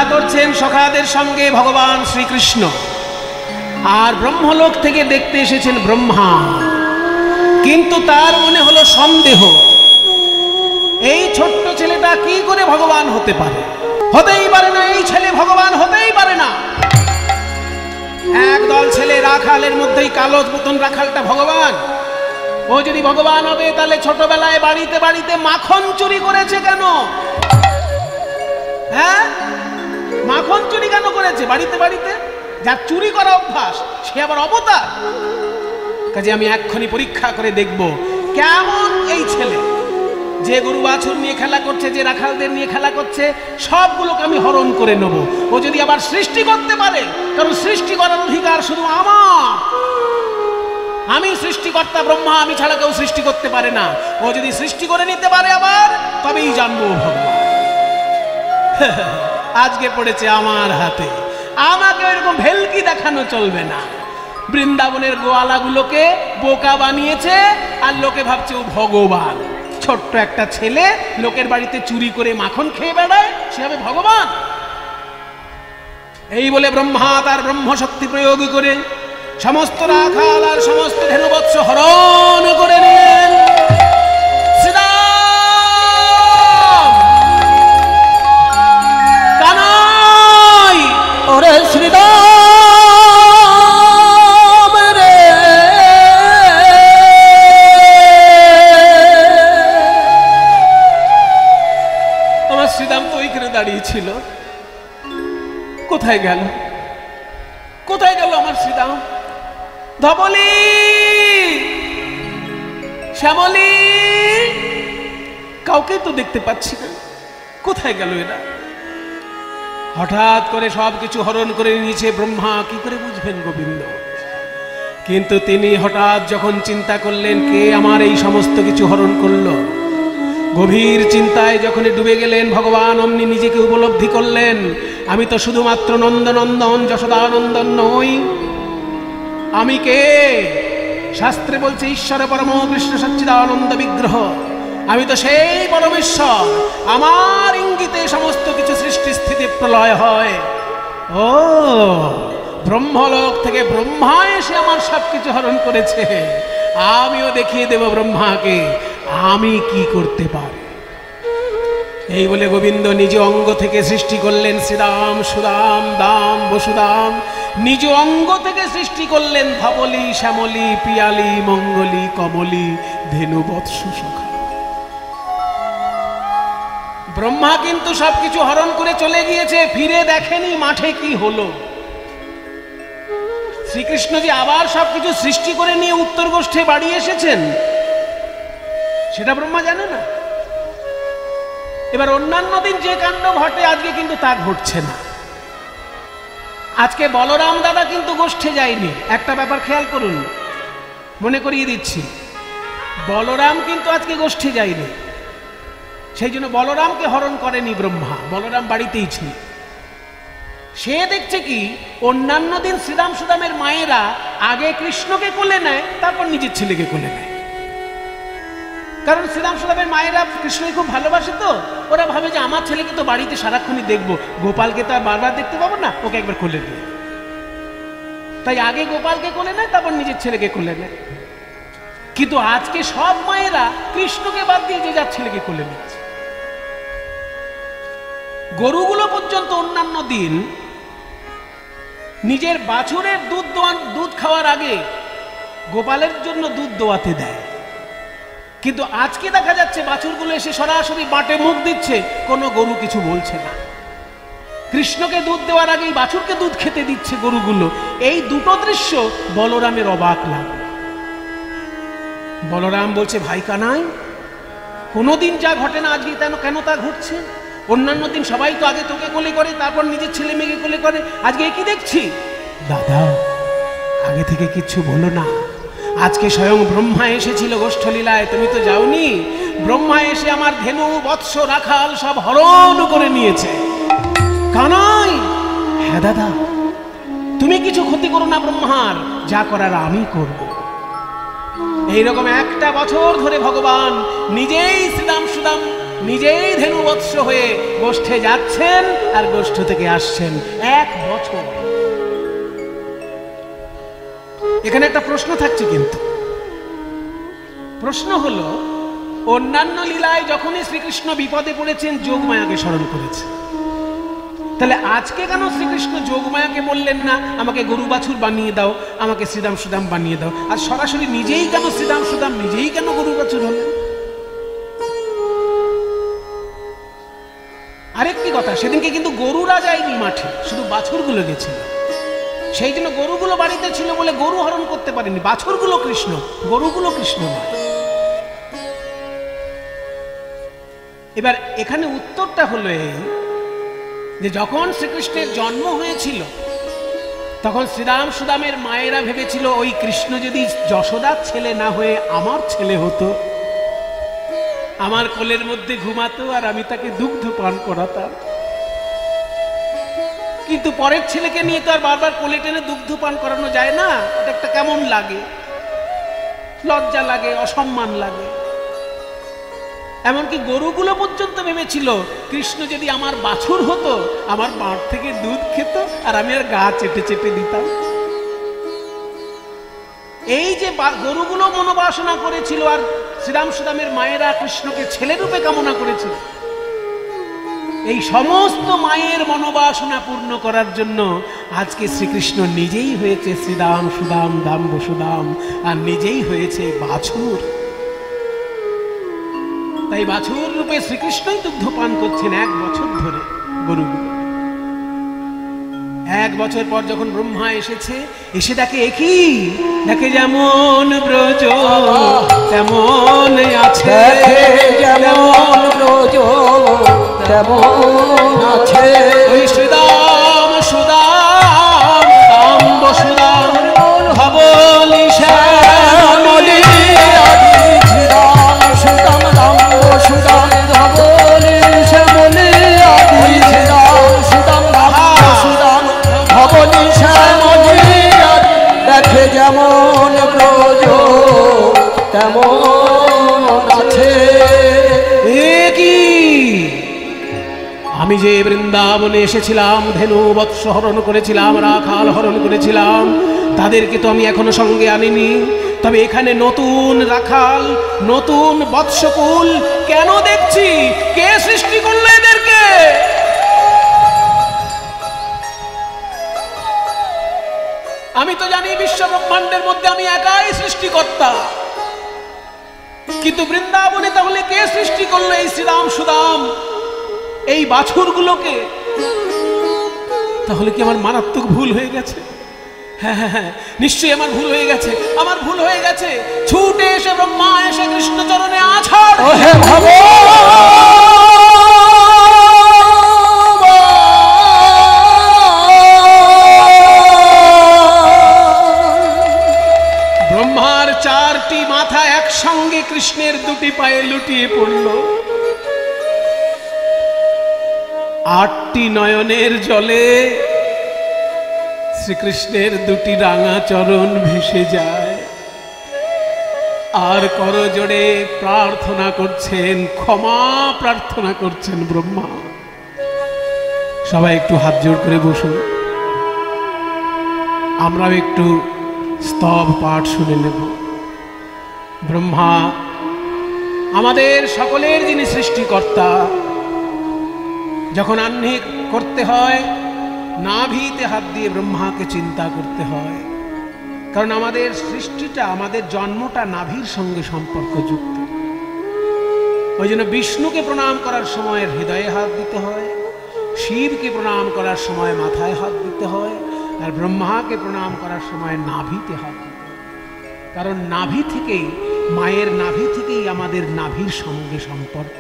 খেলা করছেন সখাদের সঙ্গে ভগবান শ্রীকৃষ্ণ, আর ব্রহ্মলোক থেকে দেখতে এসেছেন ব্রহ্মা। কিন্তু তার মনে হলো সন্দেহ, এই ছোট্ট ছেলেটা কি করে ভগবান হতে পারে? হতেই পারে না, এই ছেলে ভগবান হতেই পারে না। একদল ছেলে রাখালের মধ্যেই কালো মতন রাখালটা ভগবান। ও যদি ভগবান হবে তাহলে ছোটবেলায় বাড়িতে বাড়িতে মাখন চুরি করেছে কেন? হ্যাঁ, মাখন চুরি কেন করেছে বাড়িতে বাড়িতে? যার চুরি করা অভ্যাস সে আবার অবতার। কাজে আমি এক্ষুনি পরীক্ষা করে দেখব কেমন এই ছেলে। যে গরু বাছুর নিয়ে খেলা করছে, যে রাখালদের নিয়ে খেলা করছে, সবগুলোকে আমি হরণ করে নেব। ও যদি আবার সৃষ্টি করতে পারে, কারণ সৃষ্টি করার অধিকার শুধু আমার। আমি সৃষ্টিকর্তা ব্রহ্মা, আমি ছাড়া কেউ সৃষ্টি করতে পারে না। ও যদি সৃষ্টি করে নিতে পারে আবার, তবেই জানবো ভগবান। আজকে পড়েছে আমার হাতে, আমাকে এরকম ভেলকি দেখানো চলবে না। বৃন্দাবনের গোয়ালাগুলোকে বোকা বানিয়েছে, আর লোকে ভাবছে ও ভগবান। ছোট্ট একটা ছেলে লোকের বাড়িতে চুরি করে মাখন খেয়ে বেড়ায়, সে হবে ভগবান? এই বলে ব্রহ্মা তার ব্রহ্মশক্তি প্রয়োগ করে সমস্ত রাখাল আর সমস্ত ধেনুবৎস হরণ করে নিলেন। শ্রীরাম কানাই, ওরে শ্রীরাম রে, আমার শ্রীরাম তো ওইখানে দাঁড়িয়ে ছিল, কোথায় গেল? কোথায় গেল আমার শ্রীরাম? ধবলি, শ্যামলি, কাউকে তো দেখতে পাচ্ছি না, কোথায় গেল এরা? হঠাৎ করে সবকিছু হরণ করে নিয়েছে ব্রহ্মা, কি করে বুঝবেন গোবিন্দ? কিন্তু তিনি হঠাৎ যখন চিন্তা করলেন কে আমার এই সমস্ত কিছু হরণ করলো, গভীর চিন্তায় যখন ডুবে গেলেন, ভগবান অমনি নিজেকে উপলব্ধি করলেন, আমি তো শুধুমাত্র নন্দনন্দন যশোদানন্দন নই। আমি কে? শাস্ত্রে বলছে ঈশ্বর পরম কৃষ্ণ সচ্চিদানন্দ বিগ্রহ। আমি তো সেই পরমেশ্বর, আমার ইঙ্গিতে সমস্ত কিছু সৃষ্টি স্থিতি প্রলয় হয়। ও ব্রহ্মলোক থেকে ব্রহ্মা এসে আমার সবকিছু হরণ করেছে। আমিও দেখিয়ে দেব ব্রহ্মাকে আমি কি করতে পারি। এই বলে গোবিন্দ নিজ অঙ্গ থেকে সৃষ্টি করলেন শ্রীরাম, সুদাম, দাম, বসুদাম। নিজ অঙ্গ থেকে সৃষ্টি করলেন ধবলি, শ্যামলি, পিয়ালি, মঙ্গলি, কমলি, ধেনু, বৎস, সখা। ব্রহ্মা কিন্তু সবকিছু হরণ করে চলে গিয়েছে, ফিরে দেখেনি মাঠে কি হলো। শ্রীকৃষ্ণ যে আবার সবকিছু সৃষ্টি করে নিয়ে উত্তর গোষ্ঠে বাড়ি এসেছেন, সেটা ব্রহ্মা জানে না। এবার অন্যান্য দিন যে কাণ্ড ঘটে আজকে কিন্তু তা ঘটছে না। আজকে বলরাম দাদা কিন্তু গোষ্ঠে যায়নি। একটা ব্যাপার খেয়াল করুন, মনে করিয়ে দিচ্ছি, বলরাম কিন্তু আজকে গোষ্ঠে যায়নি। সেই জন্য বলরামকে হরণ করেনি ব্রহ্মা, বলরাম বাড়িতেই ছিল। সে দেখছে কি অন্যান্য দিন শ্রীরাম সুদামের মায়েরা আগে কৃষ্ণকে কোলে নেয়, তারপর নিজের ছেলেকে কোলে নেয়। কারণ শ্রীরাম সুদামের মায়েরা কৃষ্ণকে খুব ভালোবাসে, তো ওরা ভাবে যে আমার ছেলেকে তো বাড়িতে সারাক্ষণই দেখবো, গোপালকে তো আর বারবার দেখতে পাবো না, ওকে একবার কোলে নিই। তাই আগে গোপালকে কোলে নেয়, তারপর নিজের ছেলেকে কোলে নেয়। কিন্তু আজকে সব মায়েরা কৃষ্ণকে বাদ দিয়ে যে যার ছেলেকে কোলে নিচ্ছে। গরুগুলো পর্যন্ত অন্যান্য দিন নিজের বাছুরের দুধ খাওয়ার আগে গোপালের জন্য দুধ দোয়াতে দেয়। কিন্তু আজকে দেখা যাচ্ছে বাছুরগুলো এসে সরাসরি বাটে মুখ দিচ্ছে, কোনো গরু কিছু বলছে না। কৃষ্ণকে দুধ দেওয়ার আগেই বাছুরকে দুধ খেতে দিচ্ছে গরুগুলো। এই দুটো দৃশ্য বলরামের অবাক লাগলো। বলরাম বলছে, ভাই কানাই, কোনোদিন যা ঘটে না আজকে কেন তা ঘটছে? অন্যান্য দিন সবাই তো আগে তোকে কোলে করে, তারপর নিজের ছেলে মেয়েকে কোলে করে, আজকে কি দেখছি? দাদা, আগে থেকে কিচ্ছু বলো না। আজকে স্বয়ং ব্রহ্মা এসেছিল গোষ্ঠলীলায়, তুমি তো যাওনি। ব্রহ্মা এসে আমার ধেনু, বৎস, রাখাল সব হরণ করে নিয়েছে। কানাই, হ্যাঁ দাদা, তুমি কিছু ক্ষতি করো না ব্রহ্মার, যা করার আমি করব। এইরকম একটা বছর ধরে ভগবান নিজেই শ্রীরাম সুদাম নিজেই ধেনুবৎস হয়ে গোষ্ঠে যাচ্ছেন আর গোষ্ঠ থেকে আসছেন 1 বছর। এখানে একটা প্রশ্ন থাকছে, কিন্তু প্রশ্ন হলো, অন্যান্য লীলায় যখনই শ্রীকৃষ্ণ বিপদে পড়েছেন যোগমায়াকে স্মরণ করেছে, তাহলে আজকে কেন শ্রীকৃষ্ণ যোগমায়াকে বললেন না আমাকে গরু বাছুর বানিয়ে দাও, আমাকে শ্রীরাম সুদাম বানিয়ে দাও, আর সরাসরি নিজেই কেন শ্রীরাম সুদাম, নিজেই কেন গরু বাছুর হলেন? আরেকটি কথা, সেদিনকে কিন্তু গরুরা যায়নি মাঠে, শুধু বাছুরগুলো গেছিল। সেই জন্য গরুগুলো বাড়িতে ছিল বলে গরু হরণ করতে পারেনি, বাছুরগুলো কৃষ্ণ, গরুগুলো কৃষ্ণ নয়। এবার এখানে উত্তরটা হলো এই যে যখন শ্রীকৃষ্ণের জন্ম হয়েছিল তখন শ্রীরাম সুদামের মায়েরা ভেবেছিল ওই কৃষ্ণ যদি যশোদার ছেলে না হয়ে আমার ছেলে হতো, আমার কোলের মধ্যে ঘুমাতো আর আমি তাকে দুগ্ধ পান করাতাম। কিন্তু পরের ছেলেকে নিয়ে তো আর বারবার কোলে টেনে দুগ্ধ পান করানো যায় না, এটা একটা কেমন লাগে, লজ্জা লাগে, অসম্মান লাগে। এমনকি গরুগুলো পর্যন্ত ভেবেছিল কৃষ্ণ যদি আমার বাছুর হতো, আমার মাঠ থেকে দুধ খেত আর আমি আর গা চেটে চেটে দিতাম। এই যে গরুগুলো মনোবাসনা করেছিল আর শ্রীরাম সুদামের মায়েরা কৃষ্ণকে ছেলে রূপে কামনা করেছিল, এই সমস্ত মায়ের মনোবাসনা পূর্ণ করার জন্য আজকে শ্রীকৃষ্ণ নিজেই হয়েছে শ্রীরাম সুদাম দাম বসুদাম, আর নিজেই হয়েছে বাছুর। তাই বাছুর রূপে শ্রীকৃষ্ণই দুগ্ধ পান করছেন 1 বছর ধরে গরুগুলো। 1 বছর পর যখন ব্রহ্মা এসেছে, এসে দেখে একই, দেখে যেমন ব্রজ তেমন আছে, যেমন ব্রজ তেমন আছে, ওই শ্রীদাম সুদাম দাম বসুদাম ধবলি শ্যামলি, শ্রীরাম সুদাম রাম সুদাম ধবলি শ্যামলি, শ্রীরাম সুদাম রাম সুদাম ধবলি শ্যামলি, দেখে যেমন ব্রজ তেমন আছে। আমি যে বৃন্দাবনে এসেছিলাম, ধেনু বৎস হরণ করেছিলাম, রাখাল হরণ করেছিলাম, তাদেরকে তো আমি এখনো সঙ্গে আনিনি। তবে এখানে নতুন রাখাল, নতুন বৎসকুল কেন দেখছি? কে সৃষ্টি করলো এদেরকে? আমি তো জানি বিশ্ব ব্রহ্মাণ্ডের মধ্যে আমি একাই সৃষ্টিকর্তা, কিন্তু বৃন্দাবনে তাহলে কে সৃষ্টি করলো এই শ্রীরাম সুদাম, এই বাছুরগুলোকে? তাহলে কি আমার মারাত্মক ভুল হয়ে গেছে? হ্যাঁ হ্যাঁ হ্যাঁ, নিশ্চয়ই আমার ভুল হয়ে গেছে, আমার ভুল হয়ে গেছে। ছুটে এসে ব্রহ্মা এসে কৃষ্ণ চরণে আছাড়, হে ব্রহ্মার 4টি মাথা একসঙ্গে কৃষ্ণের 2টি পায়ে লুটিয়ে পড়ল, 8টি নয়নের জলে শ্রীকৃষ্ণের 2টি রাঙা চরণ ভেসে যায়, আর করজোড়ে প্রার্থনা করছেন, ক্ষমা প্রার্থনা করছেন ব্রহ্মা। সবাই একটু হাত জোড় করে বসুন, আমরাও একটু স্তব পাঠ শুনে নেব। ব্রহ্মা আমাদের সকলের যিনি সৃষ্টিকর্তা, যখন আহ্নিক করতে হয় নাভিতে হাত দিয়ে ব্রহ্মাকে চিন্তা করতে হয়, কারণ আমাদের সৃষ্টিটা, আমাদের জন্মটা নাভির সঙ্গে সম্পর্কযুক্ত। ওই জন্য বিষ্ণুকে প্রণাম করার সময় হৃদয়ে হাত দিতে হয়, শিবকে প্রণাম করার সময় মাথায় হাত দিতে হয়, আর ব্রহ্মাকে প্রণাম করার সময় নাভিতে হাত দিতে হয়। কারণ নাভি থেকেই, মায়ের নাভি থেকেই আমাদের নাভির সঙ্গে সম্পর্ক।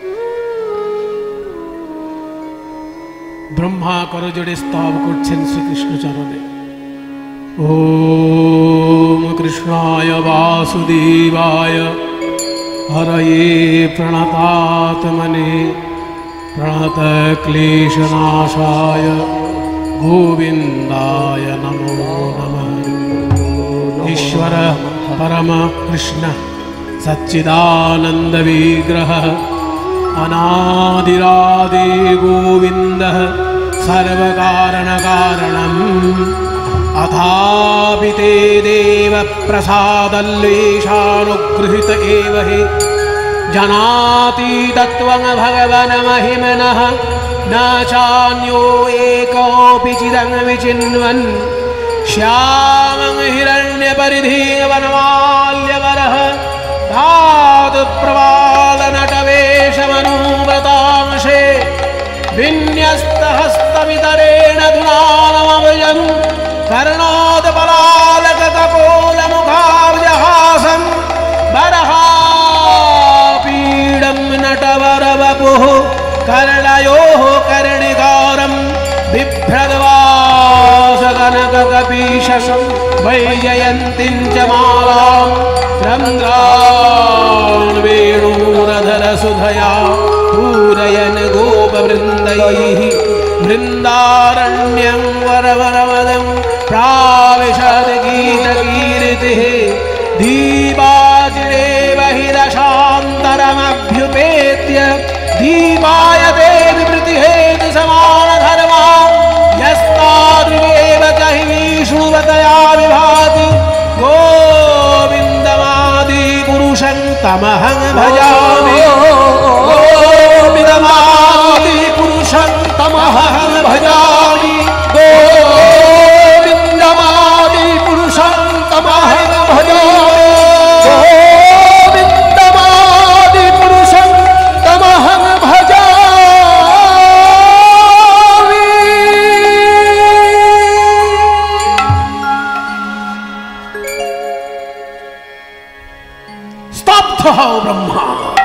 ব্রহ্মা করজোড়ে স্তব করছেন শ্রীকৃষ্ণ চরণে। ওম কৃষ্ণায় বাসুদেবায় হরয়ে প্রণতাত্মনে প্রণত ক্লেশনাশায় গোবিন্দায় নমো নমঃ। ईश्वर परम कृष्ण सच्चिदानंद विग्रह अनादिरादि गोविन्दः सर्वकारणकारणम् अथापि ते देव प्रसादल्लेशानुगृहीत एव हि जनाति तत्त्वं भगवन् महिमनः न चान्यो एकोऽपि चिदं विचिन्वन् श्यामं हिरण्यपरिधिं वनमाल्यवरः धातुप्रवालनटवेशमनुव्रतांशे विन्यस्तहस्तमितरेण धुनानमभयम् कर्णोदपलालककपोलमुखाब्जहासं बरहापीडं नटवरवपुः कर्णयोः कर्णिकारं बिभ्रद्वासकनककपीशं वैजयन्तीं च मालां रन्ध्रान् वेणुरधरसुधया पूरयन् गोपवृन्दैः वृन्दारण्यं वरवरवदं प्राविशद् गीतकीर्तिः दीपाचिरेव हि दशान्तरमभ्युपेत्य दीपायते विवृतिहेतु समानधर्मा यस्तादृवेव च हि विष्णुवतया विभाति गोविन्दमादिपुरुषं तमहं भजामि गोविन्दमादिपुरुषं तमहं भजामि गोविन्दमादिपुरुषं तमहं भजामि गोविन्दमादिपुरुषं तमहं भजामि। স্তব্ধ হও ব্রহ্মা।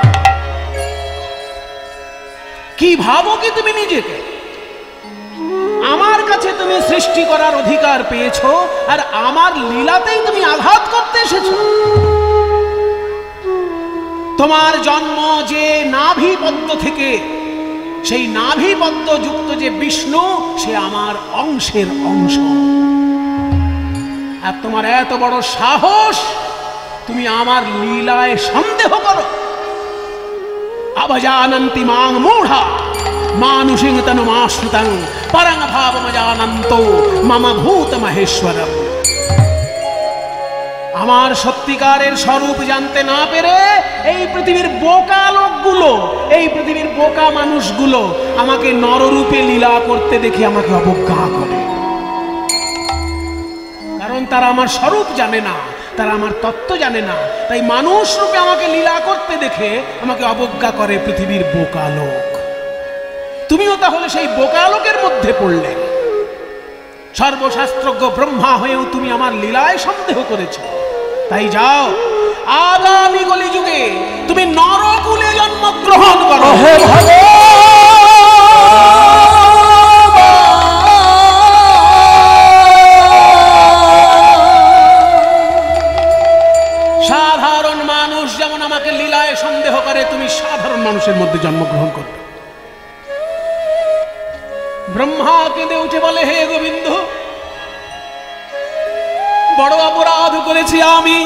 কি ভাবো কি তুমি নিজেকে? আমার কাছে তুমি সৃষ্টি করার অধিকার পেয়েছো আর আমার লীলাতেই তুমি আঘাত করতে এসেছো। তোমার জন্ম যে নাভি পদ্ম থেকে, সেই নাভি পদ্ম যুক্ত যে বিষ্ণু সে আমার অংশের অংশ। আর তোমার এত বড় সাহস তুমি আমার লীলায় সন্দেহ করো। अवजानन्ति मां मूढ़ा मानुषिं तनुमाश्रितं परं भावमजानन्तो मम भूत महेश्वरम। আমার সত্যিকারের স্বরূপ জানতে না পেরে এই পৃথিবীর বোকা লোকগুলো, এই পৃথিবীর বোকা মানুষগুলো আমাকে নররূপে লীলা করতে দেখে আমাকে অবজ্ঞা করে। কারণ তারা আমার স্বরূপ জানে না, তারা আমার তত্ত্ব জানে না, তাই মানুষ রূপে আমাকে লীলা করতে দেখে আমাকে অবজ্ঞা করে পৃথিবীর বোকা লোক। তুমিও তাহলে সেই বোকা লোকের মধ্যে পড়লে। সর্বশাস্ত্রজ্ঞ ব্রহ্মা হয়েও তুমি আমার লীলায় সন্দেহ করেছ। তাই যাও, আগামী কলিযুগে তুমি নরকুলে জন্মগ্রহণ করো। হে সাধারণ মানুষ যেমন আমাকে লীলায় সন্দেহ করে, তুমি সাধারণ মানুষের মধ্যে জন্মগ্রহণ করবে। ব্রহ্মা কেঁদে উঠে বলে, হে গোবিন্দ, বড় অপরাধ করেছি আমি।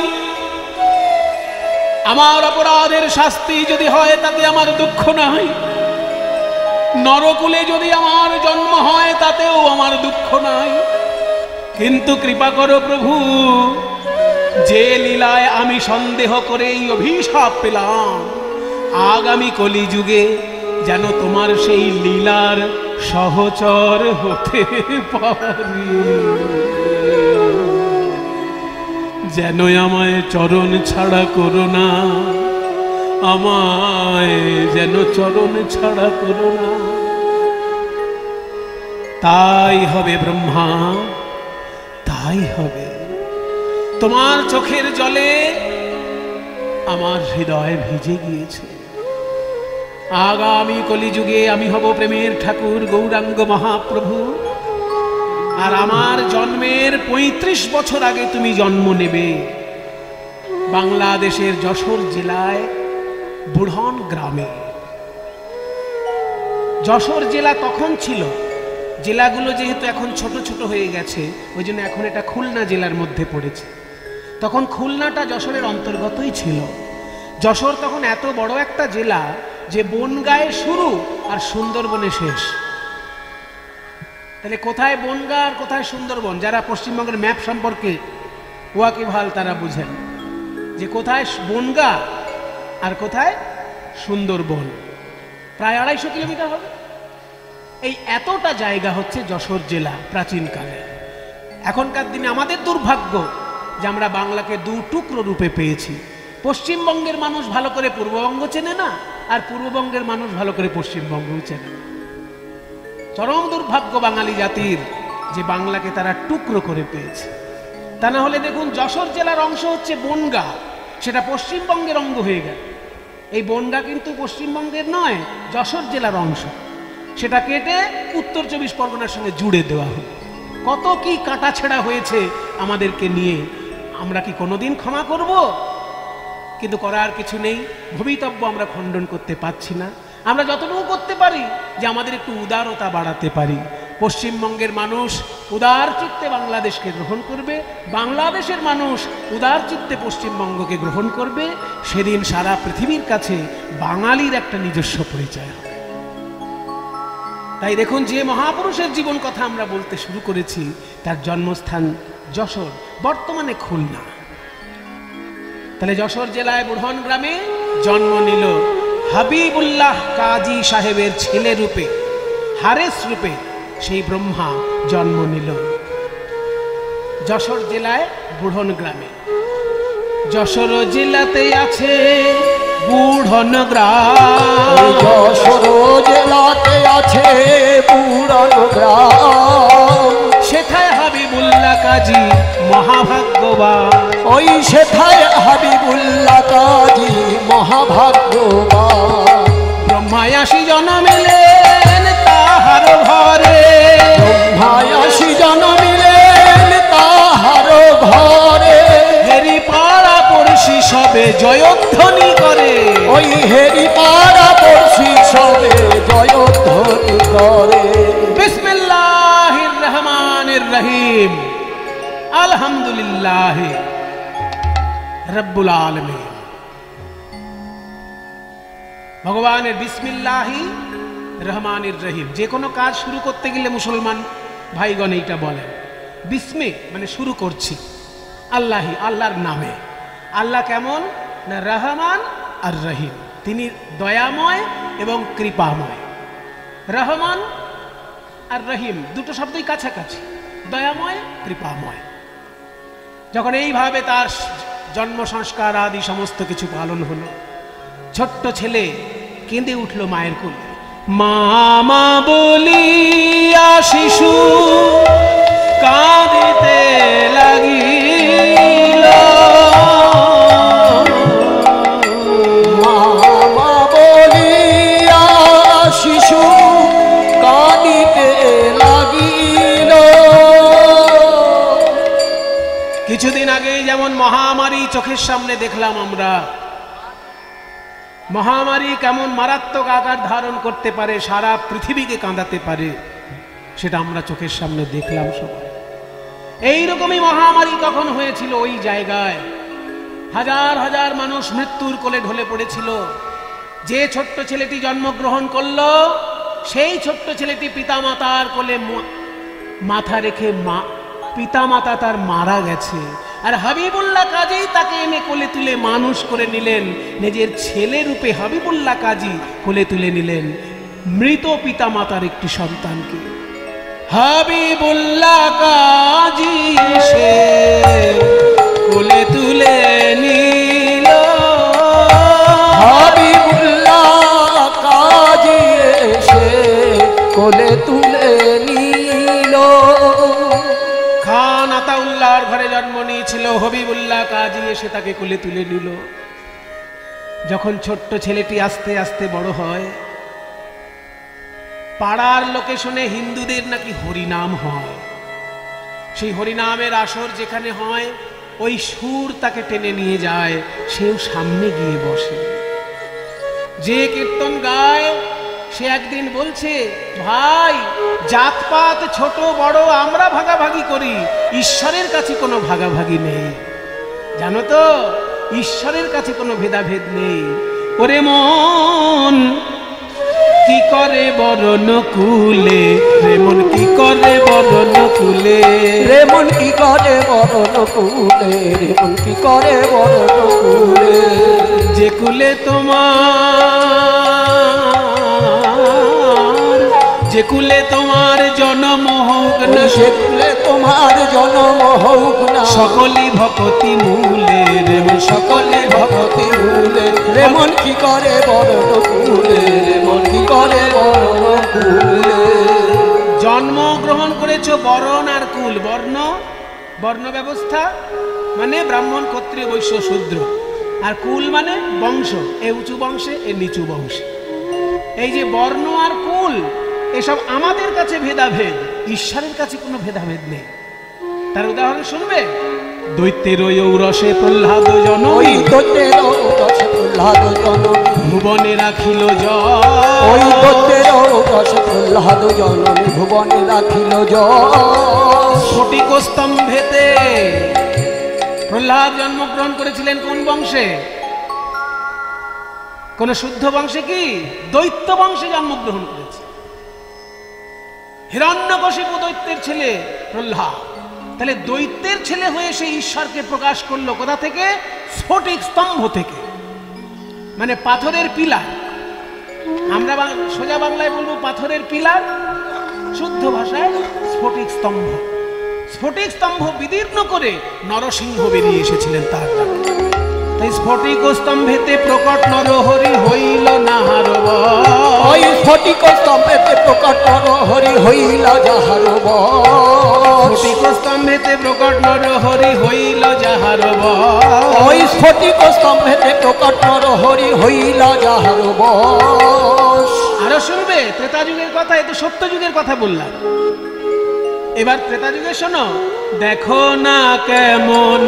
আমার অপরাধের শাস্তি যদি হয় তাতে আমার দুঃখ নাই, নরকুলে যদি আমার জন্ম হয় তাতেও আমার দুঃখ নাই। কিন্তু কৃপা করো প্রভু, যে লীলায় আমি সন্দেহ করেই অভিশাপ পেলাম, আগামী কলিযুগে যেন তোমার সেই লীলার সহচর হতে পারি। যেন আমায় চরণ ছাড়া করো না, আমায় যেন চরণ ছাড়া করো না। তাই হবে ব্রহ্মা, তাই হবে। তোমার চোখের জলে আমার হৃদয় ভিজে গিয়েছে। আগামী কলিযুগে আমি হব প্রেমের ঠাকুর গৌরাঙ্গ মহাপ্রভু। আর আমার জন্মের ৩৫ বছর আগে তুমি জন্ম নেবে বাংলাদেশের যশোর জেলায় বুড়হন গ্রামে। যশোর জেলা তখন ছিল, জেলাগুলো যেহেতু এখন ছোট ছোট হয়ে গেছে ওই জন্য এখন এটা খুলনা জেলার মধ্যে পড়েছে। তখন খুলনাটা যশোরের অন্তর্গতই ছিল। যশোর তখন এত বড় একটা জেলা, যে বনগাঁয়ে শুরু আর সুন্দরবনে শেষ। তাহলে কোথায় বনগাঁ আর কোথায় সুন্দরবন? যারা পশ্চিমবঙ্গের ম্যাপ সম্পর্কে ওয়াকিবহাল তারা বুঝেন যে কোথায় বনগাঁ আর কোথায় সুন্দরবন। প্রায় 250 কিলোমিটার হবে। এই এতটা জায়গা হচ্ছে যশোর জেলা প্রাচীনকালে। এখনকার দিনে আমাদের দুর্ভাগ্য যে আমরা বাংলাকে দু টুকরো রূপে পেয়েছি। পশ্চিমবঙ্গের মানুষ ভালো করে পূর্ববঙ্গ চেনে না, আর পূর্ববঙ্গের মানুষ ভালো করে পশ্চিমবঙ্গ চেনে না। চরম দুর্ভাগ্য বাঙালি জাতির যে বাংলাকে তারা টুকরো করে পেয়েছে। তা না হলে দেখুন, যশোর জেলার অংশ হচ্ছে বনগাঁ, সেটা পশ্চিমবঙ্গের অঙ্গ হয়ে গেল। এই বনগাঁ কিন্তু পশ্চিমবঙ্গের নয়, যশোর জেলার অংশ। সেটা কেটে উত্তর 24 পরগনার সঙ্গে জুড়ে দেওয়া হলো। কত কি কাটাছেঁড়া হয়েছে আমাদেরকে নিয়ে, আমরা কি কোনোদিন ক্ষমা করব? কিন্তু করার কিছু নেই, ভবিতব্য আমরা খণ্ডন করতে পারছি না। আমরা যতটুকু করতে পারি যে আমাদের একটু উদারতা বাড়াতে পারি। পশ্চিমবঙ্গের মানুষ উদার চিত্তে বাংলাদেশকে গ্রহণ করবে, বাংলাদেশের মানুষ উদার চিত্তে পশ্চিমবঙ্গকে গ্রহণ করবে। সেদিন সারা পৃথিবীর কাছে বাঙালির একটা নিজস্ব পরিচয় হবে। তাই দেখুন, যে মহাপুরুষের জীবন কথা আমরা বলতে শুরু করেছি, তার জন্মস্থান যশোর, বর্তমানে খুলনা। তাহলে যশোর জেলায় বুড়ন গ্রামে জন্ম নিল হাবিবুল্লাহ কাজী সাহেবের ছেলে রূপে, হারেস রূপে সেই ব্রহ্মা জন্ম নিল যশোর জেলায় বুড়ন গ্রামে। যশোর জেলাতে আছে বুড়ন গ্রাম, যশোর জেলাতে আছে বুড়ন গ্রাম, সেথায় হাবিবুল্লাহ কাজী মহাভাগ্যবান। ওই সেথায় হাবিবুল্লাহ কাজী মহাভাগ্যবান। ব্রহ্মায়াসী জন্মিলেন তাহার ঘরে, ব্রহ্মায়াসী জন্মিলেন তাহার ঘরে, হেরি পাড়া পড়শি সবে জয়ধ্বনি করে। ওই হেরি পাড়া পড়শি সবে জয়ধ্বনি করে। বিসমিল্লাহির রহমানির রহিম, আলহামদুলিল্লাহ রব্বুল আলামিন। ভগবানের বিসমিল্লাহি রহমানির রহিম। যে কোনো কাজ শুরু করতে গেলে মুসলমান ভাইগণ এইটা বলেন, বিসমি মানে শুরু করছি আল্লাহি, আল্লাহর নামে। আল্লাহ কেমন না রহমান আর রহিম, তিনি দয়াময় এবং কৃপাময়। রহমান আর রহিম দুটো শব্দই কাছাকাছি, দয়াময় কৃপাময়। যখন এইভাবে তার জন্ম সংস্কার আদি সমস্ত কিছু পালন হলো, ছোট্ট ছেলে কেঁদে উঠল মায়ের কোলে। মামা বলিয়া শিশু কাঁদিতে লাগিল, মামা বলিয়া শিশু কাঁদিতে লাগিল। কিছুদিন আগেই যেমন মহামারী চোখের সামনে দেখলাম আমরা, মহামারী কেমন মারাত্মক আকার ধারণ করতে পারে, সারা পৃথিবীকে কাঁদাতে পারে, সেটা আমরা চোখের সামনে দেখলাম সবাই। এইরকমই মহামারী তখন হয়েছিল ওই জায়গায়, হাজার হাজার মানুষ মৃত্যুর কোলে ঢলে পড়েছিল। যে ছোট্ট ছেলেটি জন্মগ্রহণ করলো, সেই ছোট্ট ছেলেটি পিতামাতার কোলে মাথা রেখে পিতামাতা তার মারা গেছে, আর হাবিবুল্লাহ কাজী তাকে এনে কোলে তুলে মানুষ করে নিলেন। নিজের ছেলে রূপে হাবিবুল্লাহ কাজী কোলে তুলে নিলেন মৃত পিতামাতার একটি সন্তানকে। হাবিবুল্লাহ কাজী সে কোলে তুলে নিল, হাবিবুল্লাহ কাজী এসে কোলে তুলে নিল। খান আতাউল্লাহর ঘরে জন্ম নিয়েছিল, হাবিবুল্লাহ কাজী এসে তাকে কোলে তুলে নিল। যখন ছোট্ট ছেলেটি আস্তে আস্তে বড় হয়, পাড়ার লোকে শুনে হিন্দুদের নাকি হরিনাম হয়। সেই হরিনামের আসর যেখানে হয়, ওই সুর তাকে টেনে নিয়ে যায়, সেও সামনে গিয়ে বসে। যে কীর্তন গায় সে একদিন বলছে, ভাই জাতপাত ছোট বড় আমরা ভাগাভাগি করি, ঈশ্বরের কাছে কোনো ভাগাভাগি নেই। জানো তো, ঈশ্বরের কাছে কোনো ভেদাভেদ নেই। ওরে মন কি করে বরণ কুলে, রে মন কি করে বরণ কুলে, রে মন কি করে বরণ কুলে, রে মন কি করে বরণ কুলে। যে কুলে তোমার, যে কুলে তোমার জন্ম হোক না, সে কুলে তোমার জন্ম হোক না, সকলি ভক্তি মূলে, রে মন সকলে ভক্তি মূলে। রে মন কি করে বরণ কুলে, রে মন কি করে বরণ কুলে। জন্ম গ্রহণ করেছো বরণ আর কুল। বর্ণ, বর্ণ ব্যবস্থা মানে ব্রাহ্মণ, ক্ষত্রিয়, বৈশ্য, শূদ্র। আর কুল মানে বংশ, এ উঁচু বংশে এ নিচু বংশে। এই যে বর্ণ আর কুল এসব আমাদের কাছে ভেদাভেদ, ঈশ্বরের কাছে কোনো ভেদাভেদ নেই। তার উদাহরণ শুনবে, দৈত্যের ঔরসে প্রহ্লাদ জন, ওই দৈত্যের ঔরসে প্রহ্লাদ জন, ভুবনে রাখিল ওই জয়। দৈত্যের ঔরসে প্রহ্লাদ জন, ভুবনে রাখিল জয়। স্ফটিক স্তম্ভেতে প্রহ্লাদ জন্মগ্রহণ করেছিলেন কোন বংশে? কোন শুদ্ধ বংশে কি? দৈত্য বংশে জন্মগ্রহণ করেছে। হিরণ্যকশিপু দৈত্যের ছেলে প্রহ্লাদ। তাহলে দৈত্যের ছেলে হয়ে সে ঈশ্বরকে প্রকাশ করলো কোথা থেকে? স্ফটিক স্তম্ভ থেকে, মানে পাথরের পিলার। আমরা সোজা বাংলায় বলবো পাথরের পিলার, শুদ্ধ ভাষায় স্ফটিক স্তম্ভ। স্ফটিক স্তম্ভ বিদীর্ণ করে নরসিংহ বেরিয়ে এসেছিলেন তার দ্বারা। তাই স্ফটিক স্তম্ভেতে প্রকট নরহরি হইল নাহার বশ। ওই স্ফটিক স্তম্ভেতে প্রকট নরহরি হইল যাহার বশ। স্ফটিক স্তম্ভেতে প্রকট নরহরি হইল যাহার বশ। ওই স্ফটিক স্তম্ভেতে প্রকট নরহরি হইল যাহার বশ। আরো শুনবে ত্রেতা যুগের কথা, এ তো সত্য যুগের কথা বললাম। এবার ত্রেতা যুগে শোনো, দেখো না কেমন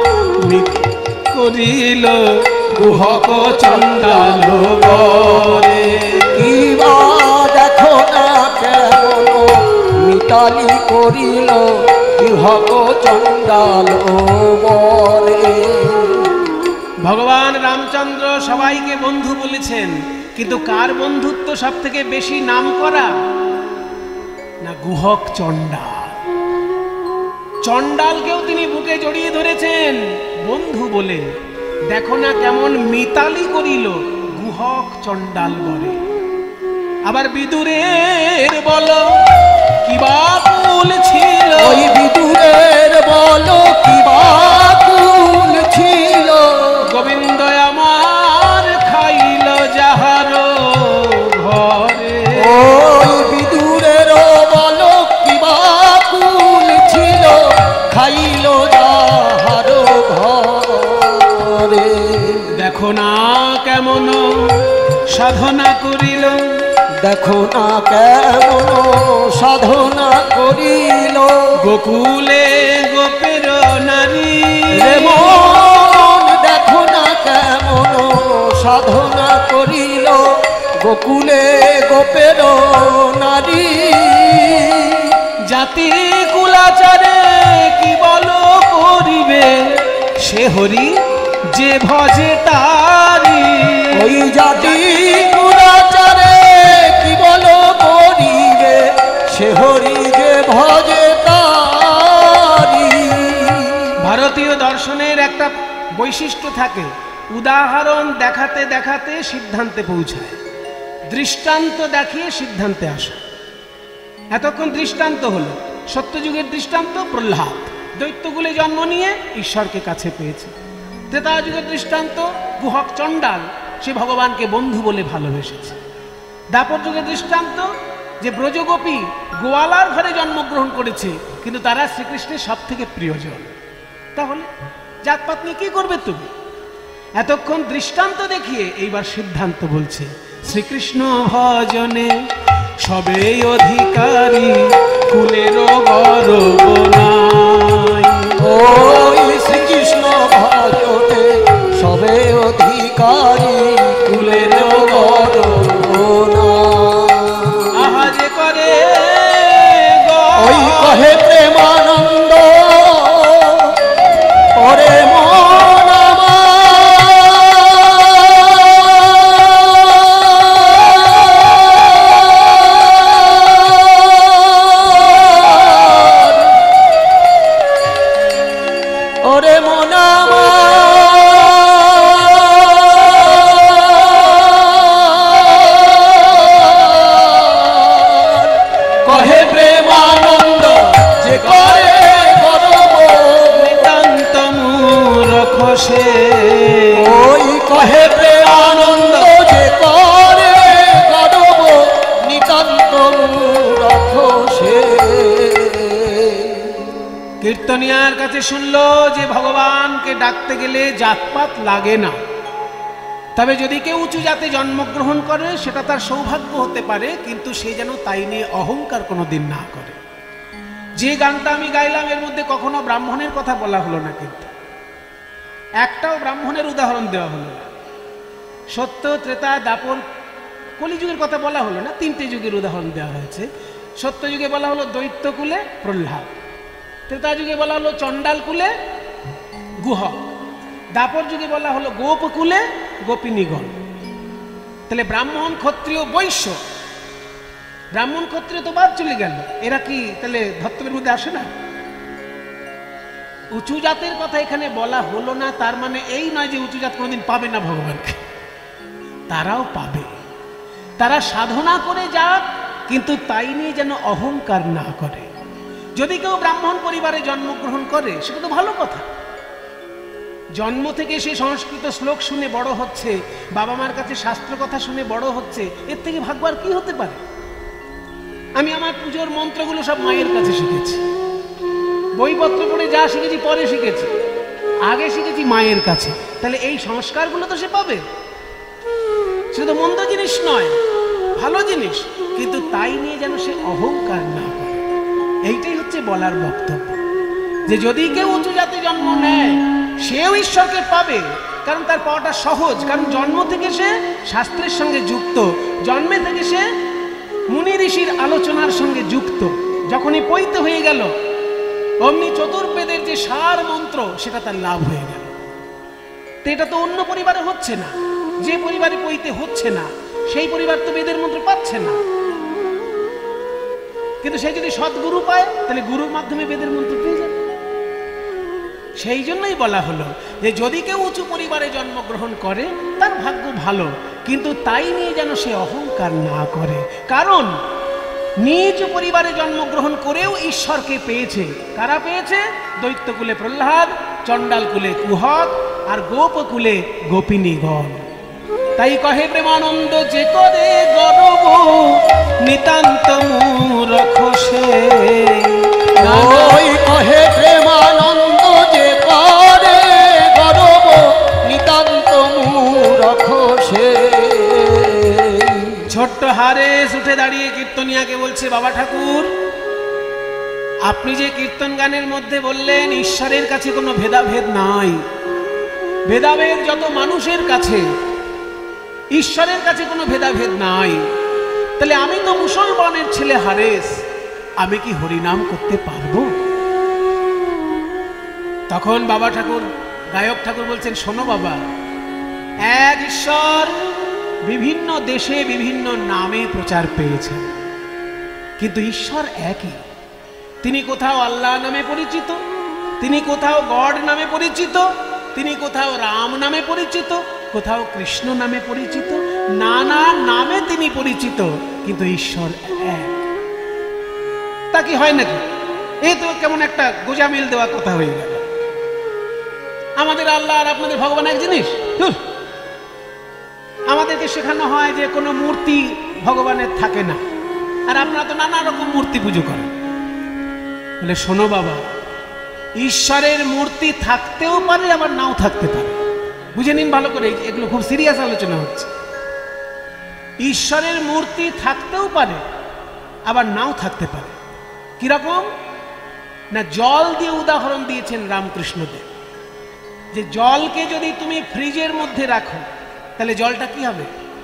করিল গুহক চণ্ডাল বরে। কিবা দেখো না কেমন মিতালি করিল গুহক চণ্ডাল বরে। ভগবান রামচন্দ্র সবাইকে বন্ধু বলেছেন, কিন্তু কার বন্ধুত্ব সব থেকে বেশি নাম করা? না, গুহক চণ্ডাল। চণ্ডালকেও তিনি বুকে জড়িয়ে ধরেছেন বন্ধু বলে। দেখো না কেমন মিতালি করিল গুহক চণ্ডাল বরে। আবার বিদুরের বল কিবা কুল ছিল, ওই বিদুরের বল কিবা কুল ছিল, গোবিন্দ আমার খাইল যাহার ঘরে। ওই বিদুরের বল কিবা কুল ছিল, খাইল যাহার ঘরে। দেখো না কেমন সাধনা করিল, দেখো না কেমন সাধনা করিল, গোকুলে গোপের নারী। রে মন দেখো না কেমন সাধনা করিল, গোকুলে গোপের নারী। জাতি কুলাচারে কি বলো করিবে, সে হরি যে ভজে তারি। ওই জাতি কুলাচারে কি বলো করিবে, সে হরি যে ভজে তারি। ভারতীয় দর্শনের একটা বৈশিষ্ট্য থাকে, উদাহরণ দেখাতে দেখাতে সিদ্ধান্তে পৌঁছায়, দৃষ্টান্ত দেখিয়ে সিদ্ধান্তে আসে। এতক্ষণ দৃষ্টান্ত হলো, সত্যযুগের দৃষ্টান্ত প্রহ্লাদ দৈত্যকুলে জন্ম নিয়ে ঈশ্বরকে কাছে পেয়েছে। ত্রেতা যুগের দৃষ্টান্ত গুহক চণ্ডাল, সে ভগবানকে বন্ধু বলে ভালোবেসেছে। দাপর যুগের দৃষ্টান্ত যে ব্রজগোপী গোয়ালার ঘরে জন্মগ্রহণ করেছে, কিন্তু তারা শ্রীকৃষ্ণের সব থেকে প্রিয়জন। তাহলে জাতপাত নিয়ে কি করবে তুমি? এতক্ষণ দৃষ্টান্ত দেখিয়ে এইবার সিদ্ধান্ত বলছে, শ্রীকৃষ্ণ ভজনে সবে অধিকারী, কুলেরও গর্ব নাই। ওই শ্রীকৃষ্ণ ভজনে সবে অধিকারী, কুলেরও গর্ব নাই। আহা যে করে ওই কহে প্রেমানন্দ, ওরে মন আমার প্রেমানন্দ যে করে গর্ব, নিতান্ত মূরখ সে। ওই কহে প্রেমানন্দ যে করে গর্ব, নিতান্ত মূরখ সে। কীর্তনিয়ার কাছে শুনলো যে ভগবানকে ডাকতে গেলে জাতপাত লাগে না, তবে যদি কেউ উঁচু জাতে জন্মগ্রহণ করে সেটা তার সৌভাগ্য হতে পারে, কিন্তু সে যেন তাই নিয়ে অহংকার কোনোদিন না করে। যে গানটা আমি গাইলাম এর মধ্যে কখনো ব্রাহ্মণের কথা বলা হলো না, কিন্তু একটাও ব্রাহ্মণের উদাহরণ দেওয়া হলো না। সত্য, ত্রেতা, দাপর, কলিযুগের কথা বলা হলো না, তিনটে যুগের উদাহরণ দেওয়া হয়েছে। সত্য যুগে বলা হলো দৈত্যকুলে প্রহ্লাদ, ত্রেতা যুগে বলা হলো চণ্ডাল কুলে গুহ, দাপর যুগে বলা হলো গোপকুলে গোপিনীগণ। তাহলে ব্রাহ্মণ, ক্ষত্রিয়, বৈশ্য, ব্রাহ্মণ ক্ষত্রিয় তো বাদ চলে গেল, এরা কি তাহলে ধর্তব্যের মধ্যে আসে না? উঁচু জাতের কথা এখানে বলা হলো না, তার মানে এই নয় যে উঁচু জাত কোনোদিন পাবে না ভগবানকে, তারাও পাবে। তারা সাধনা করে যাক, কিন্তু তাই নিয়ে যেন অহংকার না করে। যদি কেউ ব্রাহ্মণ পরিবারে জন্মগ্রহণ করে সেটা তো ভালো কথা। জন্ম থেকে সে সংস্কৃত শ্লোক শুনে বড় হচ্ছে, বাবা মার কাছে শাস্ত্র কথা শুনে বড় হচ্ছে, এর থেকে ভাগ্য আর কি হতে পারে? আমি আমার পুজোর মন্ত্রগুলো সব মায়ের কাছে শিখেছি, বইপত্র পড়ে যা শিখেছি পরে শিখেছি, আগে শিখেছি মায়ের কাছে। তাহলে এই সংস্কারগুলো তো সে পাবে, সে তো মন্দ জিনিস নয়, ভালো জিনিস, কিন্তু তাই নিয়ে যেন সে অহংকার না করে। এইটাই হচ্ছে বলার বক্তব্য, যে যদি কেউ উঁচু জাতে জন্ম নেয় সেও ঈশ্বরকে পাবে, কারণ তার পাওয়াটা সহজ, কারণ জন্ম থেকে সে শাস্ত্রের সঙ্গে যুক্ত, জন্মে থেকে সে মুনি ঋষির আলোচনার সঙ্গে যুক্ত। যখনই পৈতে হয়ে গেল অমনি চতুর্বেদের যে সার মন্ত্র সেটা তার লাভ হয়ে গেল। তো এটা তো অন্য পরিবারে হচ্ছে না, যে পরিবারে পৈতে হচ্ছে না সেই পরিবার তো বেদের মন্ত্র পাচ্ছে না, কিন্তু সে যদি সদ্গুরু পায় তাহলে গুরুর মাধ্যমে বেদের মন্ত্র পেয়ে যাবে। সেই জন্যই বলা হলো যে যদি কেউ উঁচু পরিবারে জন্মগ্রহণ করে তার ভাগ্য ভালো, কিন্তু তাই নিয়ে যেন সে অহংকার না করে। কারণ নিজ পরিবারে জন্মগ্রহণ করেও ঈশ্বরকে পেয়েছে। কারা পেয়েছে? দৈত্যকুলে প্রহ্লাদ, চণ্ডালকুলে কুহক, আর গোপকুলে গোপিনীগণ। তাই কহে প্রেমানন্দ যে করে গর্ব, নিতান্ত মূরখ সে। ওই কহে প্রেমানন্দ যে করে গর্ব, নিতান্ত মূরখ সে। ছোট্ট হারেস উঠে দাঁড়িয়ে কীর্তনিয়াকে বলছে, বাবা ঠাকুর, আপনি যে কীর্তন গানের মধ্যে বললেন ঈশ্বরের কাছে কোনো ভেদাভেদ নাই, ভেদাভেদ যত মানুষের কাছে, ঈশ্বরের কাছে কোনো ভেদাভেদ নাই, তাহলে আমি তো মুসলমানের ছেলে হারেস, আমি কি হরিনাম করতে পারবো? তখন বাবা ঠাকুর, গায়ক ঠাকুর বলছেন, শোনো বাবা, এক ঈশ্বর বিভিন্ন দেশে বিভিন্ন নামে প্রচার পেয়েছেন, কিন্তু ঈশ্বর একই। তিনি কোথাও আল্লাহ নামে পরিচিত, তিনি কোথাও গড নামে পরিচিত, তিনি কোথাও রাম নামে পরিচিত, কোথাও কৃষ্ণ নামে পরিচিত, নানা নামে তিনি পরিচিত, কিন্তু ঈশ্বর এক। তা কি হয় নাকি? এই তো কেমন একটা গোজামিল দেওয়া কথা হয়ে গেল। আমাদের আল্লাহ আর আপনাদের ভগবান এক জিনিস? আমাদেরকে শেখানো হয় যে কোনো মূর্তি ভগবানের থাকে না, আর আপনারা তো নানা রকম মূর্তি পুজো করেন। বলে শোনো বাবা, ঈশ্বরের মূর্তি থাকতেও পারে আবার নাও থাকতে পারে। বুঝে নিন ভালো করে, এগুলো খুব সিরিয়াস আলোচনা হচ্ছে। ঈশ্বরের মূর্তি থাকতেও পারে আবার নাও থাকতে পারে। কিরকম না, জল দিয়ে উদাহরণ দিয়েছেন রামকৃষ্ণদেব, যে জলকে যদি তুমি ফ্রিজের মধ্যে রাখো তাহলে জলটা কি হবে?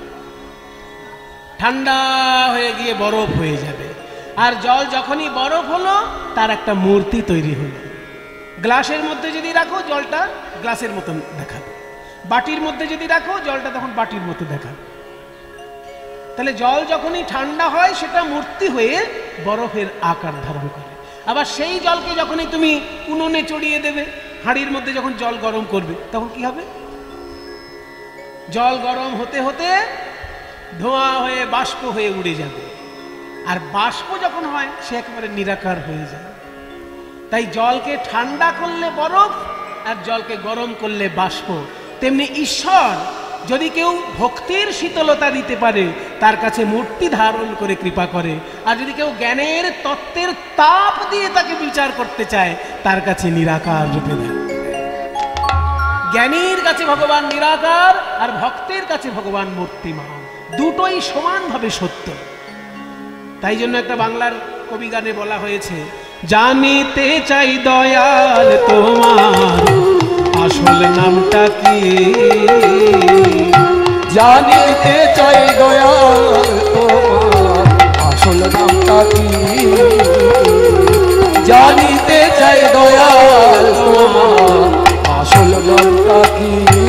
ঠান্ডা হয়ে গিয়ে বরফ হয়ে যাবে। আর জল যখনই বরফ হলো তার একটা মূর্তি তৈরি হলো। গ্লাসের মধ্যে যদি রাখো জলটা গ্লাসের মতন দেখাবে, বাটির মধ্যে যদি রাখো জলটা তখন বাটির মতো দেখাবে। তাহলে জল যখনই ঠান্ডা হয় সেটা মূর্তি হয়ে বরফের আকার ধারণ করে। আবার সেই জলকে যখনই তুমি উনুনে চড়িয়ে দেবে, হাঁড়ির মধ্যে যখন জল গরম করবে তখন কি হবে? জল গরম হতে হতে ধোঁয়া হয়ে বাষ্প হয়ে উড়ে যাবে। আর বাষ্প যখন হয় সে একেবারে নিরাকার হয়ে যায়। তাই জলকে ঠান্ডা করলে বরফ আর জলকে গরম করলে বাষ্প, তেমনি ঈশ্বর যদি কেউ ভক্তির শীতলতা দিতে পারে তার কাছে মূর্তি ধারণ করে কৃপা করে, আর যদি কেউ জ্ঞানের তত্ত্বের তাপ দিয়ে তাকে বিচার করতে চায় তার কাছে নিরাকার রূপে দেয়। জ্ঞানীর কাছে ভগবান নিরাকার আর ভক্তের কাছে ভগবান মূর্তিমান, দুটোই সমানভাবে সত্য। তাই জন্য একটা বাংলার কবি গানে বলা হয়েছে, জানিতে চাই দয়াল তোমার আসল নামটা কি, জানিতে চাই দয়াল তোমার আসল নামটা কি, জানিতে চাই দয়াল তোমার আসল নামটা কি।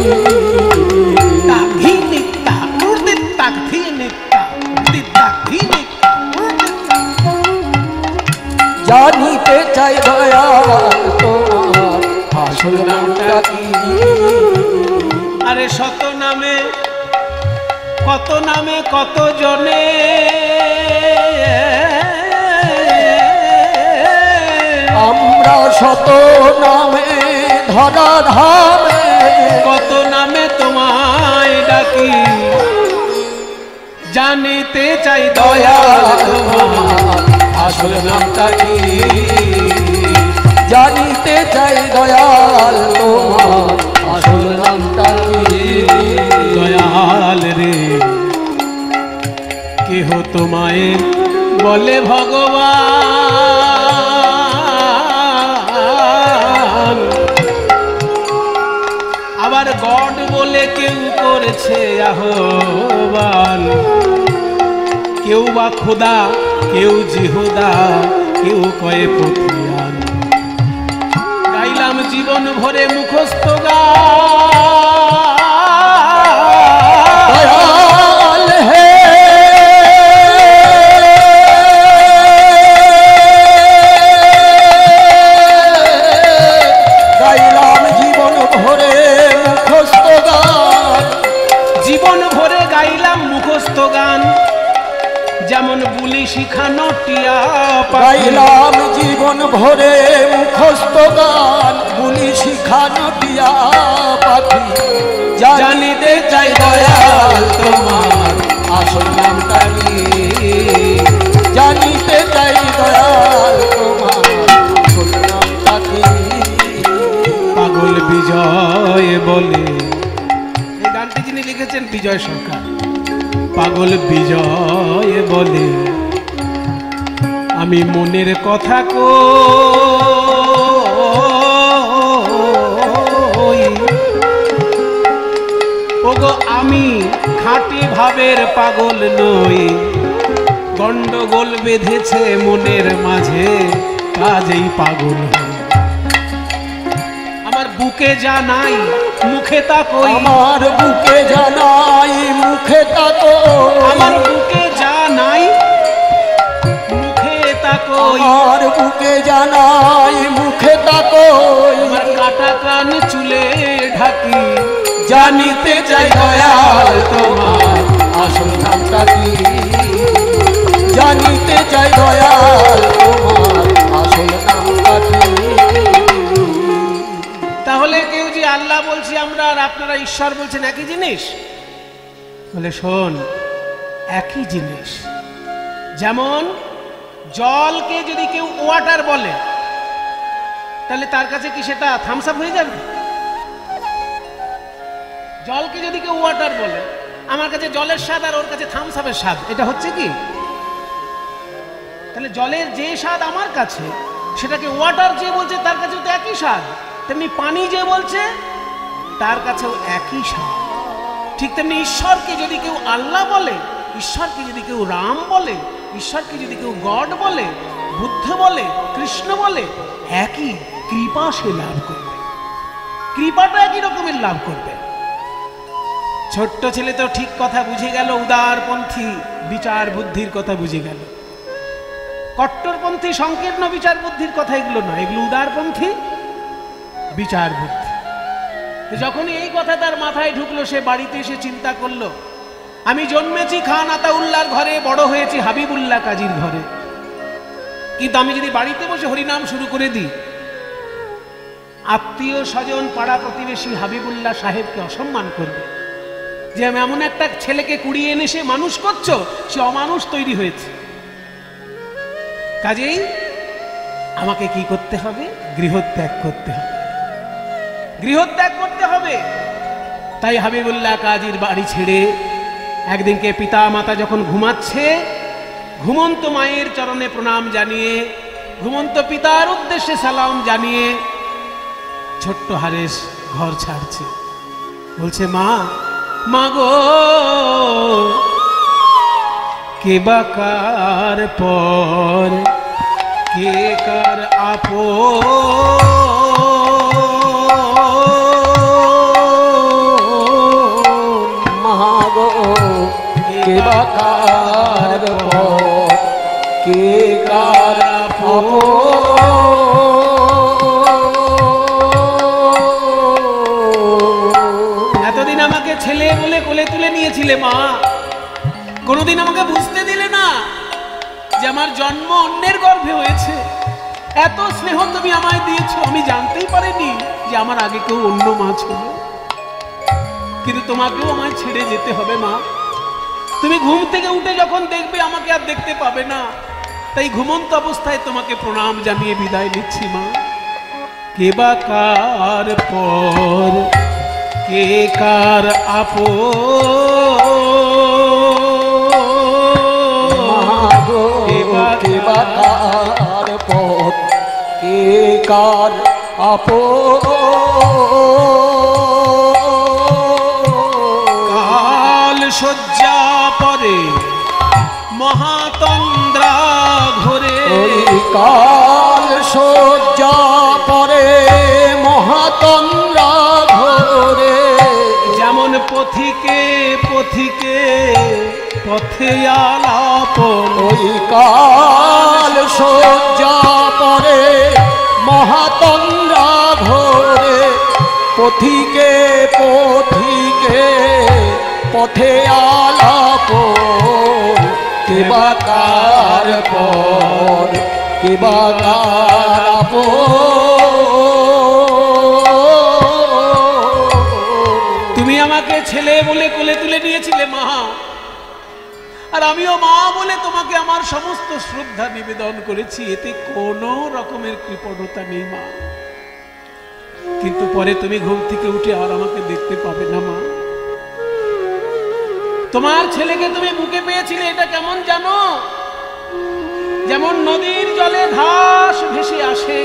জানিতে চাই দয়াল তোমার আসল নামটা কি। আরে শত নামে কত জনে আমরা শত নামে ধরা ধামে, কত নামে তোমায় ডাকি, জানিতে চাই দয়াল তোমার আসল নামটা কি, জানিতে চাই দয়াল তোমার আসল নামটা কি। দয়াল রে কেহ তোমায় বলে ভগবান, আবার গড বলে কেউ করেছে আহ্বান, কেউ বা খোদা কেউ জিহুদা কেউ কয়ে পথিয়ান, গাইলাম জীবন ভরে মুখস্থ দয়াল হে গাইলাম জীবন ভরে মুখস্থ গান, জীবন ভরে গাইলাম মুখস্থ গান, যেমন বুলি শিখানো টিয়া গাইলাম জীবন ভরে মুখস্থ গান, বুলি শিখানো টিয়া পাখি, জানিতে চাই দয়াল তোমার আসল নামটা কি, জানিতে চাই দয়াল তোমার আসল নামটা কি। পাগল বিজয় বলে, এই গানটি যিনি লিখেছেন বিজয় সরকার, পাগল বিজয় বলে আমি মনের কথা কই, ওগো আমি খাঁটি ভাবের পাগল নই, গন্ডগোল বেঁধেছে মনের মাঝে কাজেই পাগল হই। আমার বুকে যা নাই মুখে তা কই, আমার বুকে জানাই মুখে তা কই, আমার বুকে যা নাই মুখে তা কই, আমার বুকে জানাই মুখে তা কই, আমার কাটা কান চুলে ঢাকি, জানিতে চাই দয়াল তোমার আসল নামটা কি, জানিতে চাই দয়াল তোমার আসল নামটা কি। তাহলে কেউ যে আল্লাহ বলছি আমরা আর আপনারা ঈশ্বর বলছেন একই জিনিস? বলে শোন, একই জিনিস। যেমন জলকে যদি কেউ ওয়াটার বলে তাহলে তার কাছে কি সেটা থামস আপ হয়ে যাবে? জলকে যদি কেউ ওয়াটার বলে, আমার কাছে জলের স্বাদ আর ওর কাছে থামস আপের স্বাদ, এটা হচ্ছে কি? তাহলে জলের যে স্বাদ আমার কাছে সেটাকে ওয়াটার যে বলছে তার কাছেও তো একই স্বাদ, তেমনি পানি যে বলছে তার কাছেও একই স্বাদ। ঠিক তেমনি ঈশ্বরকে যদি কেউ আল্লাহ বলে, ঈশ্বরকে যদি কেউ রাম বলে, ঈশ্বরকে যদি কেউ গড বলে, বুদ্ধ বলে, কৃষ্ণ বলে, একই কৃপা সে লাভ করবে, কৃপাটা একই রকমের লাভ করবে। ছোট্ট ছেলে তো ঠিক কথা বুঝে গেল, উদারপন্থী বিচার বুদ্ধির কথা বুঝে গেল। কট্টরপন্থী সংকীর্ণ বিচার বুদ্ধির কথা এগুলো নয়, এগুলো উদারপন্থী বিচার বুদ্ধি। যখনই এই কথা তার মাথায় ঢুকলো, সে বাড়িতে এসে চিন্তা করলো আমি জন্মেছি খান আতাউল্লাহর ঘরে, বড় হয়েছি হাবিবুল্লাহ কাজীর ঘরে, কিন্তু আমি যদি বাড়িতে বসে হরিনাম শুরু করে দিই, আত্মীয় স্বজন পাড়া প্রতিবেশী হাবিবুল্লাহ সাহেবকে অসম্মান করবে যে আমি এমন একটা ছেলেকে কুড়িয়ে এনে সে মানুষ করছো, সে অমানুষ তৈরি হয়েছে। কাজেই আমাকে কি করতে হবে? গৃহত্যাগ করতে হবে, গৃহত্যাগ করতে হবে। তাই হাবিবুল্লাহ কাজীর বাড়ি ছেড়ে একদিনকে পিতা মাতা যখন ঘুমাচ্ছে, ঘুমন্ত মায়ের চরণে প্রণাম জানিয়ে, ঘুমন্ত পিতার উদ্দেশ্যে সালাম জানিয়ে ছোট্ট হারেস ঘর ছাড়ছে। বলছে, মা, মা গো, কে বা কার পর, কে কার আপন, মা গো, কে বা কার পর, কে কার আপন। এতদিন আমাকে ছেলে বলে কোলে তুলে নিয়েছিলে মা, কোনোদিন আমাকে বুঝতে দিলে না যে আমার জন্ম অন্যের গর্ভে হয়েছে। এত স্নেহ তুমি আমায় দিয়েছো, আমি জানতেই পারিনি যে আমার আগে কেউ অন্য মা ছিল। কিন্তু তোমাকেও আমায় ছেড়ে যেতে হবে মা। তুমি ঘুম থেকে উঠে যখন দেখবে আমাকে আর দেখতে পাবে না, তাই ঘুমন্ত অবস্থায় তোমাকে প্রণাম জানিয়ে বিদায় নিচ্ছি মা। কে বা কার পর, কে কার আপন, কে বা কার পর, কে কার আপন। কাল শয্যা পরে মহাতন্দ্রা ঘোরে, কাল শয্যা পরে মহাতন্দ্রা ঘোরে, যেমন পথিকে পথিকে পথে আলাপন। ওই কাল শয্যা পরে মহাতন্দ্রা ঘোরে, পথিকে পথিকে পথে আলাপন। কে বা কার পর, কে বা কার আপন। তুমি আমাকে ছেলে বলে কোলে তুলে নিয়েছিলে মা, আর আমিও মা বলে তোমাকে আমার সমস্ত শ্রদ্ধা নিবেদন করেছি, এতে কোনো রকমের কৃপণতা নেই মা। কিন্তু পরে তুমি ঘুম থেকে উঠে আর আমাকে দেখতে পাবে না মা। তোমার ছেলেকে তুমি বুকে পেয়েছিলে, এটা কেমন জানো? যেমন নদীর জলে ঘাস ভেসে আসে,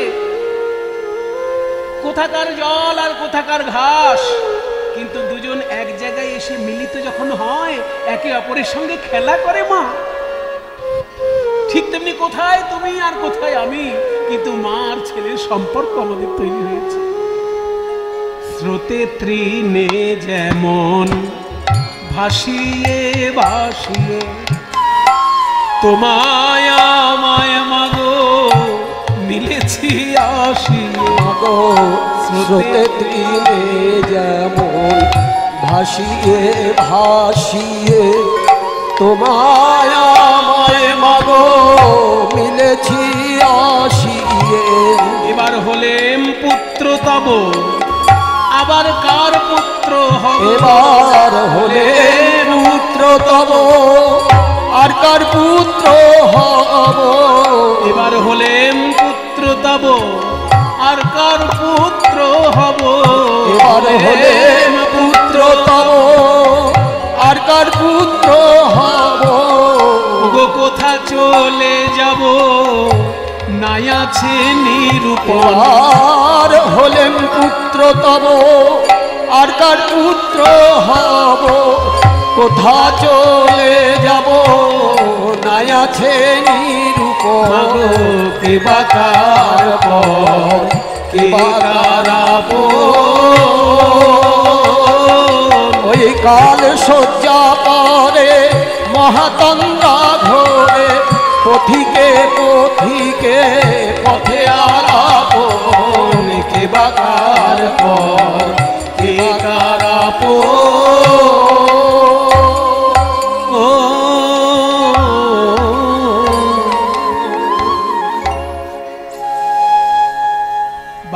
কোথাকার জল আর কোথাকার ঘাস, কিন্তু দুজন এক জায়গায় এসে মিলিত যখন হয়, একে অপরের সঙ্গে খেলা করে মা। ঠিক তেমনি কোথায় তুমি আর কোথায় আমি, কিন্তু মা আর ছেলের সম্পর্ক আমাদের তৈরি হয়েছে। স্রোতে তৃণে যেমন ভাসিয়ে ভাসিয়ে তোমায় আমায় মাগো মিলেছি আসিয়ে। মাগো স্রোতে তৃণে যেমন ভাসিয়ে ভাসিয়ে তোমায় আমায় মাগো মিলেছি আসিয়ে। এবার হলেম পুত্র তব, আবার কার পুত্র হব? এবার হলে পুত্র তব, আর কার পুত্র হব? এবার হলেম পুত্র তব, আর কার পুত্র হব? এবার হলে পুত্র তব, আর কার পুত্র হব? গো কোথা চলে যাব, নাই আছে নিরূপণ। আর হলেন পুত্র তব, আর কার পুত্র হব? কোথা চলে যাব, নাই আছে নিরূপণ। কে বা কার পর, কে বা কার আপন। ওই কাল শয্যা পরে মহাতন্দ্রা ঘোরে, পথিকে পথিকে পথে আলাপন। কে বা কার পর, কে কার আপন।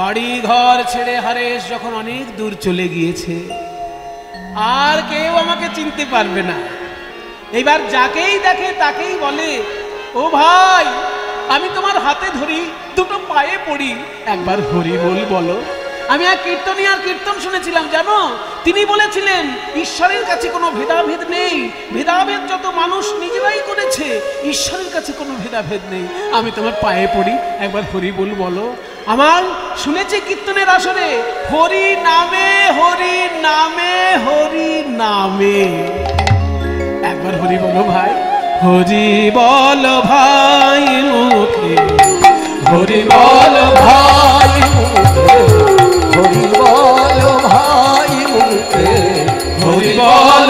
বাড়ি ঘর ছেড়ে হরেশ যখন অনেক দূর চলে গিয়েছে, আর কেউ আমাকে চিনতে পারবে না। এবার যাকেই দেখে তাকেই বলে, ও ভাই, আমি তোমার হাতে ধরি, দুটো পায়ে পড়ি, একবার হরি বল বলো। আমি এক কীর্তনিয়ার কীর্তন শুনেছিলাম, জানো, তিনি বলেছিলেন ঈশ্বরের কাছে কোনো ভেদাভেদ নেই, ভেদাভেদ যত মানুষ নিজেরাই করেছে, ঈশ্বরের কাছে কোনো ভেদাভেদ নেই। আমি তোমার পায়ে পড়ি, একবার হরি বল বলো। আমার শুনেছি কীর্তনের আসরে, হরি নামে হরি নামে হরি নামে, একবার হরি বলো ভাই। হরি বল ভাই মুখে, হরি বল ভাই মুখে, হরি বল ভাই মুখে, হরি বল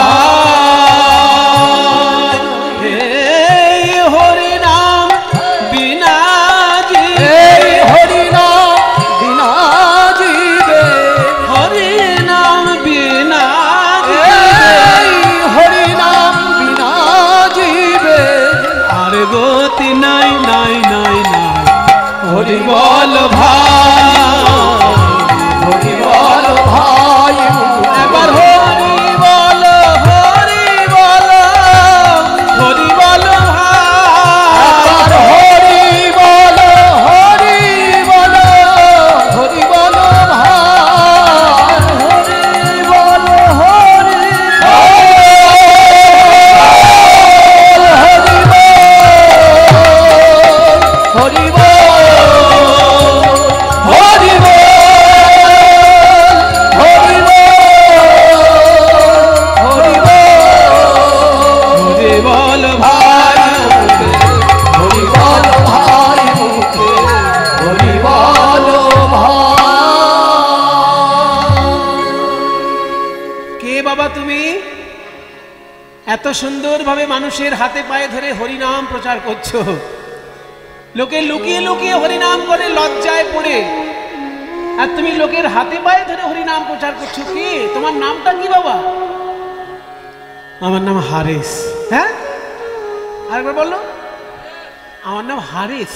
ভাই। এই হরি নাম বিনা জীবে, হরি নাম বিনা জীবে, হরি নাম বিনা হরি নাম বিনা জীবে, আর গতি নাই নাই নাই নাই। হরি বল ভাই, হরি বল ভাই একবার হরি বল, হরি বল, হরি বল ভাই। হরি বল, হরি বল, হরি বল ভাই, হরি বল, হরি হরি বল, হরি বল, হরি বল, হরি বল, হরি বল, হরি বল ভাই, হরি বল ভাই মুখে, হরি বল ভাই। কে বাবা তুমি? এত সুন্দরভাবে মানুষের হাতে পায়ে ধরে হরিনাম প্রচার করছো, লোকে লুকিয়ে লুকিয়ে হরিনাম করে লজ্জায় পড়ে, আর তুমি লোকের হাতে পায়ে ধরে হরিনাম প্রচার করছো। কে? তোমার নামটা কি বাবা? আমার নাম হারিস। হ্যাঁ, আরেকবার বললো, আমার নাম হারিস।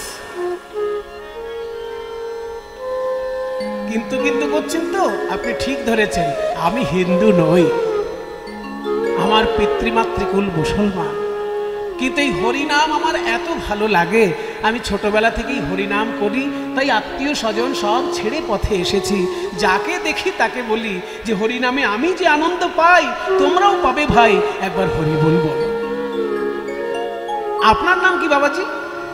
কিন্তু কিন্তু করছেন তো, আপনি ঠিক ধরেছেন, আমি হিন্দু নই, আমার পিতৃমাতৃকুল মুসলমান, কিন্তু এই হরিনাম আমার এত ভালো লাগে, আমি ছোটবেলা থেকেই হরিনাম করি, তাই আত্মীয় স্বজন সব ছেড়ে পথে এসেছি। যাকে দেখি তাকে বলি যে হরিনামে আমি যে আনন্দ পাই তোমরাও পাবে ভাই, একবার হরি বল বলো। আপনার নাম কি বাবাজি?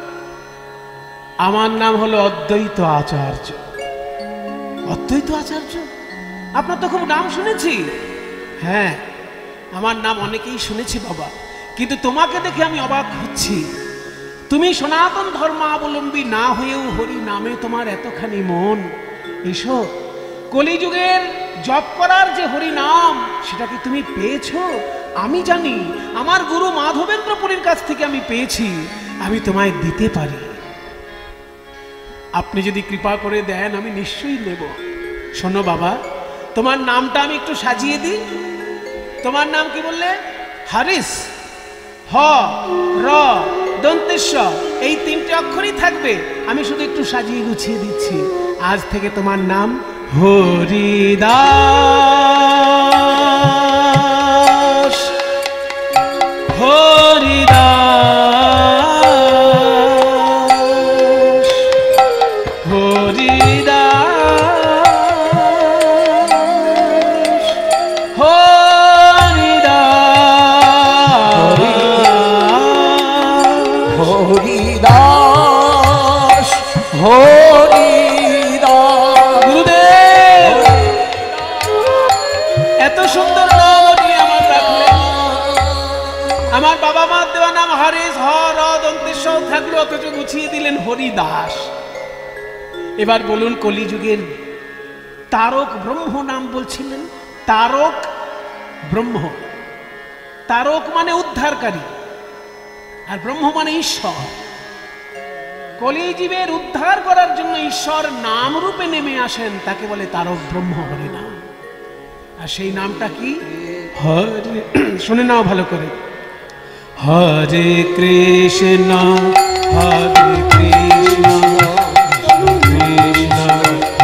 আমার নাম হলো অদ্বৈত আচার্য। অদ্বৈত আচার্য? আপনার তো খুব নাম শুনেছি। হ্যাঁ, আমার নাম অনেকেই শুনেছি বাবা, কিন্তু তোমাকে দেখে আমি অবাক হচ্ছি। তুমি সনাতন ধর্মাবলম্বী না হয়েও হরি নামে তোমার এতখানি মন। এসো, কলিযুগের জপ করার যে হরি নাম, সেটা কি তুমি পেয়েছো? আমি জানি, আমার গুরু মাধবেন্দ্র পুরীর কাছ থেকে আমি পেয়েছি, আমি তোমায় দিতে পারি। আপনি যদি কৃপা করে দেন আমি নিশ্চয়ই নেব। শোনো বাবা, তোমার নামটা আমি একটু সাজিয়ে দিই। তোমার নাম কি বললে? হারিস। হ, র, দন্তেশ্ব, এই তিনটে অক্ষরই থাকবে। আমি শুধু একটু সাজিয়ে গুছিয়ে দিচ্ছি। আজ থেকে তোমার নাম হরিদাস। হরিদাস, হরিদাস, হরিদাস, হরিদাস, হরিদাস। গুরুদেব, এত সুন্দর নাম আপনি আমার রাখলেন। আমার বাবা মার দেওয়া নাম হরিশ, হ, র, দন্তেশ থাকলো, অথচ গুছিয়ে দিলেন হরিদাস। এবার বলুন, কলিযুগের তারক ব্রহ্ম নাম বলছিলেন, তারক ব্রহ্ম। তারক মানে উদ্ধারকারী, আর ব্রহ্ম মানে ঈশ্বর। কলিজীবের উদ্ধার করার জন্য ঈশ্বর নাম রূপে নেমে আসেন, তাকে বলে তারক ব্রহ্ম হরি নাম। আর সেই নামটা কি? হরে। শুনে নাও ভালো করে। হরে কৃষ্ণ, হরে কৃষ্ণ, কৃষ্ণ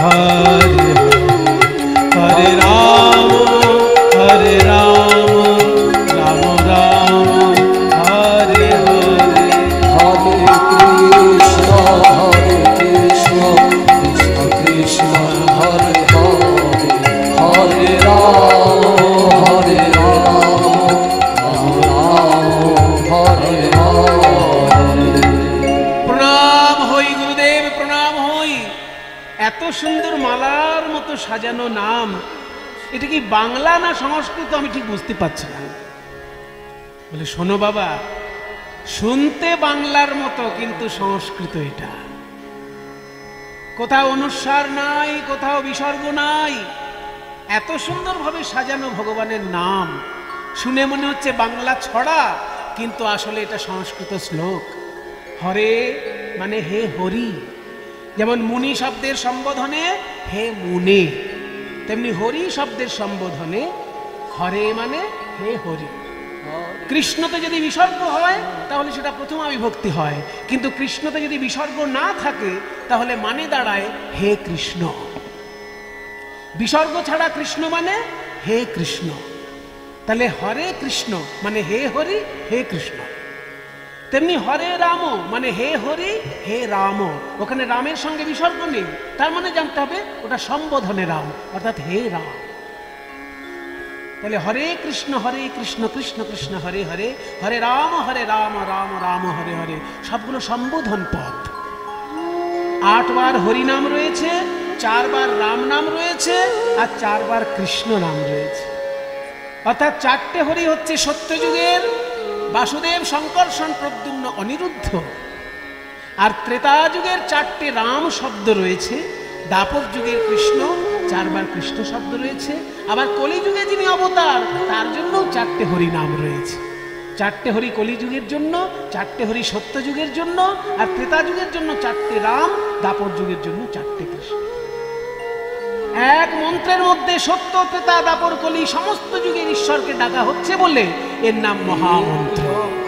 প্রণাম হই। এত সুন্দর মালার মতো সাজানো নাম, এটা কি বাংলা না সংস্কৃত আমি ঠিক বুঝতে পারছি না। বলে শোনো বাবা, শুনতে বাংলার মতো কিন্তু সংস্কৃত এটা। কোথাও অনুস্বার নাই, কোথাও বিসর্গ নাই, এত সুন্দরভাবে সাজানো ভগবানের নাম শুনে মনে হচ্ছে বাংলা ছড়া, কিন্তু আসলে এটা সংস্কৃত শ্লোক। হরে মানে হে হরি, যেমন মুনি শব্দের সম্বোধনে হে মুনে, তেমনি হরি শব্দের সম্বোধনে হরে মানে হে হরি। কৃষ্ণতে যদি বিসর্গ হয় তাহলে সেটা প্রথমা বিভক্তি হয়, কিন্তু কৃষ্ণতে যদি বিসর্গ না থাকে তাহলে মানে দাঁড়ায় হে কৃষ্ণ। বিসর্গ ছাড়া কৃষ্ণ মানে হে কৃষ্ণ। তাহলে হরে কৃষ্ণ মানে হে হরি হে কৃষ্ণ। তেমনি হরে রাম মানে হে হরি হে রাম, ওখানে রামের সঙ্গে বিসর্গ নেই, তার মানে জানতে হবে ওটা সম্বোধনে রাম, অর্থাৎ হে রাম। তাহলে হরে কৃষ্ণ কৃষ্ণ কৃষ্ণ হরে হরে, হরে রাম রাম রাম হরে হরে, সবগুলো সম্বোধন পদ। 8 বার হরি নাম রয়েছে, 4 বার রাম নাম রয়েছে, আর 4 বার কৃষ্ণ নাম রয়েছে। অর্থাৎ 4টে হরি হচ্ছে সত্যযুগের বাসুদেব, শঙ্কর্ষণ, প্রদ্যুম্ন, অনিরুদ্ধ। আর ত্রেতা যুগের 4টে রাম শব্দ রয়েছে, দাপর যুগের কৃষ্ণ, 4 বার কৃষ্ণ শব্দ রয়েছে। আবার কলিযুগে যিনি অবতার তার জন্য 4টে হরি নাম রয়েছে। 4টে হরি কলিযুগের জন্য, 4টে হরি সত্য যুগের জন্য, আর ত্রেতা যুগের জন্য 4টে রাম, দাপর যুগের জন্য 4টে কৃষ্ণ। এক মন্ত্রের মধ্যে সত্য, ত্রেতা, দাপর, কলি সমস্ত যুগের ঈশ্বরকে ডাকা হচ্ছে বলে এর নাম মহামন্ত্র।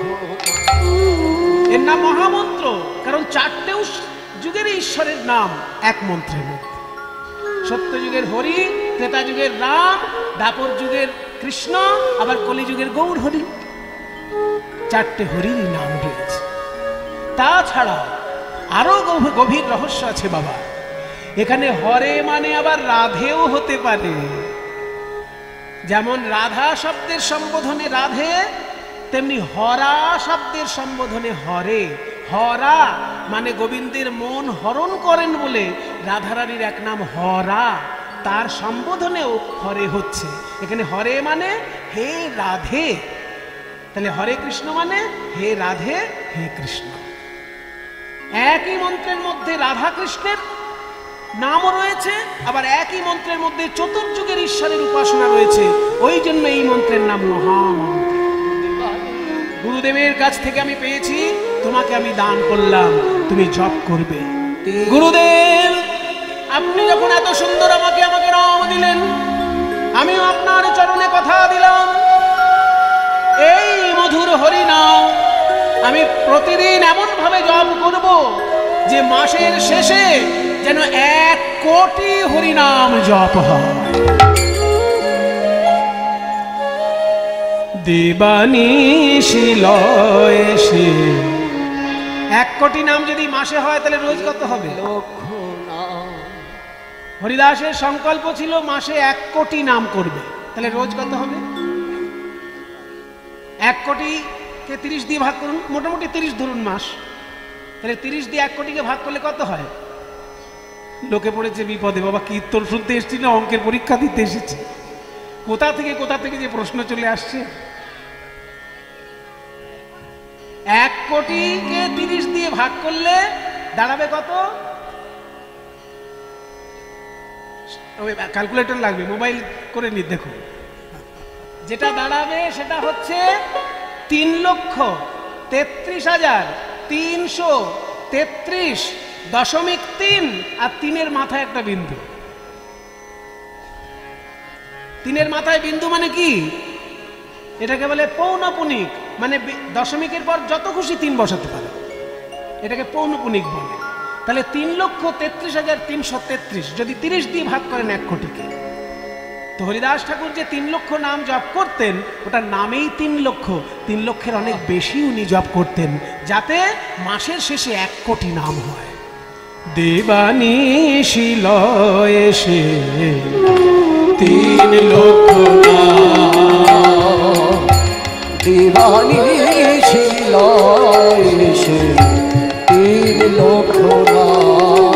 এর নাম মহামন্ত্র, কারণ 4টে যুগের ঈশ্বরের নাম এক মন্ত্রের মধ্যে। সত্য যুগের হরি, ত্রেতা যুগের রাম, দাপর যুগের কৃষ্ণ, আবার কলি যুগের গৌর হরি। 4টে হরির নাম রয়েছে। তাছাড়া আরো গভীর রহস্য আছে বাবা। এখানে হরে মানে আবার রাধেও হতে পারে। যেমন রাধা শব্দের সম্বোধনে রাধে, তেমনি হরা শব্দের সম্বোধনে হরে। হরা মানে গোবিন্দের মন হরণ করেন বলে রাধারানীর এক নাম হরা, তার সম্বোধনেও হরে হচ্ছে। এখানে হরে মানে হে রাধে, তাহলে হরে কৃষ্ণ মানে হে রাধে হে কৃষ্ণ। একই মন্ত্রের মধ্যে রাধা কৃষ্ণের নামও রয়েছে, আবার একই মন্ত্রের মধ্যে চতুর্যুগের ঈশ্বরের উপাসনা রয়েছে। ওই জন্য এই মন্ত্রের নাম মহামন্ত্র। গুরুদেবের কাছ থেকে আমি পেয়েছি, তোমাকে আমি দান করলাম, তুমি জপ করবে। গুরুদেব আপনি যখন এত সুন্দর আমাকে নাম দিলেন, আমিও আপনার চরণে কথা দিলাম, এই মধুর হরি নাম আমি প্রতিদিন এমন ভাবে জপ করব যে মাসের শেষে যেন 1 কোটি হরিনাম জপ হয়। দেবানিশি লয় সে 1 কোটি নাম যদি মাসে হয় তাহলে রোজ কত হবে? হরিদাসের সংকল্প ছিল মাসে 1 কোটি নাম করবে, তাহলে রোজ কত হবে? 1 কোটিকে 30 দিয়ে ভাগ করুন, মোটামুটি 30 ধরুন মাস, তাহলে 30 দিয়ে 1 কোটিকে ভাগ করলে কত হয়? লোকে পড়েছে বিপদে, বাবা কীর্তন শুনতে এসেছি না অঙ্কের পরীক্ষা দিতে এসেছি, কোথা থেকে যে প্রশ্ন চলে আসছে। 1 কোটিকে 30 দিয়ে ভাগ করলে দাঁড়াবে কত? ক্যালকুলেটর লাগবে, মোবাইল করে নি দেখো, যেটা দাঁড়াবে সেটা হচ্ছে 3,33,333.3 আর 3-এর মাথায় একটা বিন্দু। 3-এর মাথায় বিন্দু মানে কি? এটাকে বলে পৌনপুনিক, মানে দশমিকের পর যত খুশি 3 বসাতে পারে, এটাকে পৌনপুনিক বলে। তাহলে 3,33,333 যদি 30 দিয়ে ভাগ করেন 1 কোটিকে, তো হরিদাস ঠাকুর যে 3 লক্ষ নাম জপ করতেন, ওটার নামেই 3 লক্ষ। 3 লক্ষের অনেক বেশি উনি জপ করতেন, যাতে মাসের শেষে 1 কোটি নাম হয়। দেবানিশি লয় সে 3 লক্ষ নাম, দেবানিশি লয় সে 3 লক্ষ নাম।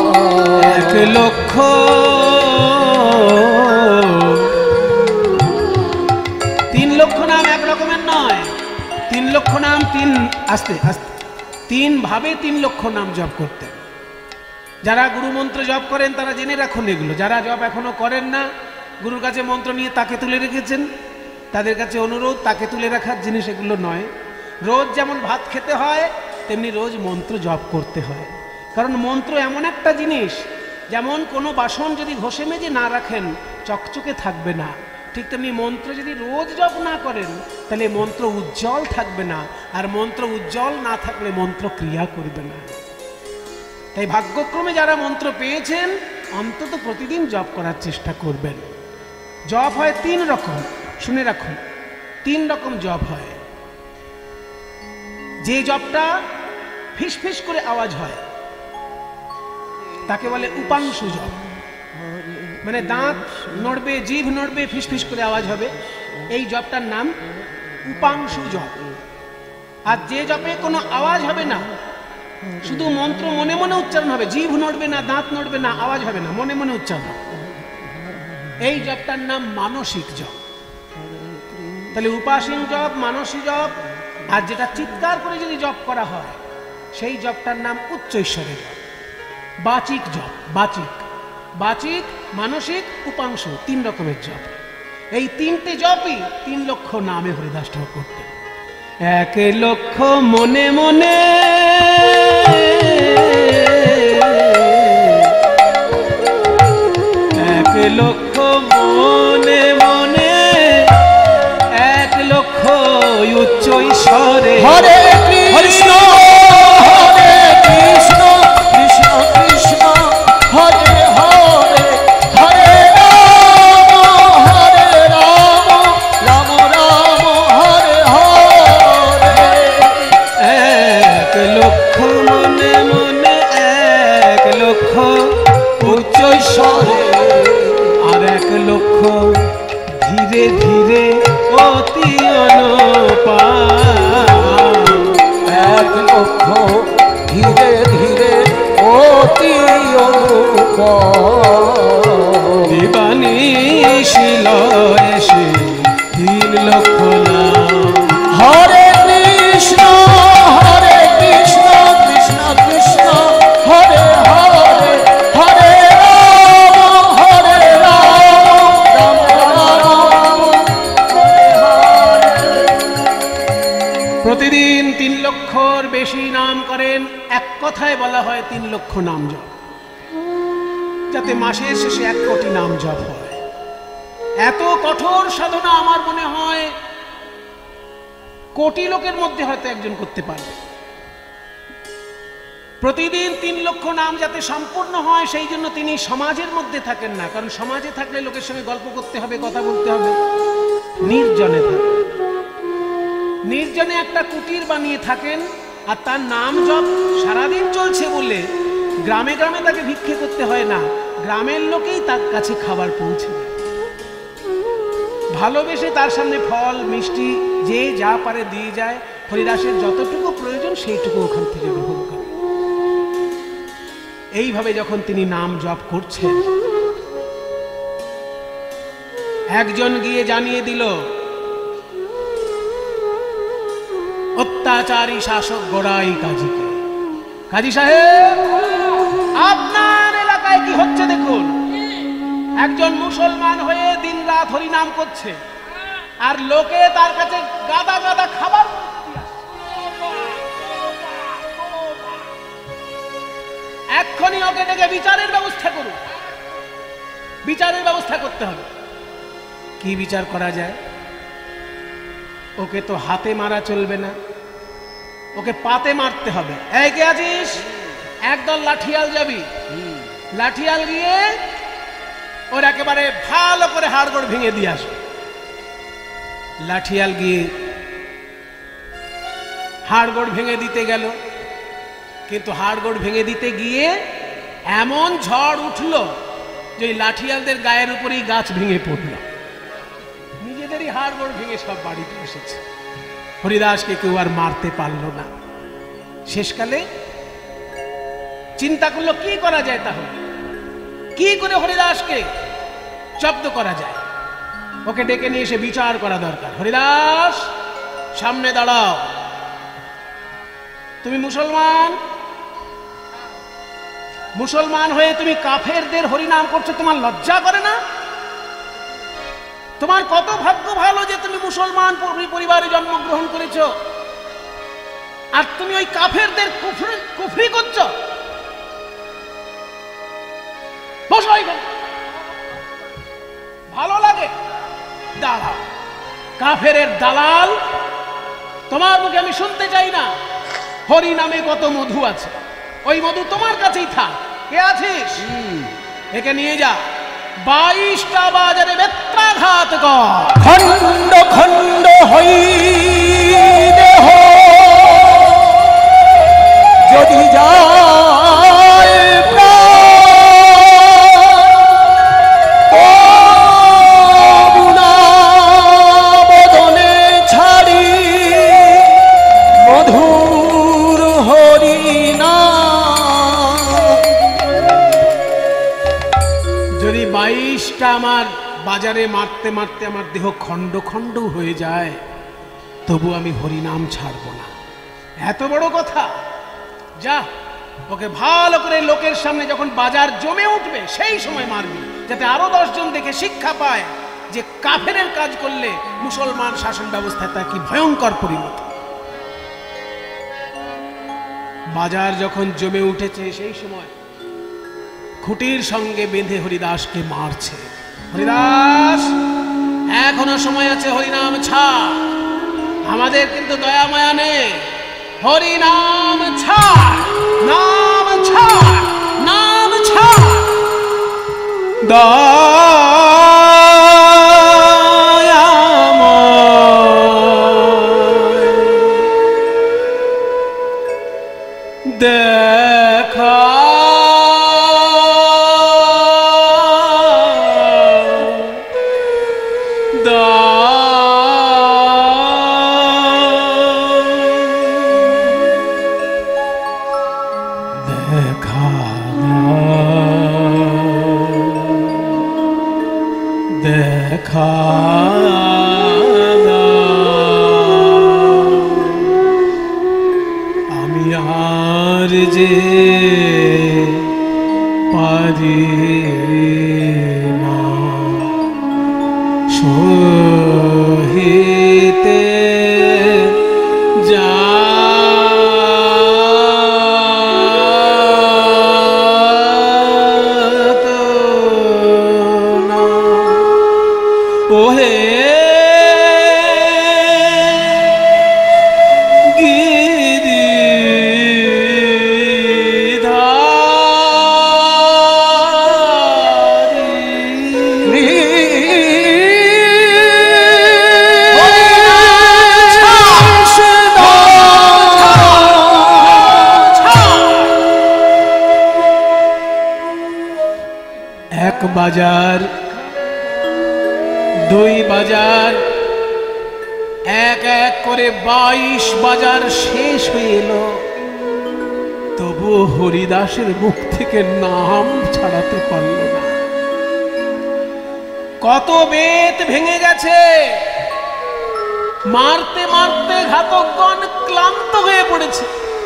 আস্তে আস্তে 3 ভাবে 3 লক্ষ নাম জপ করতেন। যারা গুরু মন্ত্র জপ করেন তারা জেনে রাখুন এগুলো। যারা জপ এখনো করেন না, গুরুর কাছে মন্ত্র নিয়ে তাকে তুলে রেখেছেন, তাদের কাছে অনুরোধ তাকে তুলে রাখার জিনিস এগুলো নয়। রোজ যেমন ভাত খেতে হয় তেমনি রোজ মন্ত্র জপ করতে হয়। কারণ মন্ত্র এমন একটা জিনিস, যেমন কোনো বাসন যদি ঘষে মেজে না রাখেন চকচকে থাকবে না, ঠিক তেমনি মন্ত্র যদি রোজ জপ না করেন তাহলে মন্ত্র উজ্জ্বল থাকবে না, আর মন্ত্র উজ্জ্বল না থাকলে মন্ত্র ক্রিয়া করবে না। তাই ভাগ্যক্রমে যারা মন্ত্র পেয়েছেন অন্তত প্রতিদিন জপ করার চেষ্টা করবেন। জপ হয় 3 রকম, শুনে রাখুন। 3 রকম জপ হয়। যে জপটা ফিসফিস করে আওয়াজ হয় তাকে বলে উপাংশু জপ, মানে দাঁত নড়বে, জিভ নড়বে, ফিসফিস করে আওয়াজ হবে, এই জপটার নাম উপাংশু জপ। আর যে জপে কোনো আওয়াজ হবে না, শুধু মন্ত্র মনে মনে উচ্চারণ হবে, জিভ নড়বে না, দাঁত নড়বে না, আওয়াজ হবে না, মনে মনে উচ্চারণ হবে, এই জপটার নাম মানসিক জপ। তাহলে উপাসীন জপ, মানসিক জপ, আর যেটা চিৎকার করে যদি জপ করা হয় সেই জপটার নাম উচ্চ ঈশ্বরের জপ, বাচিক জপ। বাচিক, মানসিক, উপাংশ, 3 রকমের জপ। এই 3টে জপই 3 লক্ষ নামে হরিদাস ঠাকুর করতেন। 1 লক্ষ মনে মনে, 1 লক্ষ মনে মনে, 1 লক্ষ উচ্চ ঈশ্বরে। হরে কৃষ্ণ হরে কৃষ্ণ কৃষ্ণ কৃষ্ণ হরে হরে, হরে রাম রাম রাম হরে হরে। 1 লক্ষ মনে মনে, 1 লক্ষ উচ্চ ঈশ্বরে, আর 1 লক্ষ ধীরে ধীরে অতি অনুপাম। 1 লক্ষ ধীরে ধীরে অতি অনুপম। দিবানিশিল এসে 3 লক্ষ নাম। হরে কৃষ্ণ কৃষ্ণ কৃষ্ণ হরে হরে, হরে রাম রাম রাম হরে। প্রতিদিন 3 লক্ষর বেশি নাম করেন, এক কথায় বলা হয় 3 লক্ষ নাম জপ, যাতে মাসের শেষে 1 কোটি নাম জপ হয়। এত কঠোর সাধনা আমার মনে হয় কোটি লোকের মধ্যে হয়তো একজন করতে পারবে। প্রতিদিন 3 লক্ষ নাম যাতে সম্পূর্ণ হয় সেই জন্য তিনি সমাজের মধ্যে থাকেন না, কারণ সমাজে থাকলে লোকের সঙ্গে গল্প করতে হবে, কথা বলতে হবে। নির্জনে থাকেন, নির্জনে একটা কুটির বানিয়ে থাকেন, আর তার নাম জপ সারাদিন চলছে বলে গ্রামে গ্রামে তাকে ভিক্ষে করতে হয় না, গ্রামের লোকেই তার কাছে খাবার পৌঁছে দেয়। ভালোবেসে তার সামনে ফল মিষ্টি যে যা পারে দিয়ে যায়, হরিদাসের যতটুকু প্রয়োজন সেইটুকু ওখান থেকে গ্রহণ করে। এইভাবে যখন তিনি নাম জপ করছেন, একজন গিয়ে জানিয়ে দিল অত্যাচারী শাসক গোড়াই কাজীকে, কাজী সাহেব আপনার এলাকায় কি হচ্ছে দেখুন। একজন মুসলমান হয়ে দিনরাত হরিনাম করছে, আর লোকে তার কাছে গাদা গাদা খাবার, এক্ষুনি ওকে ডেকে বিচারের ব্যবস্থা করুন। বিচারের ব্যবস্থা করতে হবে। কি বিচার করা যায়? ওকে তো হাতে মারা চলবে না, ওকে পাতে মারতে হবে। এই কে আছিস? একদল লাঠিয়াল যাবি, লাঠিয়াল গিয়ে ওর একেবারে ভালো করে হাড়গোড় ভেঙে দিয়ে আসবে। লাঠিয়াল গিয়ে হাড়গোড় ভেঙে দিতে গেল, কিন্তু হাড়গোড় ভেঙে দিতে গিয়ে এমন ঝড় উঠল যে লাঠিয়ালদের গায়ের উপরেই গাছ ভেঙে পড়ল, নিজেদেরই হাড়গোড় ভেঙে সব বাড়িতে এসেছে। হরিদাসকে কেউ আর মারতে পারল না। শেষকালে চিন্তা করলো কি করা যায়, তাহলে কি করে হরিদাসকে জব্দ করা যায়। ওকে ডেকে নিয়ে এসে বিচার করা দরকার। হরিদাস সামনে দাঁড়াও। তুমি মুসলমান, মুসলমান হয়ে তুমি কাফেরদের হরিনাম করছো, তোমার লজ্জা করে না? তোমার কত ভাগ্য ভালো যে তুমি মুসলমান পরিবারে জন্মগ্রহণ করেছো, আর তুমি ওই কাফেরদের কুফরি করছো। বসো এখানে, ভালো লাগে? দাঁড়াও, কাফেরের দালাল, তোমার মুখে আমি শুনতে চাই না। হরি নামে কত মধু আছে, ওই মধু তোমার কাছেই থাক। কে আছিস? একে নিয়ে যা, 22টা বাজারে বেত্রাঘাত কর। খণ্ড খণ্ড হই দেহ যদি যায় বদনে ছাড়ি মধুর হরিনা। যদি 22টা আমার বাজারে মারতে মারতে আমার দেহ খণ্ড খণ্ড হয়ে যায়, তবু আমি হরিনাম ছাড়ব না। এত বড় কথা? যা, ওকে ভালো করে লোকের সামনে যখন বাজার জমে উঠবে সেই সময় মারবি, যাতে আরো 10 জন দেখে শিক্ষা পায় যে কাফেরের কাজ করলে মুসলমান শাসন ব্যবস্থায় তার কি ভয়ঙ্কর পরিণতি। বাজার যখন জমে উঠেছে সেই সময় খুঁটির সঙ্গে বেঁধে হরিদাসকে মারছে। হরিদাস, এখনো সময় আছে, হরিনাম ছাড়। আমাদের কিন্তু দয়া মায়া নেই। হরিনাম ছাড়, নাম ছাড়, নাম ছাড়। দেখা দেখা আমি আর যে পারি না সহিতে যা ওহে এক বাজার, 2 বাজার, এক এক করে 22 বাজার শেষ হয়ে এলো, তবু হরিদাসের মুখ থেকে নাম ছাড়াতে পারল না। কত বেত ভেঙে গেছে, মারতে মারতে ঘাতকগণ ক্লান্ত হয়ে পড়েছে।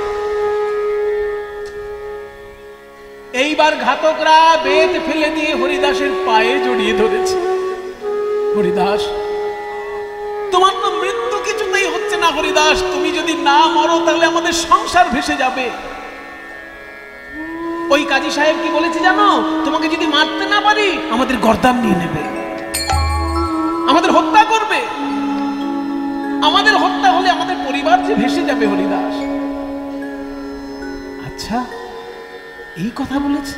এইবার ঘাতকরা বেত ফেলে দিয়ে হরিদাসের পায়ে জড়িয়ে ধরেছে। হরিদাস, তোমার তো মৃত্যু কিছুতেই হচ্ছে না। হরিদাস, তুমি যদি না মরো তাহলে আমাদের সংসার ভেসে যাবে। ওই কাজী সাহেব কি বলেছে জানো? তোমাকে যদি মারতে না পারি আমাদের গর্দান নিয়ে নেবে, আমাদের হত্যা করবে। আমাদের হত্যা হলে আমাদের পরিবার যে ভেসে যাবে। হরিদাস, আচ্ছা এই কথা বলেছে,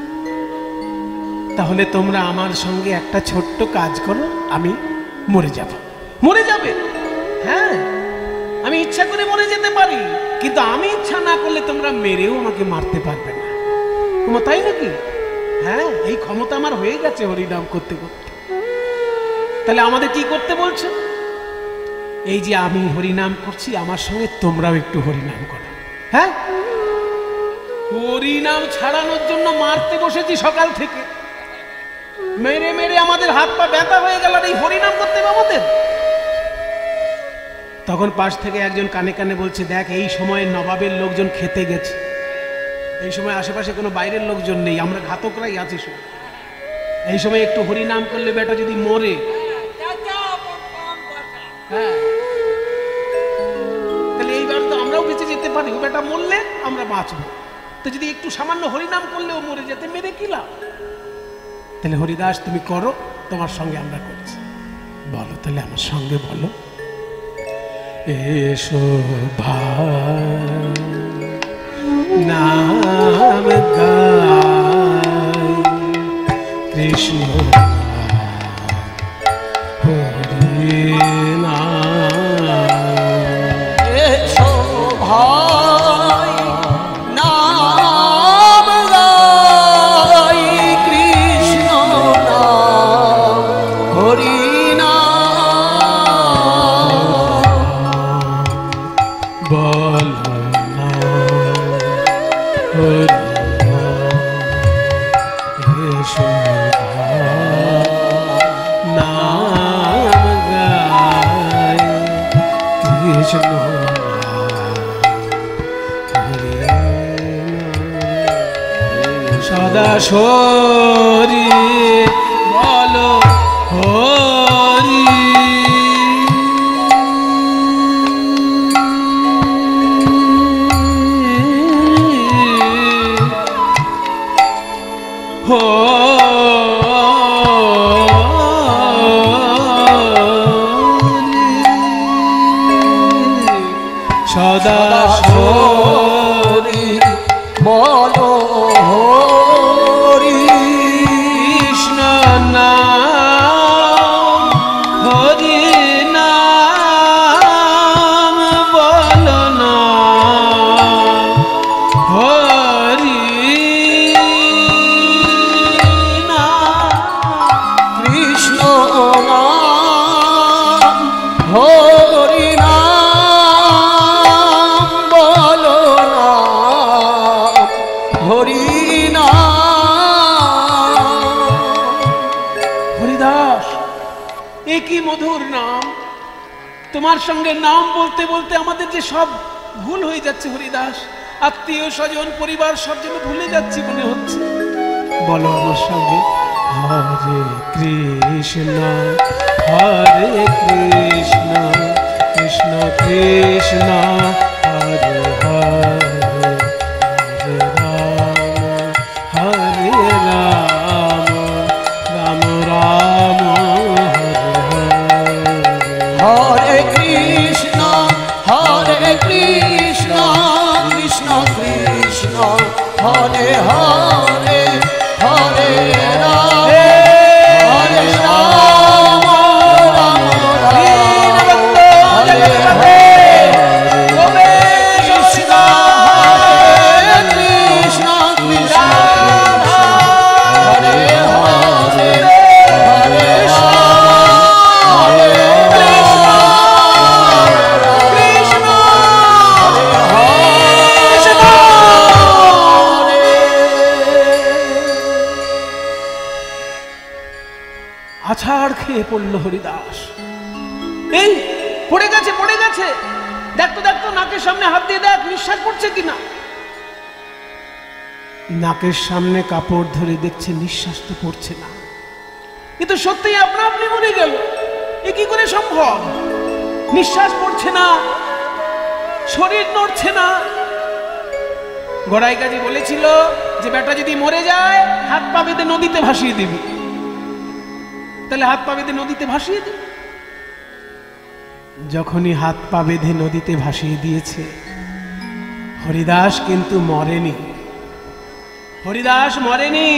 তাহলে তোমরা আমার সঙ্গে একটা ছোট্ট কাজ করো, আমি মরে যাব। মরে যাবে? হ্যাঁ, আমি ইচ্ছা করে মরে যেতে পারি, কিন্তু আমি ইচ্ছা না করলে তোমরা মেরেও আমাকে মারতে পারবে না। তোমার তাই নাকি? হ্যাঁ, এই ক্ষমতা আমার হয়ে গেছে হরিনাম করতে করতে। তাহলে আমাদের কি করতে বলছে? এই যে আমি হরিনাম করছি, আমার সঙ্গে তোমরাও একটু হরিনাম করো। হ্যাঁ, হরিনাম ছাড়ানোর জন্য মারতে বসেছি সকাল থেকে, মেরে মেরে আমাদের হাত পা ব্যথা হয়ে গেল। এই হরিনাম করতে হবে আমাদের। তখন পাশ থেকে একজন কানে কানে বলছে, দেখ এই সময় নবাবের লোকজন খেতে গেছে, এই সময় আশেপাশে কোনো বাইরের লোকজন নেই, আমরা ঘাতকরাই আছি শুধু। এই সময় একটু হরিনাম করলে বেটা যদি মরে, হ্যাঁ, তাহলে এইবার তো আমরাও বেঁচে যেতে পারি, ও বেটা মরলে আমরা বাঁচবো। তো যদি একটু সামান্য হরিনাম করলেও মরে যেতে, মেরে কি লাভ? তাহলে হরিদাস তুমি করো, তোমার সঙ্গে আমরা করছি। বলো তাহলে আমার সঙ্গে বলো, এসো ভাই নাম গাই কৃষ্ণ হরি নাম। এসো ভাই নাম গাই কৃষ্ণ নাম হরি সদা সরি বলো হরি, সদা সরি বলো হরি, কৃষ্ণ নাম হরি নাম বলো না হরি নাম, কৃষ্ণ নাম হরি নাম বলো না হরি নাম। হরিদাস, এ কি মধুর নাম! তোমার সঙ্গে নাম বলতে বলতে আমাদের যে সব ভুল হয়ে যাচ্ছে হরিদাস, আত্মীয় স্বজন পরিবার সব যেন ভুলে যাচ্ছি মনে হচ্ছে। বলো আমার সঙ্গে, হরে কৃষ্ণ হরে কৃষ্ণ কৃষ্ণ কৃষ্ণ হরে হরে, হরে রাম রাম রাম হরে কৃষ্ণ কৃষ্ণ কৃষ্ণ হরে হরে, হরে রাম হরে রাম রাম রাম হরে হরে, কৃষ্ণ হরে কৃষ্ণ কৃষ্ণ হরে হরে, হরে আছাড় খেয়ে পড়ল হরিদাস। এই পড়ে গেছে, পড়ে গেছে, দেখতো দেখতো, নাকের সামনে হাত দিয়ে দেখ নিঃশ্বাস পড়ছে কিনা। নাকের সামনে কাপড় ধরে দেখছে নিঃশ্বাস তো পড়ছে না, কিন্তু সত্যি আপনা আপনি মরে গেল। এ কি করে সম্ভব? নিঃশ্বাস পড়ছে না, শরীর নড়ছে না। গড়াই কাজী বলেছিল যে বেটা যদি মরে যায় হাত পা বেঁধে নদীতে ভাসিয়ে দিবি। তাহলে হাত পা বেঁধে নদীতে ভাসিয়ে দিবি। যখনই হাত পা বেঁধে নদীতে ভাসিয়ে দিয়েছে, হরিদাস কিন্তু মরেনি। হরিদাস মরেনি।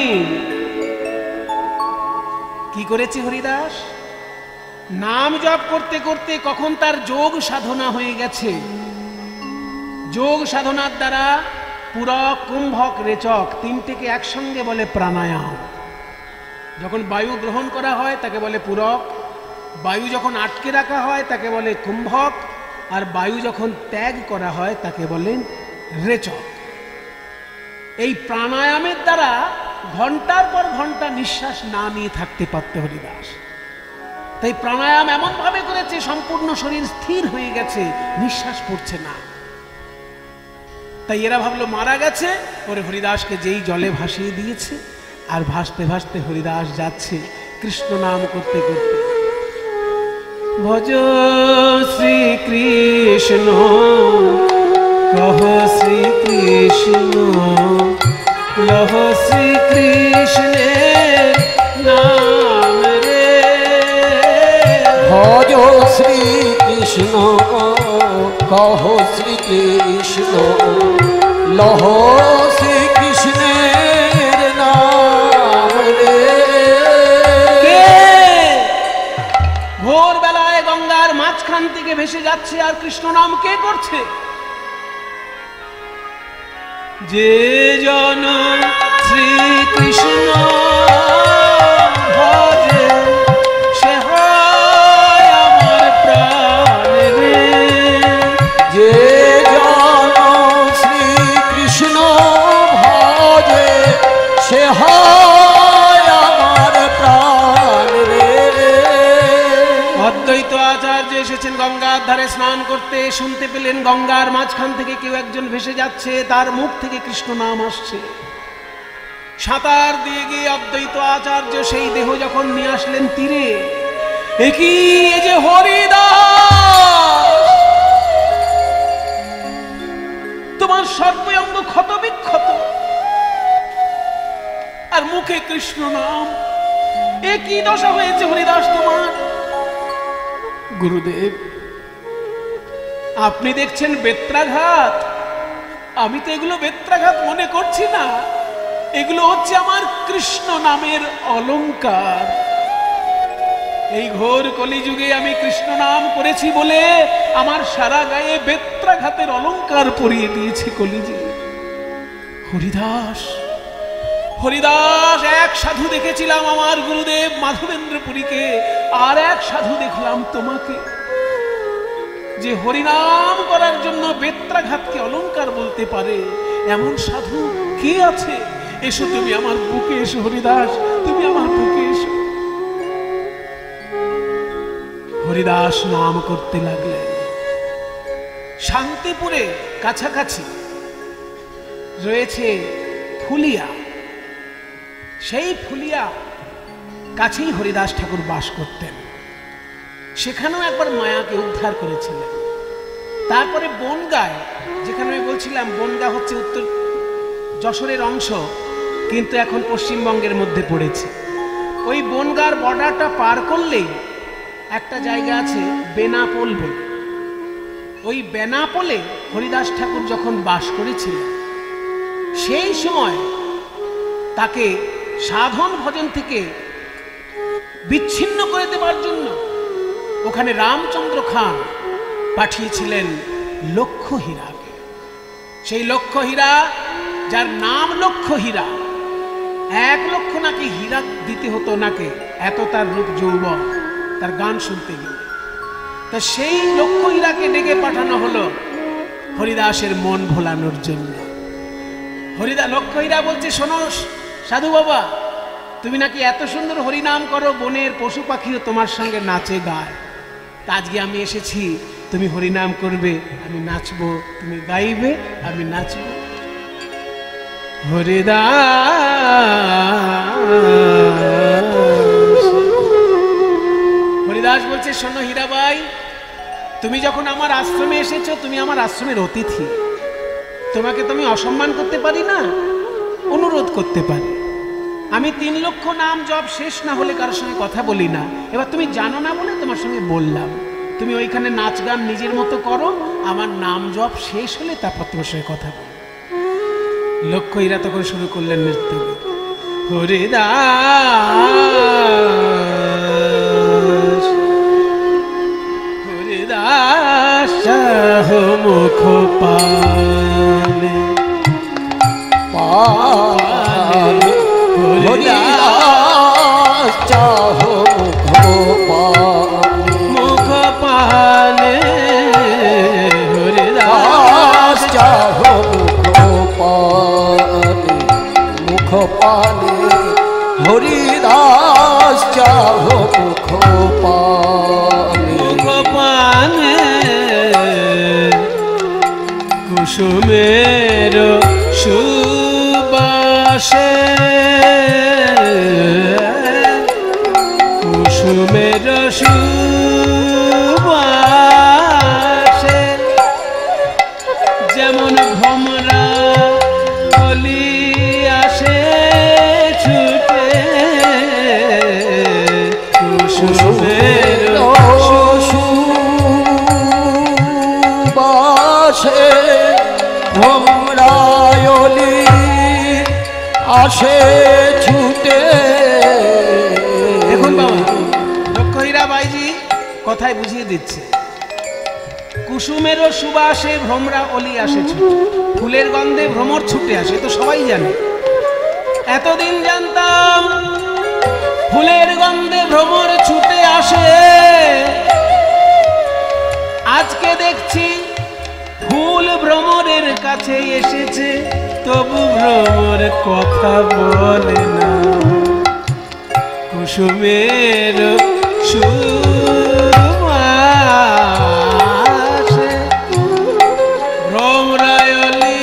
কি করেছে হরিদাস? নাম জপ করতে করতে কখন তার যোগ সাধনা হয়ে গেছে। যোগ সাধনার দ্বারা পুরক, কুম্ভক, রেচক তিনটেকে একসঙ্গে বলে প্রাণায়াম। যখন বায়ু গ্রহণ করা হয় তাকে বলে পুরক, বায়ু যখন আটকে রাখা হয় তাকে বলে কুম্ভক, আর বায়ু যখন ত্যাগ করা হয় তাকে বলেন রেচক। এই প্রাণায়ামের দ্বারা ঘন্টার পর ঘন্টা নিঃশ্বাস না নিয়ে থাকতে পারত হরিদাস। তাই প্রাণায়াম এমন ভাবে করেছে সম্পূর্ণ শরীর স্থির হয়ে গেছে, নিঃশ্বাস পড়ছে না। তাই এরা ভাবলো মারা গেছে, ওরে হরিদাসকে যেই জলে ভাসিয়ে দিয়েছে, আর ভাসতে ভাসতে হরিদাস যাচ্ছে কৃষ্ণ নাম করতে করতে। ভজ শ্রীকৃষ্ণ কহ শ্রীকৃষ্ণ, লহ শ্রীকৃষ্ণের নাম রে। ভজ শ্রীকৃষ্ণ কহ শ্রীকৃষ্ণ, লহ শ্রীকৃষ্ণের নাম রে। ভোরবেলায় গঙ্গার মাঝখান থেকে ভেসে যাচ্ছে আর কৃষ্ণ নাম কে করছে? যে জন শ্রীকৃষ্ণ ভজে সে হয় আমার প্রাণ রে। যে জন শ্রীকৃষ্ণ ভজে সে হয় আমার প্রাণ রে। অদ্বৈত আচার্য এসেছেন গঙ্গার ধারে স্নান করতে, শুনতে পেলেন গঙ্গার মাঝখান থেকে কেউ একজন ভেসে যাচ্ছে, তার মুখ থেকে কৃষ্ণ নাম আসছে। সাঁতার দিয়ে গিয়ে অদ্বৈত আচার্য সেই দেহ যখন নিয়ে আসলেন তীরে, একই যে হরিদাস, তোমার সর্বাঙ্গ ক্ষত বিক্ষত আর মুখে কৃষ্ণ নাম, একই দশা হয়েছে হরিদাস তোমার। গুরুদেব, আপনি দেখছেন বেত্রাঘাত, আমি তো এগুলো বেত্রাঘাত মনে করছি না, এগুলো হচ্ছে আমার কৃষ্ণ নামের অলংকার। এই ঘোর কলিযুগে আমি কৃষ্ণ নাম করেছি বলে আমার সারা গায়ে বেত্রাঘাতের অলংকার পরিয়ে দিয়েছে কলিযুগ। হরিদাস, হরিদাস, এক সাধু দেখেছিলাম আমার গুরুদেব মাধবেন্দ্রপুরীকে, আর এক সাধু দেখলাম তোমাকে, যে হরিনাম করার জন্য বেত্রাঘাতকে অলংকার বলতে পারে। এমন সাধু কে আছে? এসো তুমি আমার বুকে এসো হরিদাস, তুমি আমার বুকে এসো। হরিদাস নাম করতে লাগলেন। শান্তিপুরে কাছাকাছি রয়েছে ফুলিয়া, সেই ফুলিয়া কাছেই হরিদাস ঠাকুর বাস করতেন। সেখানেও একবার মায়াকে উদ্ধার করেছিলেন। তারপরে বনগায়, যেখানে আমি বলছিলাম বনগা হচ্ছে উত্তর যশোরের অংশ, কিন্তু এখন পশ্চিমবঙ্গের মধ্যে পড়েছে। ওই বনগার বর্ডারটা পার করলেই একটা জায়গা আছে বেনাপোল বলে। ওই বেনাপোলে হরিদাস ঠাকুর যখন বাস করেছিলেন, সেই সময় তাকে সাধন ভজন থেকে বিচ্ছিন্ন করে দেবার জন্য ওখানে রামচন্দ্র খান পাঠিয়েছিলেন লক্ষ্য হীরাকে। সেই লক্ষ্য হীরা, যার নাম লক্ষ্য হীরা, 1 লক্ষ নাকি হীরা দিতে হতো নাকে, এত তার রূপ যৌবন, তার গান শুনতে গেলে। তা সেই লক্ষ্য হীরাকে ডেকে পাঠানো হলো হরিদাসের মন ভোলানোর জন্য। লক্ষ্য হীরা বলছে, শোনো সাধু বাবা, তুমি নাকি এত সুন্দর হরিনাম করো, বনের পশু পাখিও তোমার সঙ্গে নাচে গায়। তা আজকে আমি এসেছি, তুমি হরিনাম করবে, আমি নাচবো, তুমি গাইবে, আমি নাচবো। হরিদাস বলছে, শোনো হীরাবাই, তুমি যখন আমার আশ্রমে এসেছো, তুমি আমার আশ্রমের অতিথি, তোমাকে তুমি অসম্মান করতে পারি না, অনুরোধ করতে পারি। আমি 3 লক্ষ নাম জপ শেষ না হলে কারোর সঙ্গে কথা বলি না। এবার তুমি জানো না বলে তোমার সঙ্গে বললাম, তুমি ওইখানে নাচ গান নিজের মতো করো, আমার নাম জপ শেষ হলে তারপর তোমার সঙ্গে কথা বল। লক্ষ্য হীরা তখন শুরু করলেন নৃত্য। হরিদাস হরিদাস মুখ পানে পানে, হরিদাস চাহো মুখ পানে, হরিদাস চাহো মুখ পানে, হরিদাস চাহো মুখ পানে কুসুমের সুবাসে কুসুমের সুবাসে যেমন ভ্রমরা কলি আসে ছুটে কুসুমের সুবাসে ভ্রমরায়লি আসে ছুটে। দেখুন বাবা, লক্ষ্য হীরাবাইজি কথায় বুঝিয়ে দিচ্ছে, কুসুমেরও সুবাসে ভ্রমরা অলি আসে ছুটে, ফুলের গন্ধে ভ্রমর ছুটে আসে, তো সবাই জানে। এতদিন জানতাম ফুলের গন্ধে ভ্রমর ছুটে আসে, আজকে দেখছি ফুল ভ্রমরের কাছে এসেছে, তবু ভ্রমর কথা বলে না। কুসুমের সুবাসে ভ্রমরায়লি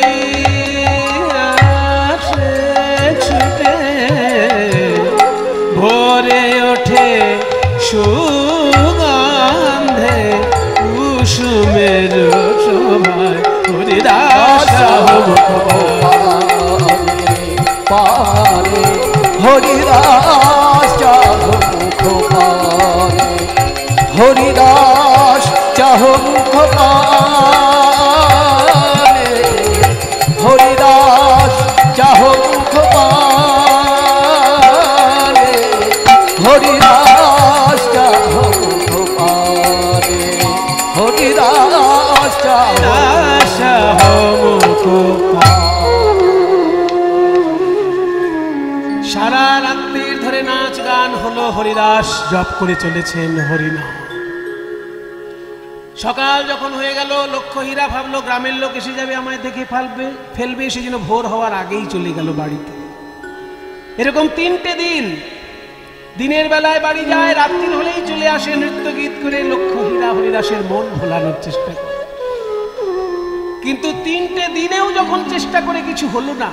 আসে ছুটে, ভোরে ওঠে সুগন্ধে কুসুমের শোভায় হরিদাস পারে হরিদাস চাহো মুখ পারে হরিদাস চাহো মুখ পারে হরিদাস চাহো মুখ পারে হরিদাস চাহো মুখ পারে হরিদাস চাহো মুখ পারে। সারা রাত্রির ধরে নাচ গান হলো, হরিদাস জপ করে চলেছেন হরিনাম। সকাল যখন হয়ে গেল, লক্ষ্য হীরা ভাবলো গ্রামের লোক এসে যাবে, আমায় দেখে ফেলবে, সেজন্য ভোর হওয়ার আগেই চলে গেল বাড়িতে। এরকম 3টে দিন, দিনের বেলায় বাড়ি যায়, রাত্রির হলেই চলে আসে, নৃত্য গীত করে লক্ষ্য হীরা হরিদাসের মন ভোলানোর চেষ্টা করে। কিন্তু 3টে দিনেও যখন চেষ্টা করে কিছু হলো না,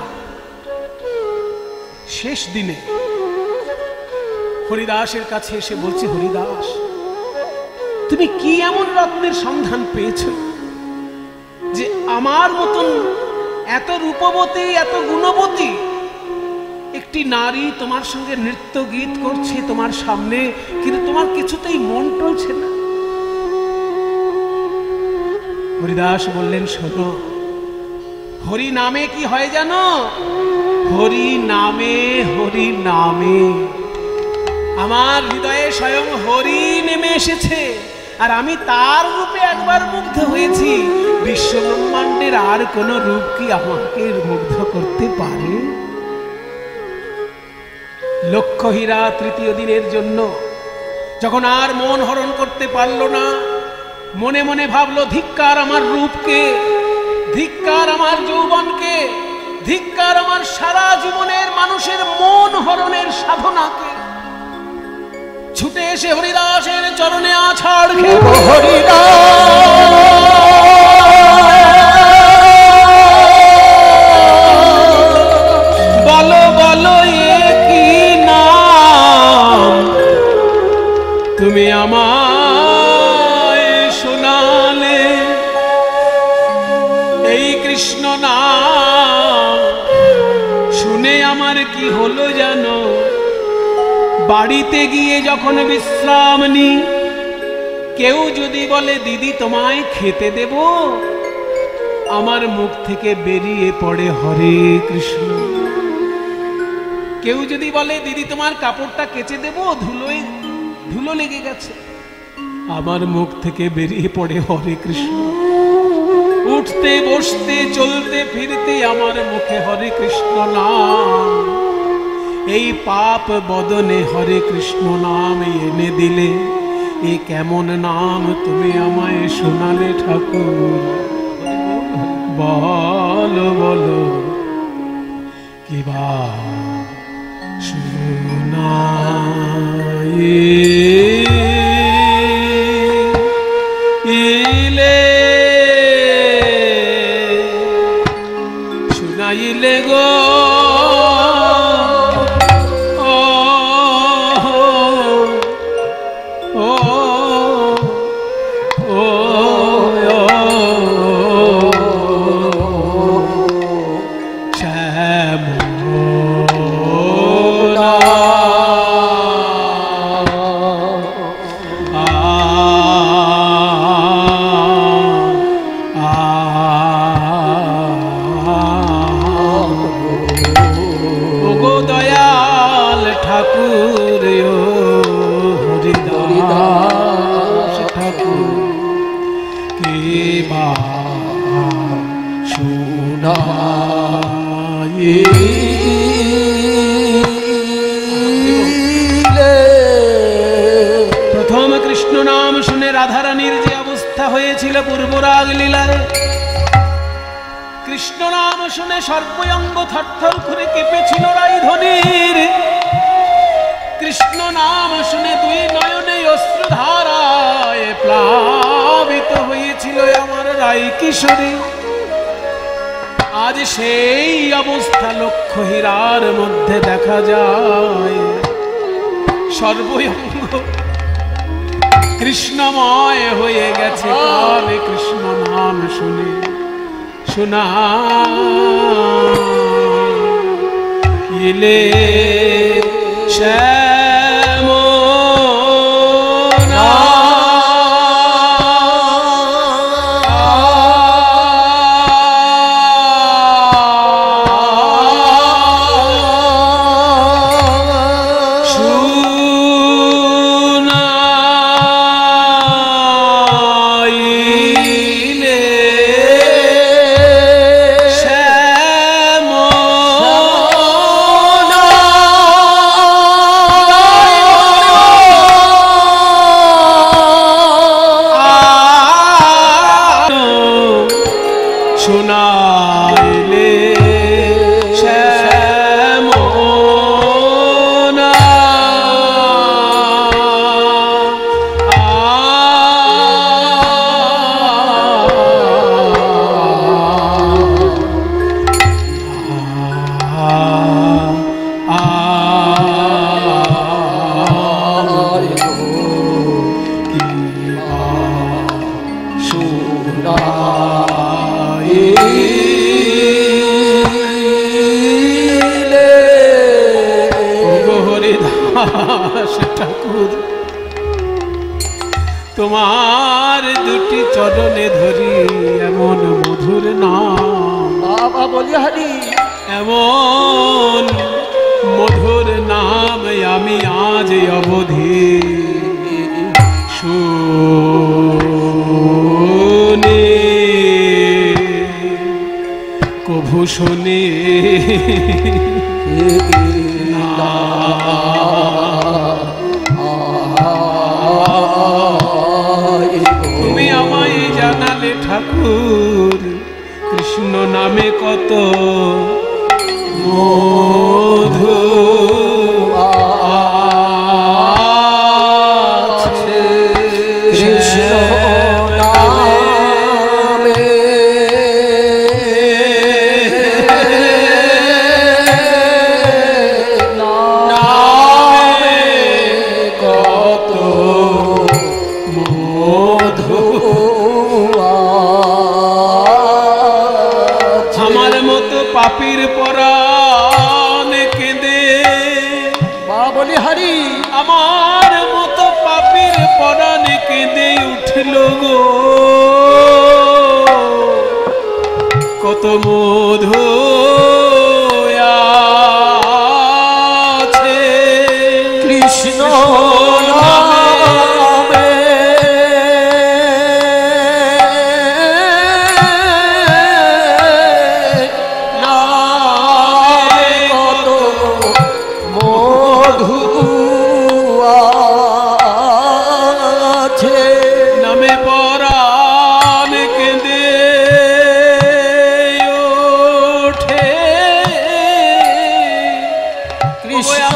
শেষ দিনে হরিদাসের কাছে এসে বলছে, হরিদাস তুমি কি এমন রত্নের সন্ধান পেয়েছো যে আমার মতন এত রূপবতী এত গুণবতী একটি নারী তোমার সঙ্গে নৃত্য গীত করছে তোমার সামনে, কিন্তু তোমার কিছুতেই মন টলছে না? হরিদাস বললেন, শোনো, হরি নামে কি হয় জানো? হরি নামে আমার হৃদয়ে স্বয়ং হরি নেমে এসেছে, আর আমি তার রূপে একবার মুগ্ধ হয়েছি। বিশ্ব ব্রহ্মাণ্ডের আর কোন রূপ কি আমাকে মুগ্ধ করতে পারে? লক্ষ্য হীরা 3য় দিনের জন্য যখন আর মন হরণ করতে পারল না, মনে মনে ভাবলো, ধিক্কার আমার রূপকে, ধিক্কার আমার যৌবনকে, ধিক্কার আমার সারা জীবনের মানুষের মন হরণের সাধনাকে। ছুটে এসে হরিদাসের চরণে আছাড় খেয়ে বলো বলো এ কি নাম তুমি আমায় শোনালে? এই কৃষ্ণ নাম শুনে আমার কি হলো জানো? বাড়িতে গিয়ে যখন বিশ্রাম নি, কেউ যদি বলে দিদি তোমায় খেতে দেব, আমার মুখ থেকে বেরিয়ে পড়ে হরে কৃষ্ণ। কেউ যদি বলে দিদি তোমার কাপড়টা কেচে দেব, ধুলো লেগে গেছে, আমার মুখ থেকে বেরিয়ে পড়ে হরে কৃষ্ণ। উঠতে বসতে চলতে ফিরতে আমার মুখে হরে কৃষ্ণ নাম। এই পাপ বদনে হরে কৃষ্ণ নাম এনে দিলে, এ কেমন নাম তুমি আমায় শোনালে ঠাকুর? বলো বলো কিবা শুনাইলে গো প্রথম কৃষ্ণ নাম শুনে রাধারানীর যে অবস্থা হয়েছিল পূর্বরাগ লীলায়, কৃষ্ণ নাম শুনে সর্বঙ্গ থরথর করে কেঁপেছিল রাইধনির। কৃষ্ণ নাম শুনে দুই নয়নে অশ্রুধারায় প্লাবিত হয়েছিল আমার রাই কিশোরী। আজ সেই অবস্থা লক্ষ হীরার মধ্যে দেখা যায়। সর্বঙ্গ কৃষ্ণময় হয়ে গেছে কালে কৃষ্ণ নাম শুনে। শোনা ইলে শ্যাম ঠাকুর, তোমার দুটি চরণে ধরি এমন মধুর নাম। বাবা বলি হরি, এমন মধুর নাম আমি আজ অবধি শুনি, কভু শুনি তুমি আমায় জানালে ঠাকুর কৃষ্ণ নামে কত মধু আছে। কৃষ্ণ নামে কত মধু। আমার মতো পাপীর পরাণ কেঁদে, বলি হরি, আমার মতো পাপীর পরাণ কেঁদে উঠল গো, কত মধু আছে কৃষ্ণ নামে। কত মধু আছে, নামে পরাণ কেঁদে ওঠে। কৃষ্ণ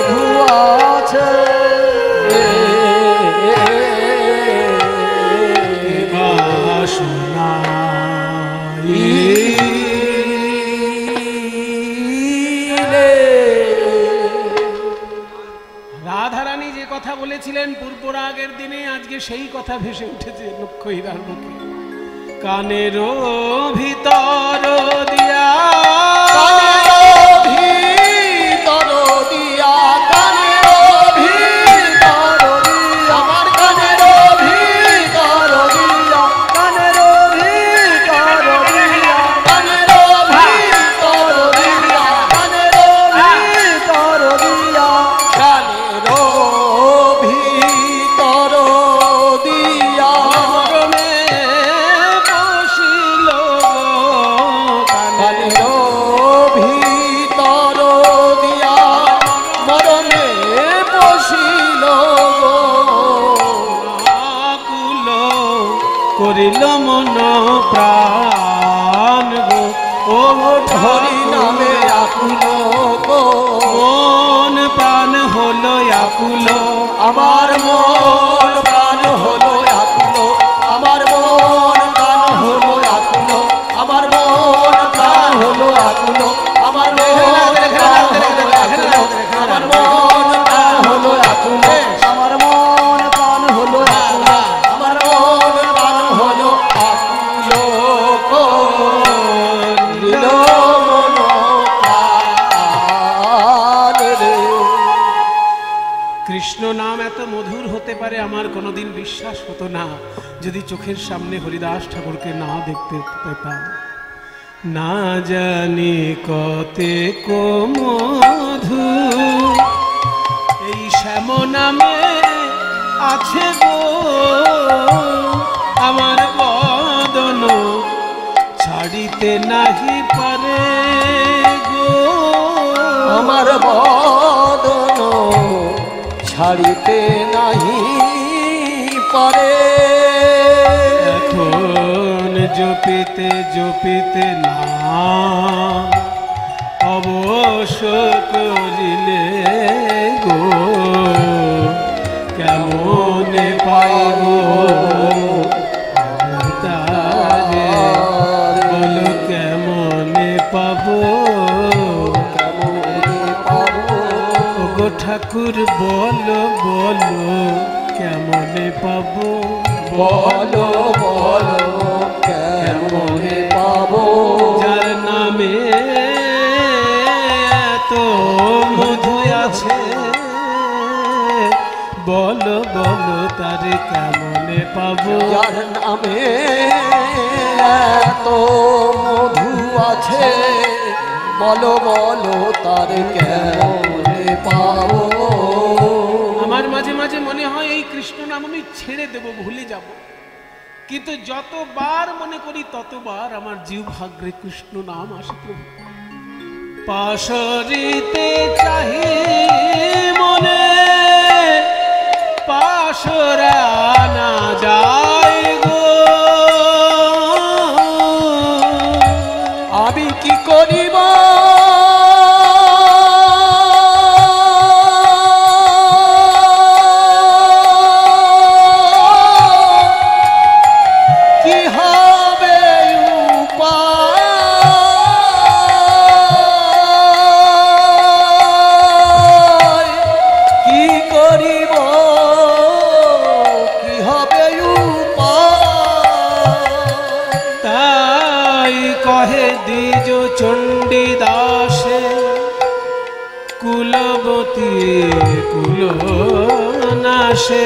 মধু আছে রাধারানী যে কথা বলেছিলেন পূর্বরাগের দিনে আজকে সেই কথা ভেসে উঠেছে লক্ষ্য হীরার মুখে। কানের ভিতর দিয়া করিল মন প্রাণ গো ও হরি নামে আকুল গো মন প্রাণ হলো আকুল আমার মন প্রাণ হলো আকুল আমার মন প্রাণ হলো আকুল আমার মন প্রাণ হলো আকুল আমার মন প্রাণ হলো আকুল আমার মন প্রাণ হলো আকুল আমার মন প্রাণ হলো আকুল আমার মন প্রাণ হলো আকুল করিল মন প্রাণ রে। কৃষ্ণ নাম এত মধুর হতে পারে আমার কোনোদিন বিশ্বাস হতো না যদি চোখের সামনে হরিদাস ঠাকুরকে না দেখতে পেতাম। না জানি কতে কো মধু এই শ্যাম নামে আছে গো আমার বদন ছাড়িতে নাহি পারে গো আমার বদন ছাড়িতে নাহি পারে এখন জপিতে জপিতে না অবশ্য করিলে গো কেমনে পাইব তারে বলো কেমনে পাবো গো ঠাকুর বলো বলো কেমনে পাবো বলো বলো কেমনে পাবো যার নামে এত মধু আছে বলো বলো তারে কেমনে পাবো যার নামে এত মধু আছে বলো বলো তার কেমনে পাবো। আমার মাঝে মাঝে মনে হয় এই কৃষ্ণ নাম আমি ছেড়ে দেব ভুলে যাব কিন্তু যতবার মনে করি ততবার আমার জিহ্বাগ্রে কৃষ্ণ নাম আসে প্রভু পাশরিতে চাহি মনে পাশরা না যায় গো আমি কি করিব কি হবে উপায় কি করিব কি হবে উপায় তাই কহে দ্বিজ চণ্ডী দাসে কুলবতী কুলনাশে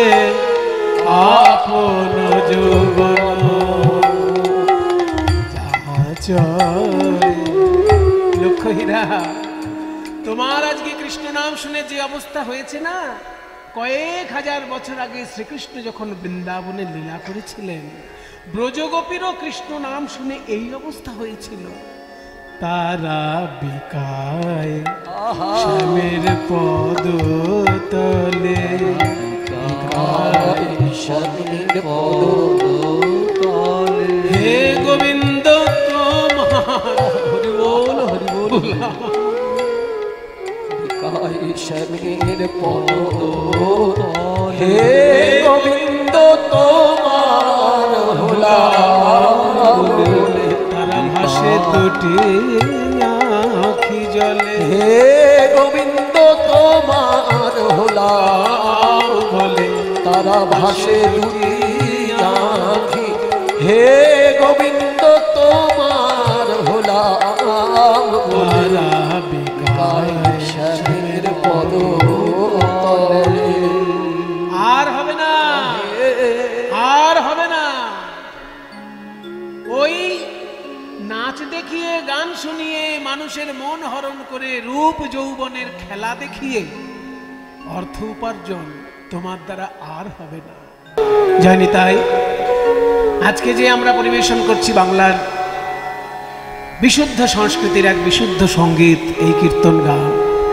আপন যৌবন লক্ষ্য হীরা তোমার আজকে কৃষ্ণ নাম শুনে যে অবস্থা হয়েছে না কয়েক হাজার বছর আগে শ্রীকৃষ্ণ যখন বৃন্দাবনে লীলা করেছিলেন ব্রজগোপীরও কৃষ্ণ নাম শুনে এই অবস্থা হয়েছিল তারা বিকায় শ্যামের পদ তলে হে গোবিন্দ তোমার হরি বল শ্যামের পদ হে গোবিন্দ তোমার হোলা তারা ভাসে দুটি আঁখি জলে হে গোবিন্দ তোমার হোলা বলে তারা ভাসে দুটি আঁখি হে গোবিন্দ তোমার হোলা তারা বেকার শ্যামের পদ তলে আর হবে না, আর হবে না। ওই নাচ দেখিয়ে গান শুনিয়ে মানুষের মন হরণ করে রূপ যৌবনের খেলা দেখিয়ে অর্থ উপার্জন তোমার দ্বারা আর হবে না। জানি তাই আজকে যে আমরা পরিবেশন করছি বাংলার বিশুদ্ধ সংস্কৃতির এক বিশুদ্ধ সঙ্গীত, এই কীর্তন গান,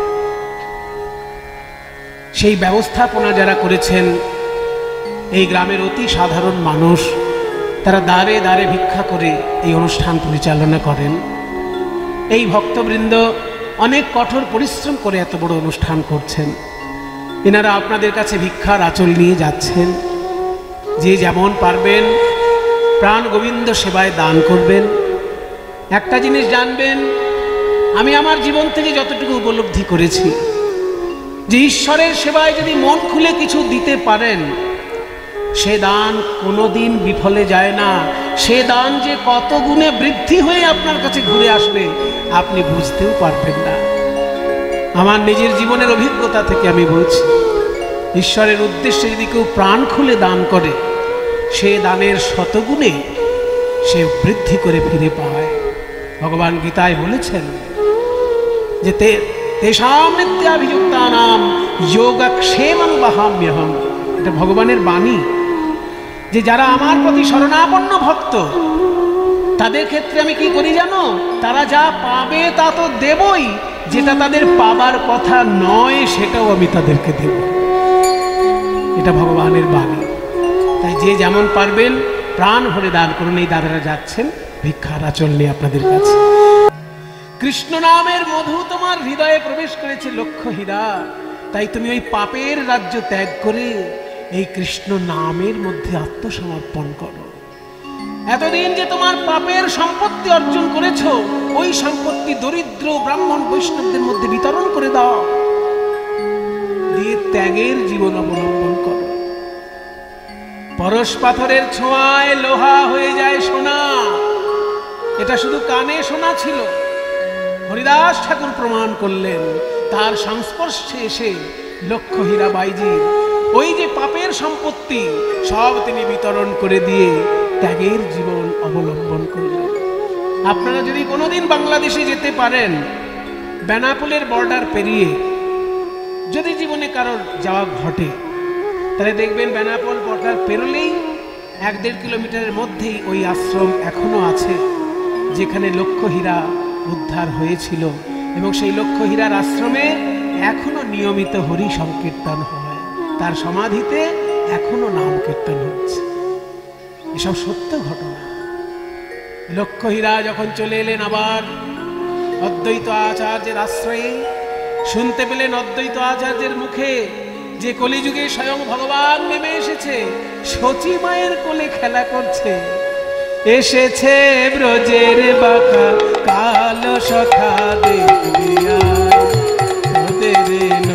সেই ব্যবস্থাপনা যারা করেছেন এই গ্রামের অতি সাধারণ মানুষ, তারা দ্বারে দ্বারে ভিক্ষা করে এই অনুষ্ঠান পরিচালনা করেন। এই ভক্তবৃন্দ অনেক কঠোর পরিশ্রম করে এত বড় অনুষ্ঠান করছেন। এনারা আপনাদের কাছে ভিক্ষার আঁচল নিয়ে যাচ্ছেন। যে যেমন পারবেন প্রাণ গোবিন্দ সেবায় দান করবেন। একটা জিনিস জানবেন, আমি আমার জীবন থেকে যতটুকু উপলব্ধি করেছি যে ঈশ্বরের সেবায় যদি মন খুলে কিছু দিতে পারেন, সে দান কোনোদিন বিফলে যায় না। সে দান যে কত গুণে বৃদ্ধি হয়ে আপনার কাছে ঘুরে আসবে আপনি বুঝতেও পারবেন না। আমার নিজের জীবনের অভিজ্ঞতা থেকে আমি বলছি, ঈশ্বরের উদ্দেশ্যে যদি কেউ প্রাণ খুলে দান করে, সে দানের শতগুণে সে বৃদ্ধি করে ফিরে পায়। ভগবান গীতায় বলেছেন যে তেষাং নিত্যাভিযুক্তানাং যোগক্ষেমং বহাম্যহম। এটা ভগবানের বাণী যে যারা আমার প্রতি শরণাপন্ন ভক্ত, তাদের ক্ষেত্রে আমি কি করি জানো? তারা যা পাবে তা তো দেবই, যেটা তাদের পাবার কথা নয় সেটাও আমি তাদেরকে দেব। এটা ভগবানের বাণী। তাই যে যেমন পারবেন প্রাণ ভরে দান করুন। এই দাদারা যাচ্ছেন ভিক্ষার আঁচল নিয়ে আপনাদের কাছে। কৃষ্ণ নামের মধু তোমার হৃদয়ে প্রবেশ করেছে লক্ষ হীরা, তাই তুমি ওই পাপের রাজ্য ত্যাগ করে এই কৃষ্ণ নামের মধ্যে আত্মসমর্পণ করো। এতদিন যে তোমার পাপের সম্পত্তি অর্জন করেছো, ওই সম্পত্তি দরিদ্র ব্রাহ্মণ বৈষ্ণবদের মধ্যে বিতরণ করে দাও, দিয়ে ত্যাগের জীবন অবলম্বন করো। পরশ পাথরের ছোঁয়ায় লোহা হয়ে যায় সোনা। এটা শুধু কানে শোনা ছিল, হরিদাস ঠাকুর প্রমাণ করলেন। তার সংস্পর্শে এসে লক্ষ হীরাবাইজি ওই যে পাপের সম্পত্তি সব তিনি বিতরণ করে দিয়ে ত্যাগের জীবন অবলম্বন করলেন। আপনারা যদি কোনোদিন বাংলাদেশে যেতে পারেন, বেনাপোলের বর্ডার পেরিয়ে যদি জীবনে কারোর যাওয়া ঘটে, তাহলে দেখবেন বেনাপোল বর্ডার পেরোলেই 1-1.5 কিলোমিটারের মধ্যেই ওই আশ্রম এখনো আছে যেখানে লক্ষ হীরা উদ্ধার হয়েছিল। এবং সেই লক্ষ হীরার আশ্রমে এখনো নিয়মিত হরি সংকীর্তন হয়, তার সমাধিতে এখনো নাম কীর্তন হচ্ছে। এসব সত্য ঘটনা। লক্ষ হীরা যখন চলে এলেন আবার অদ্বৈত আচার্যের আশ্রয়ে, শুনতে পেলেন অদ্বৈত আচার্যের মুখে যে কলিযুগে স্বয়ং ভগবান নেমে এসেছে, সচী মায়ের কোলে খেলা করছে। এসেছে ব্রজের বাঁকা কালো সখা দেখিয়া তোদের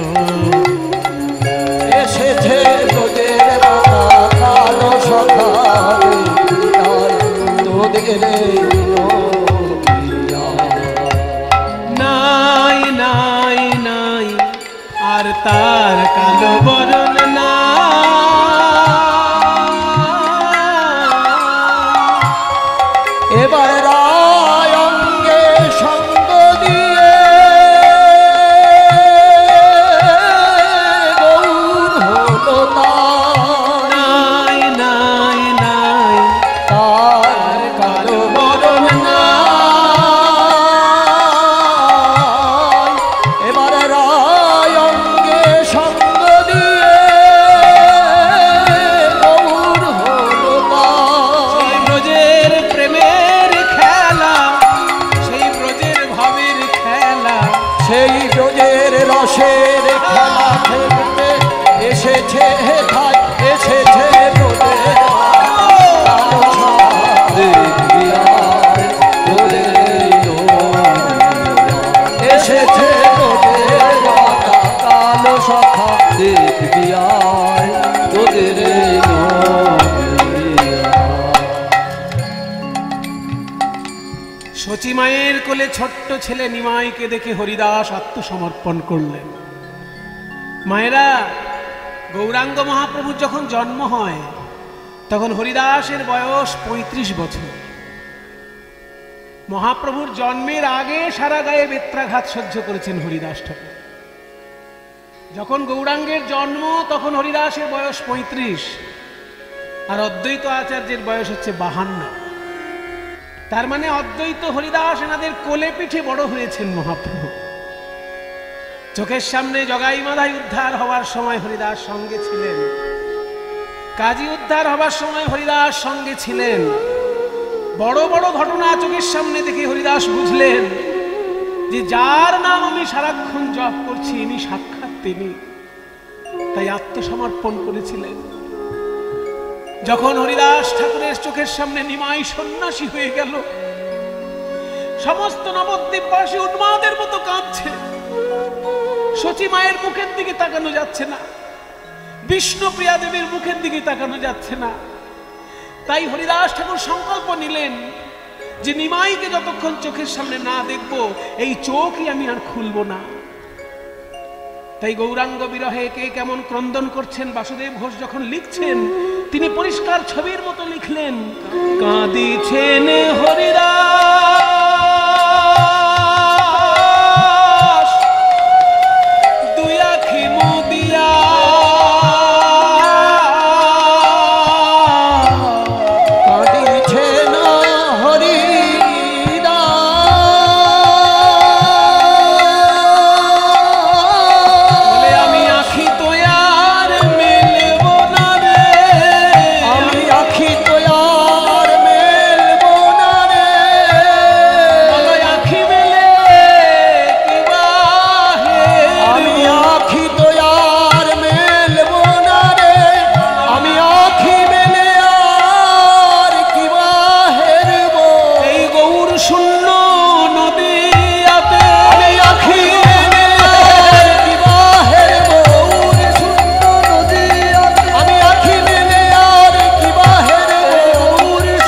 এসেছে ব্রজের বাঁকা কালো সখা দেখিয়া তোদের নাই নাই নাই আর তার কালো বরণ না। এবার রায় অঙ্গে সঙ্গ দিয়ে গৌর হলো নাই নাই নাই তার কালো বরণ না। এবার রায় অঙ্গে সঙ্গ দিয়ে দেখবি আয় তোদের শচী মায়ের কোলে ছোট্ট ছেলে নিমাইকে দেখে হরিদাস আত্মসমর্পণ করলেন। মায়েরা, গৌরাঙ্গ মহাপ্রভুর যখন জন্ম হয় তখন হরিদাসের বয়স 35 বছর। মহাপ্রভুর জন্মের আগে সারা গায়ে বেত্রাঘাত সহ্য করেছেন হরিদাস ঠাকুর। যখন গৌরাঙ্গের জন্ম তখন হরিদাসের বয়স 35, আর অদ্বৈত আচার্যের বয়স হচ্ছে 52। তার মানে অদ্বৈত হরিদাস এনাদের কোলে পিঠে বড় হয়েছেন মহাপ্রভু। চোখের সামনে জগাই মাধাই উদ্ধার হওয়ার সময় হরিদাস সঙ্গে ছিলেন, কাজী উদ্ধার হবার সময় হরিদাস সঙ্গে ছিলেন। বড় বড় ঘটনা চোখের সামনে দেখে হরিদাস বুঝলেন যে যার নাম আমি সারাক্ষণ জপ করছি ইনি সাক্ষাৎ তিনি, তাই আত্মসমর্পণ করেছিলেন। যখন হরিদাস ঠাকুরের চোখের সামনে নিমাই সন্ন্যাসী হয়ে গেল, সমস্ত নবদ্বীপবাসী উন্মাদের মতো কাঁদছে। শচী মায়ের মুখের দিকে তাকানো যাচ্ছে না, বিষ্ণুপ্রিয়া দেবীর মুখের দিকে তাকানো যাচ্ছে না। তাই হরিদাস ঠাকুর সংকল্প নিলেন যে নিমাইকে যতক্ষণ চোখের সামনে না দেখব এই চোখই আমি আর খুলব না। তাই গৌরাঙ্গ বিরহে কে কেমন ক্রন্দন করছেন বাসুদেব ঘোষ যখন লিখছেন, তিনি পরিষ্কার ছবির মতো লিখলেন, কাঁদিছেন হরিদাস দুই আখি মুদিয়া, কাঁদিছেন বলে আমি আখি তো আর মেলব না রে, আমি আখি তো আর মেলব না রে, বলে আখি মেলে কিবা হে, আমি আখি তো আর মেলব না রে, আমি আখি মেলে আর কিবা হেরব, এই গৌর শূন্য নদীয়াতে আমি আখি মেলে আর কিবা হেরব, আমি আখি মেলে আর কিবা হেরব,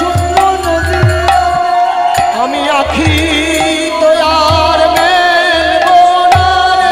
আমি আখি তো আর মেলব না রে।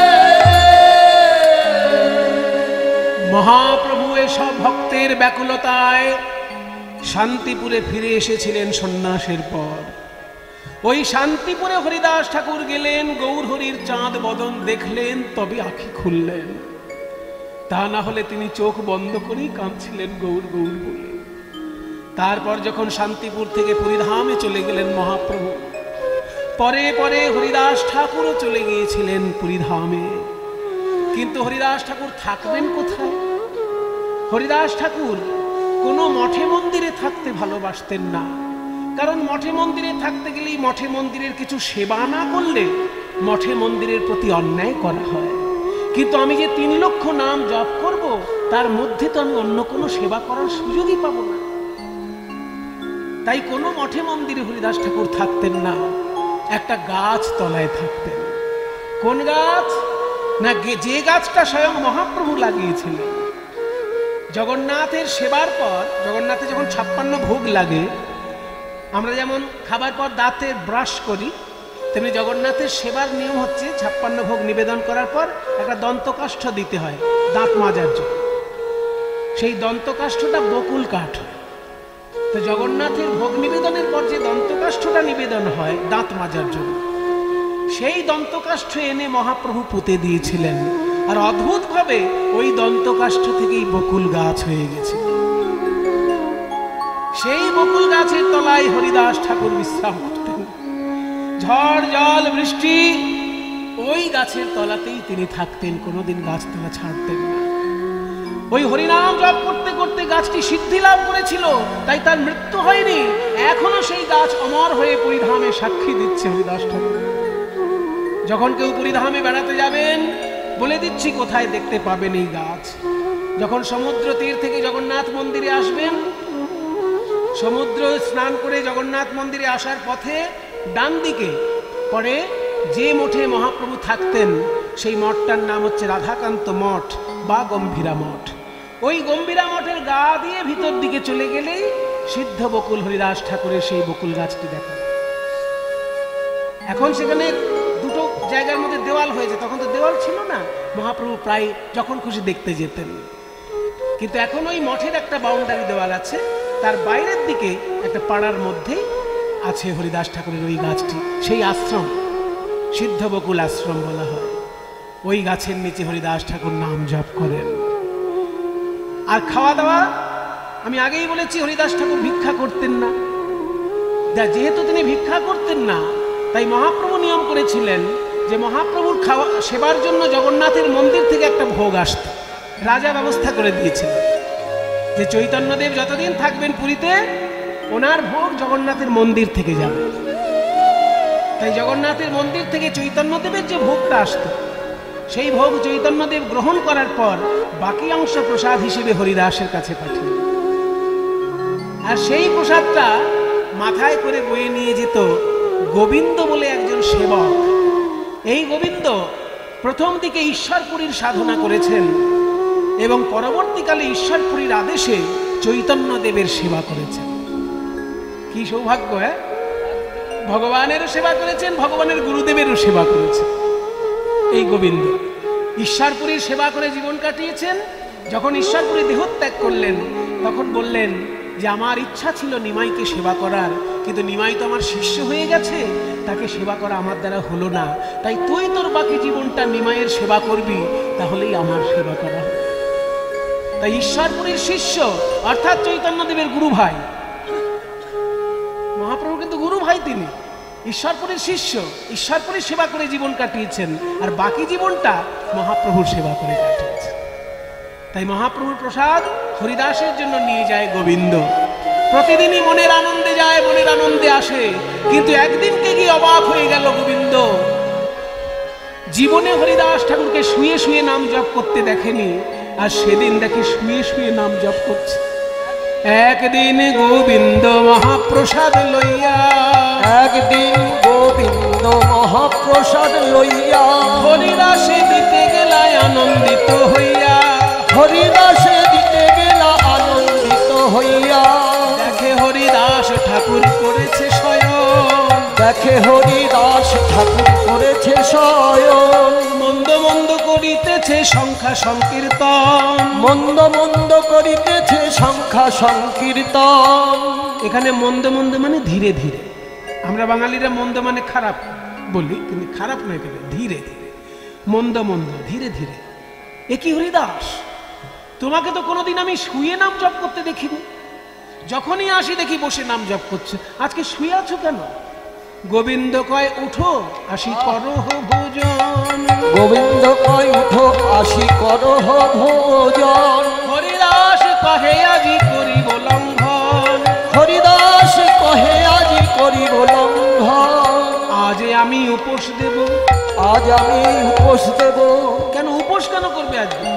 মহাপ্রভু এসব ভক্তের ব্যাকুলতায় শান্তিপুরে ফিরে এসেছিলেন সন্ন্যাসের পর। ওই শান্তিপুরে হরিদাস ঠাকুর গেলেন, গৌর হরির চাঁদ বদন দেখলেন, তবে আঁখি খুললেন। তা না হলে তিনি চোখ বন্ধ করেই কাঁদছিলেন গৌর গৌর বলে। তারপর যখন শান্তিপুর থেকে পুরীধামে চলে গেলেন মহাপ্রভু, পরে পরে হরিদাস ঠাকুরও চলে গিয়েছিলেন পুরীধামে। কিন্তু হরিদাস ঠাকুর থাকবেন কোথায়? হরিদাস ঠাকুর কোনো মঠে মন্দিরে থাকতে ভালোবাসতেন না, কারণ মঠে মন্দিরে থাকতে গেলেই মঠে মন্দিরের কিছু সেবা না করলে মঠে মন্দিরের প্রতি অন্যায় করা হয়। কিন্তু আমি যে 3 লক্ষ নাম জপ করব, তার মধ্যে তো আমি অন্য কোনো সেবা করার সুযোগই পাবো না। তাই কোনো মঠে মন্দিরে হরিদাস ঠাকুর থাকতেন না, একটা গাছ তলায় থাকতেন। কোন গাছ? না, যে গাছটা স্বয়ং মহাপ্রভু লাগিয়েছিলেন। জগন্নাথের সেবার পর, জগন্নাথে যখন 56 ভোগ লাগে, আমরা যেমন খাবার পর দাঁতে ব্রাশ করি, তেমনি জগন্নাথের সেবার নিয়ম হচ্ছে 56 ভোগ নিবেদন করার পর একটা দন্তকাষ্ঠ দিতে হয় দাঁত মাজার জন্য। সেই দন্তকাষ্ঠটা বকুল কাঠ হয়। তো জগন্নাথের ভোগ নিবেদনের পর যে দন্তকাষ্ঠটা নিবেদন হয় দাঁত মাজার জন্য, সেই দন্তকাষ্ঠ এনে মহাপ্রভু পুঁতে দিয়েছিলেন। আর অদ্ভুতভাবে ওই দন্তকাষ্ঠ থেকেই বকুল গাছ হয়ে গেছে। সেই বকুল গাছের তলায় হরিদাস ঠাকুর বিশ্রাম করতেন। ঝড় জল বৃষ্টি ওই গাছের তলাতেই তিনি থাকতেন, কোনোদিন গাছতলা ছাড়তেন না। ওই হরিনাম জপ করতে করতে গাছটি সিদ্ধি লাভ করেছিল, তাই তার মৃত্যু হয়নি। এখনো সেই গাছ অমর হয়ে পুরীধামে সাক্ষী দিচ্ছে হরিদাস ঠাকুর। যখন কেউ পুরীধামে বেড়াতে যাবেন, বলে দিচ্ছি কোথায় দেখতে পাবেন এই গাছ। যখন সমুদ্র তীর থেকে জগন্নাথ মন্দিরে আসবেন, সমুদ্র স্নান করে জগন্নাথ মন্দিরে আসার পথে ডান দিকে পরে যে মঠে মহাপ্রভু থাকতেন, সেই মঠটার নাম হচ্ছে রাধাকান্ত মঠ। বা গম্ভীরা মঠ। ওই গম্ভীরা মঠের গা দিয়ে ভিতর দিকে চলে গেলেই সিদ্ধ বকুল হরিদাস ঠাকুরের সেই বকুল গাছটি দেখা। এখন সেখানে দুটো জায়গার মধ্যে দেওয়াল হয়েছে, তখন তো দেওয়াল ছিল না, মহাপ্রভু প্রায় যখন খুশি দেখতে যেতেন। কিন্তু এখন ওই মঠের একটা বাউন্ডারি দেওয়াল আছে, তার বাইরের দিকে একটা পাড়ার মধ্যেই আছে হরিদাস ঠাকুরের ওই গাছটি, সেই আশ্রম সিদ্ধ বকুল আশ্রম বলা হয়। ওই গাছের নিচে হরিদাস ঠাকুর নাম জপ করেন। আর খাওয়া দাওয়া আমি আগেই বলেছি, হরিদাস ঠাকুর ভিক্ষা করতেন না। যেহেতু তিনি ভিক্ষা করতেন না, তাই মহাপ্রভু নিয়ম করেছিলেন যে মহাপ্রভুর খাওয়া সেবার জন্য জগন্নাথের মন্দির থেকে একটা ভোগ আসত। রাজা ব্যবস্থা করে দিয়েছিলেন যে চৈতন্যদেব যতদিন থাকবেন পুরীতে, ওনার ভোগ জগন্নাথের মন্দির থেকে যাবে। তাই জগন্নাথের মন্দির থেকে চৈতন্যদেবের যে ভোগটা আসতো, সেই ভোগ চৈতন্যদেব গ্রহণ করার পর বাকি অংশ প্রসাদ হিসেবে হরিদাসের কাছে পাঠিয়ে, আর সেই প্রসাদটা মাথায় করে বয়ে নিয়ে যেত গোবিন্দ বলে একজন সেবক। এই গোবিন্দ প্রথম দিকে ঈশ্বরপুরীর সাধনা করেছেন এবং পরবর্তীকালে ঈশ্বরপুরীর আদেশে চৈতন্যদেবের সেবা করেছেন। কি সৌভাগ্য! ভগবানেরও সেবা করেছেন, ভগবানের গুরুদেবেরও সেবা করেছেন। এই গোবিন্দ ঈশ্বরপুরীর সেবা করে জীবন কাটিয়েছেন। যখন ঈশ্বরপুরী দেহত্যাগ করলেন, তখন বললেন যে আমার ইচ্ছা ছিল নিমাইকে সেবা করার, কিন্তু নিমাই তো আমার শিষ্য হয়ে গেছে, তাকে সেবা করা আমার দ্বারা হলো না। তাই তুই তোর বাকি জীবনটা নিমাইয়ের সেবা করবি, তাহলেই আমার সেবা করা হবে। তাই ঈশ্বরপুরীর শিষ্য অর্থাৎ চৈতন্যদেবের গুরু ভাই, মহাপ্রভু কিন্তু গুরু ভাই, তিনি ঈশ্বরপুরীর শিষ্য, ঈশ্বরপুরীর সেবা করে জীবন কাটিয়েছেন, আর বাকি জীবনটা মহাপ্রভুর সেবা করে কাটিয়েছেন। তাই মহাপ্রভুর প্রসাদ হরিদাসের জন্য নিয়ে যায় গোবিন্দ। প্রতিদিনই মনের আনন্দে যায়, মনের আনন্দে আসে। কিন্তু একদিনকে গিয়ে অবাক হয়ে গেল গোবিন্দ, জীবনে হরিদাস ঠাকুরকে শুয়ে শুয়ে নাম জপ করতে দেখেনি, আর সেদিন দেখে শুয়ে শুয়ে নাম জপ করছে। একদিন গোবিন্দ মহাপ্রসাদ লইয়া, একদিন গোবিন্দ মহাপ্রসাদ লইয়া হরিদাসে দিতে গেলা আনন্দিত হইয়া, হরিদাসে দিতে গেলা আনন্দিত হইয়া। দেখে হরিদাস ঠাকুর করেছে শয়ন, দেখে হরিদাস ঠাকুর করেছে শয়ন। মন্দ মন্দ করিতেছে সংখ্যা সংকীর্তন, মন্দ মন্দ করিতেছে সংখ্যা সংকীর্তন। এখানে মন্দ মন্দ মানে ধীরে ধীরে। আমরা বাঙালিরা মন্দ মানে খারাপ বলি, কিন্তু খারাপ নয়, কেন ধীরে ধীরে, মন্দ মন্দ ধীরে ধীরে। এ কি হরিদাস, তোমাকে তো কোনোদিন আমি শুয়ে নাম জপ করতে দেখিনি, যখনই আসি দেখি বসে নাম জপ করছে, আজকে শুয়ে আছো কেন? গোবিন্দ কয় উঠো আসি করহ ভোজন, গোবিন্দ কয় উঠো আসি করহ ভোজন। হরিদাস কহে আজি করিব লঙ্ঘন, হরিদাস কহে আজি করিব লঙ্ঘন। আজ আমি উপোস দেব, আজ আমি উপোস দেব। কেন উপোস কেন করবে আজকে?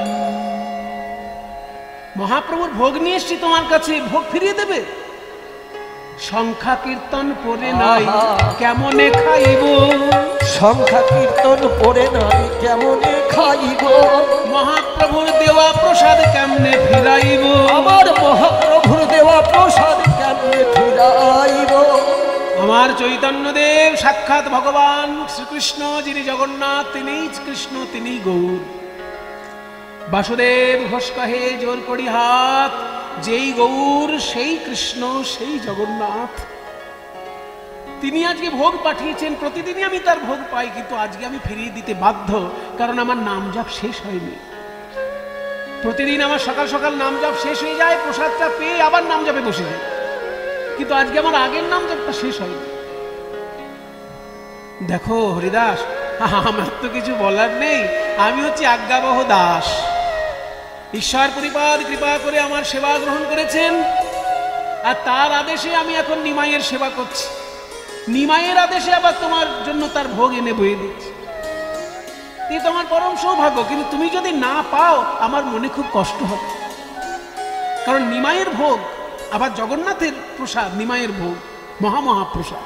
মহাপ্রভুর ভোগ নিয়ে এসছি তোমার কাছে, ভোগ ফিরিয়ে দেবে? সংখ্যা কীর্তন পড়ে নাই কেমনে খাইব, সংখ্যা কীর্তন পড়ে নাই কেমনে খাইব। মহাপ্রভুর দেওয়া প্রসাদ কেমনে ফিরাইব, আমার মহাপ্রভুর দেওয়া প্রসাদ কেমনে ফিরাইব। আমার চৈতন্যদেব সাক্ষাৎ ভগবান শ্রীকৃষ্ণ, যিনি জগন্নাথ তিনিই কৃষ্ণ, তিনিই গৌর। বাসুদেব ঘোষ কহে জোর করি হাত, যেই গৌর সেই কৃষ্ণ সেই জগন্নাথ। তিনি আজকে ভোগ পাঠিয়েছেন, প্রতিদিনই আমি তার ভোগ পাই, কিন্তু আজকে আমি ফিরিয়ে দিতে বাধ্য, কারণ আমার নাম জপ শেষ হয়নি। প্রতিদিন আমার সকাল সকাল নাম জপ শেষ হয়ে যায়, প্রসাদটা পেয়ে আবার নাম জপে বসে যায়, কিন্তু আজকে আমার আগের নাম জপটা শেষ হয়নি। দেখো হরিদাস, আমার তো কিছু বলার নেই, আমি হচ্ছি আজ্ঞাবহ দাস। ঈশ্বর পরিপাদ কৃপা করে আমার সেবা গ্রহণ করেছেন, আর তার আদেশে আমি এখন নিমাইয়ের সেবা করছি। নিমাইয়ের আদেশে আবার তোমার জন্য তার ভোগ এনে বয়ে দিচ্ছি। এই তোমার পরম সৌভাগ্য, কিন্তু তুমি যদি না পাও আমার মনে খুব কষ্ট হবে, কারণ নিমাইয়ের ভোগ আবার জগন্নাথের প্রসাদ, নিমাইয়ের ভোগ মহামহাপ্রসাদ।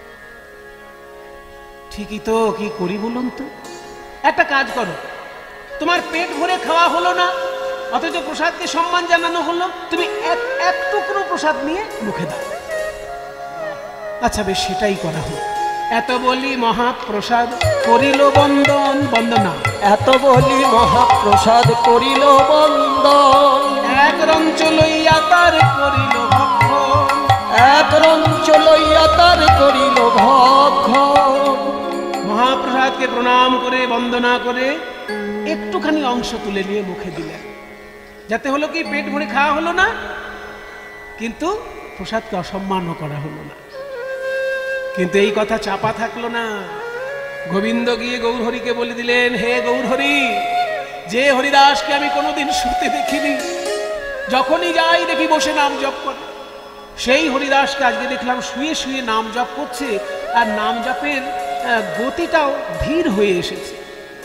ঠিকই তো, কি করি বলুন তো? একটা কাজ করো, তোমার পেট ভরে খাওয়া হলো না, অথচ প্রসাদকে সম্মান জানানো হলো, তুমি এক টুকরো প্রসাদ নিয়ে মুখে দাও। আচ্ছা বেশ, সেটাই করা হলো। এত বলি মহাপ্রসাদ করিল বন্দন, বন্দনা। এত বলি মহাপ্রসাদ করিল বন্দন, এক রঞ্চ লইয়া তার করিল ভক্ষণ, এক রঞ্চ লইয়া তার করিল ভক্ষণ। মহাপ্রসাদকে প্রণাম করে বন্দনা করে একটুখানি অংশ তুলে নিয়ে মুখে দিলেন। যাতে হলো কি, পেট ভরে খাওয়া হলো না, কিন্তু প্রসাদকে অসম্মানও করা হলো না। কিন্তু এই কথা চাপা থাকলো না। গোবিন্দ গিয়ে গৌরহরিকে বলে দিলেন, হে গৌরহরি, যে হরিদাসকে আমি কোনোদিন শুতে দেখিনি, যখনই যাই দেখি বসে নাম জপ করে, সেই হরিদাসকে আজকে দেখলাম শুয়ে শুয়ে নাম জপ করছে, আর নাম জপের গতিটাও ধীর হয়ে এসেছে।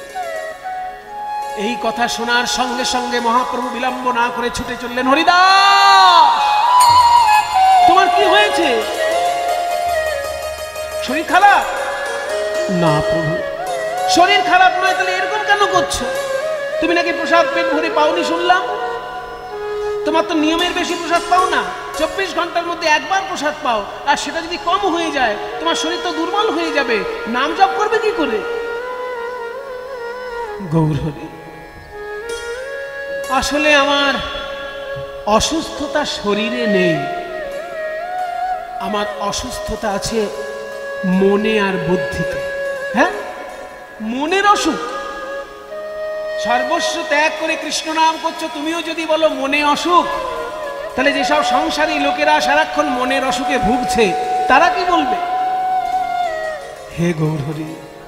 এই কথা শোনার সঙ্গে সঙ্গে মহাপ্রভু বিলম্ব না করে ছুটে চললেন, হরিদাস তোমার কি হয়েছে? শরীর খারাপ? না প্রভু, শরীর খারাপ নয়, তাহলে এরকম কেন করছো? তুমি নাকি প্রসাদ পেট ভরে পাওনি শুনলাম। তোমার তো নিয়মের বেশি প্রসাদ পাও না, 24 ঘন্টার মধ্যে একবার প্রসাদ পাও, আর সেটা যদি কম হয়ে যায় তোমার শরীর তো দুর্বল হয়ে যাবে, নাম জপ করবে কি করে? গৌরহরি, আসলে আমার অসুস্থতা শরীরে নেই, আমার অসুস্থতা আছে মনে আর বুদ্ধিতে। হ্যাঁ, মনের অসুখ। সর্বস্ব ত্যাগ করে কৃষ্ণ নাম করছো, তুমিও যদি বলো মনে অসুখ, তাহলে যেসব সংসারী লোকেরা সারাক্ষণ মনের অসুখে ভুগছে তারা কি বলবে? হে গৌরহরি,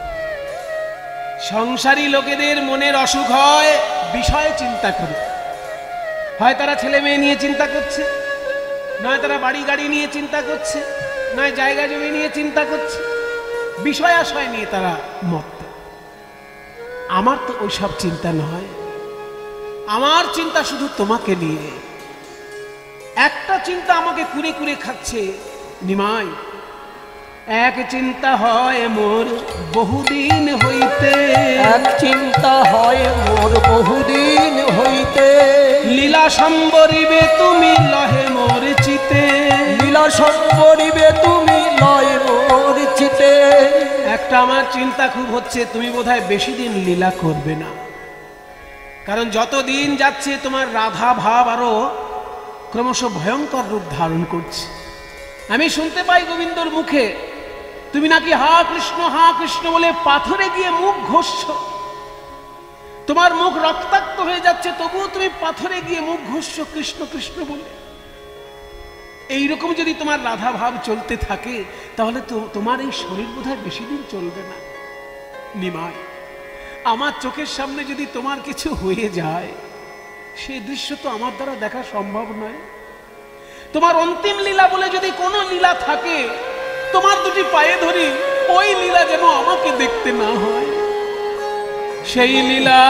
সংসারী লোকেদের মনের অসুখ হয় বিষয় চিন্তা করে। হয় তারা ছেলে মেয়ে নিয়ে চিন্তা করছে, নয় তারা বাড়ি গাড়ি নিয়ে চিন্তা করছে, নয় জায়গা জমি নিয়ে চিন্তা করছে, বিষয় আশয় নিয়ে তারা মত্ত। আমার তো ওইসব চিন্তা নয়, আমার চিন্তা শুধু তোমাকে নিয়ে। একটা চিন্তা আমাকে কুরে কুরে খাচ্ছে, নিমাই। এক চিন্তা হয় মোর বহুদিন হইতে, এক চিন্তা হয় মোর বহুদিন হইতে, লীলা সম্বরিবে তুমি লহে মোর চিতে, লীলা সম্বরিবে তুমি লয় মোর চিতে। একটা আমার চিন্তা খুব হচ্ছে, তুমি বোধহয় বেশি দিন লীলা করবে না, কারণ যত দিন যাচ্ছে তোমার রাধা ভাব আরো ক্রমশ ভয়ঙ্কর রূপ ধারণ করছে। আমি শুনতে পাই গোবিন্দর মুখে তুমি নাকি হা কৃষ্ণ বলে পাথরে গিয়ে মুখ ঘষছ। তোমার মুখ রক্তাক্ত হয়ে যাচ্ছে, তবুও তুমি পাথরে গিয়ে মুখ ঘষছ কৃষ্ণ কৃষ্ণ বলে। এইরকম যদি তোমার রাধা ভাব চলতে থাকে, তাহলে তো তোমার এই শরীর বোধহয় বেশি দিন চলবে না। নিমাই, আমার চোখের সামনে যদি তোমার কিছু হয়ে যায়, সেই দৃশ্য তো আমার দ্বারা দেখা সম্ভব নয়। তোমার অন্তিম লীলা বলে যদি কোনো লীলা থাকে, তোমার দুটি পায়ে ধরি, ওই লীলা যেন আমাকে দেখতে না হয়। সেই লীলা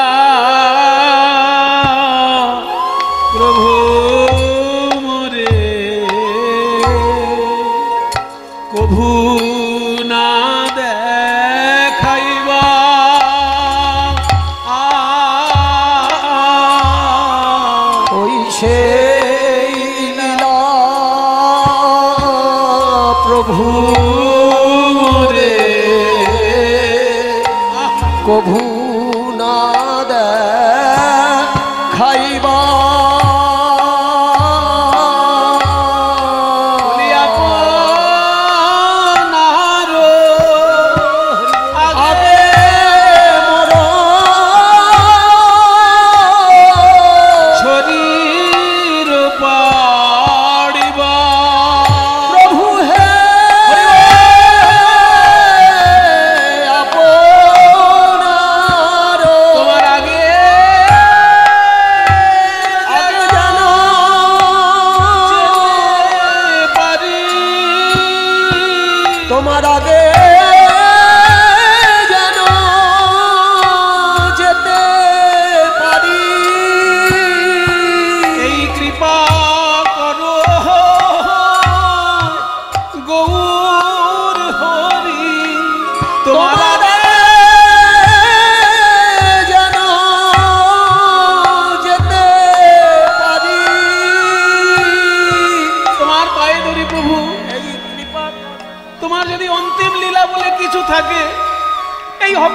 প্রভু মোরে কভু না দেখাইবা, ওই সেই লীলা প্রভু রে কভু না দেখাইবা।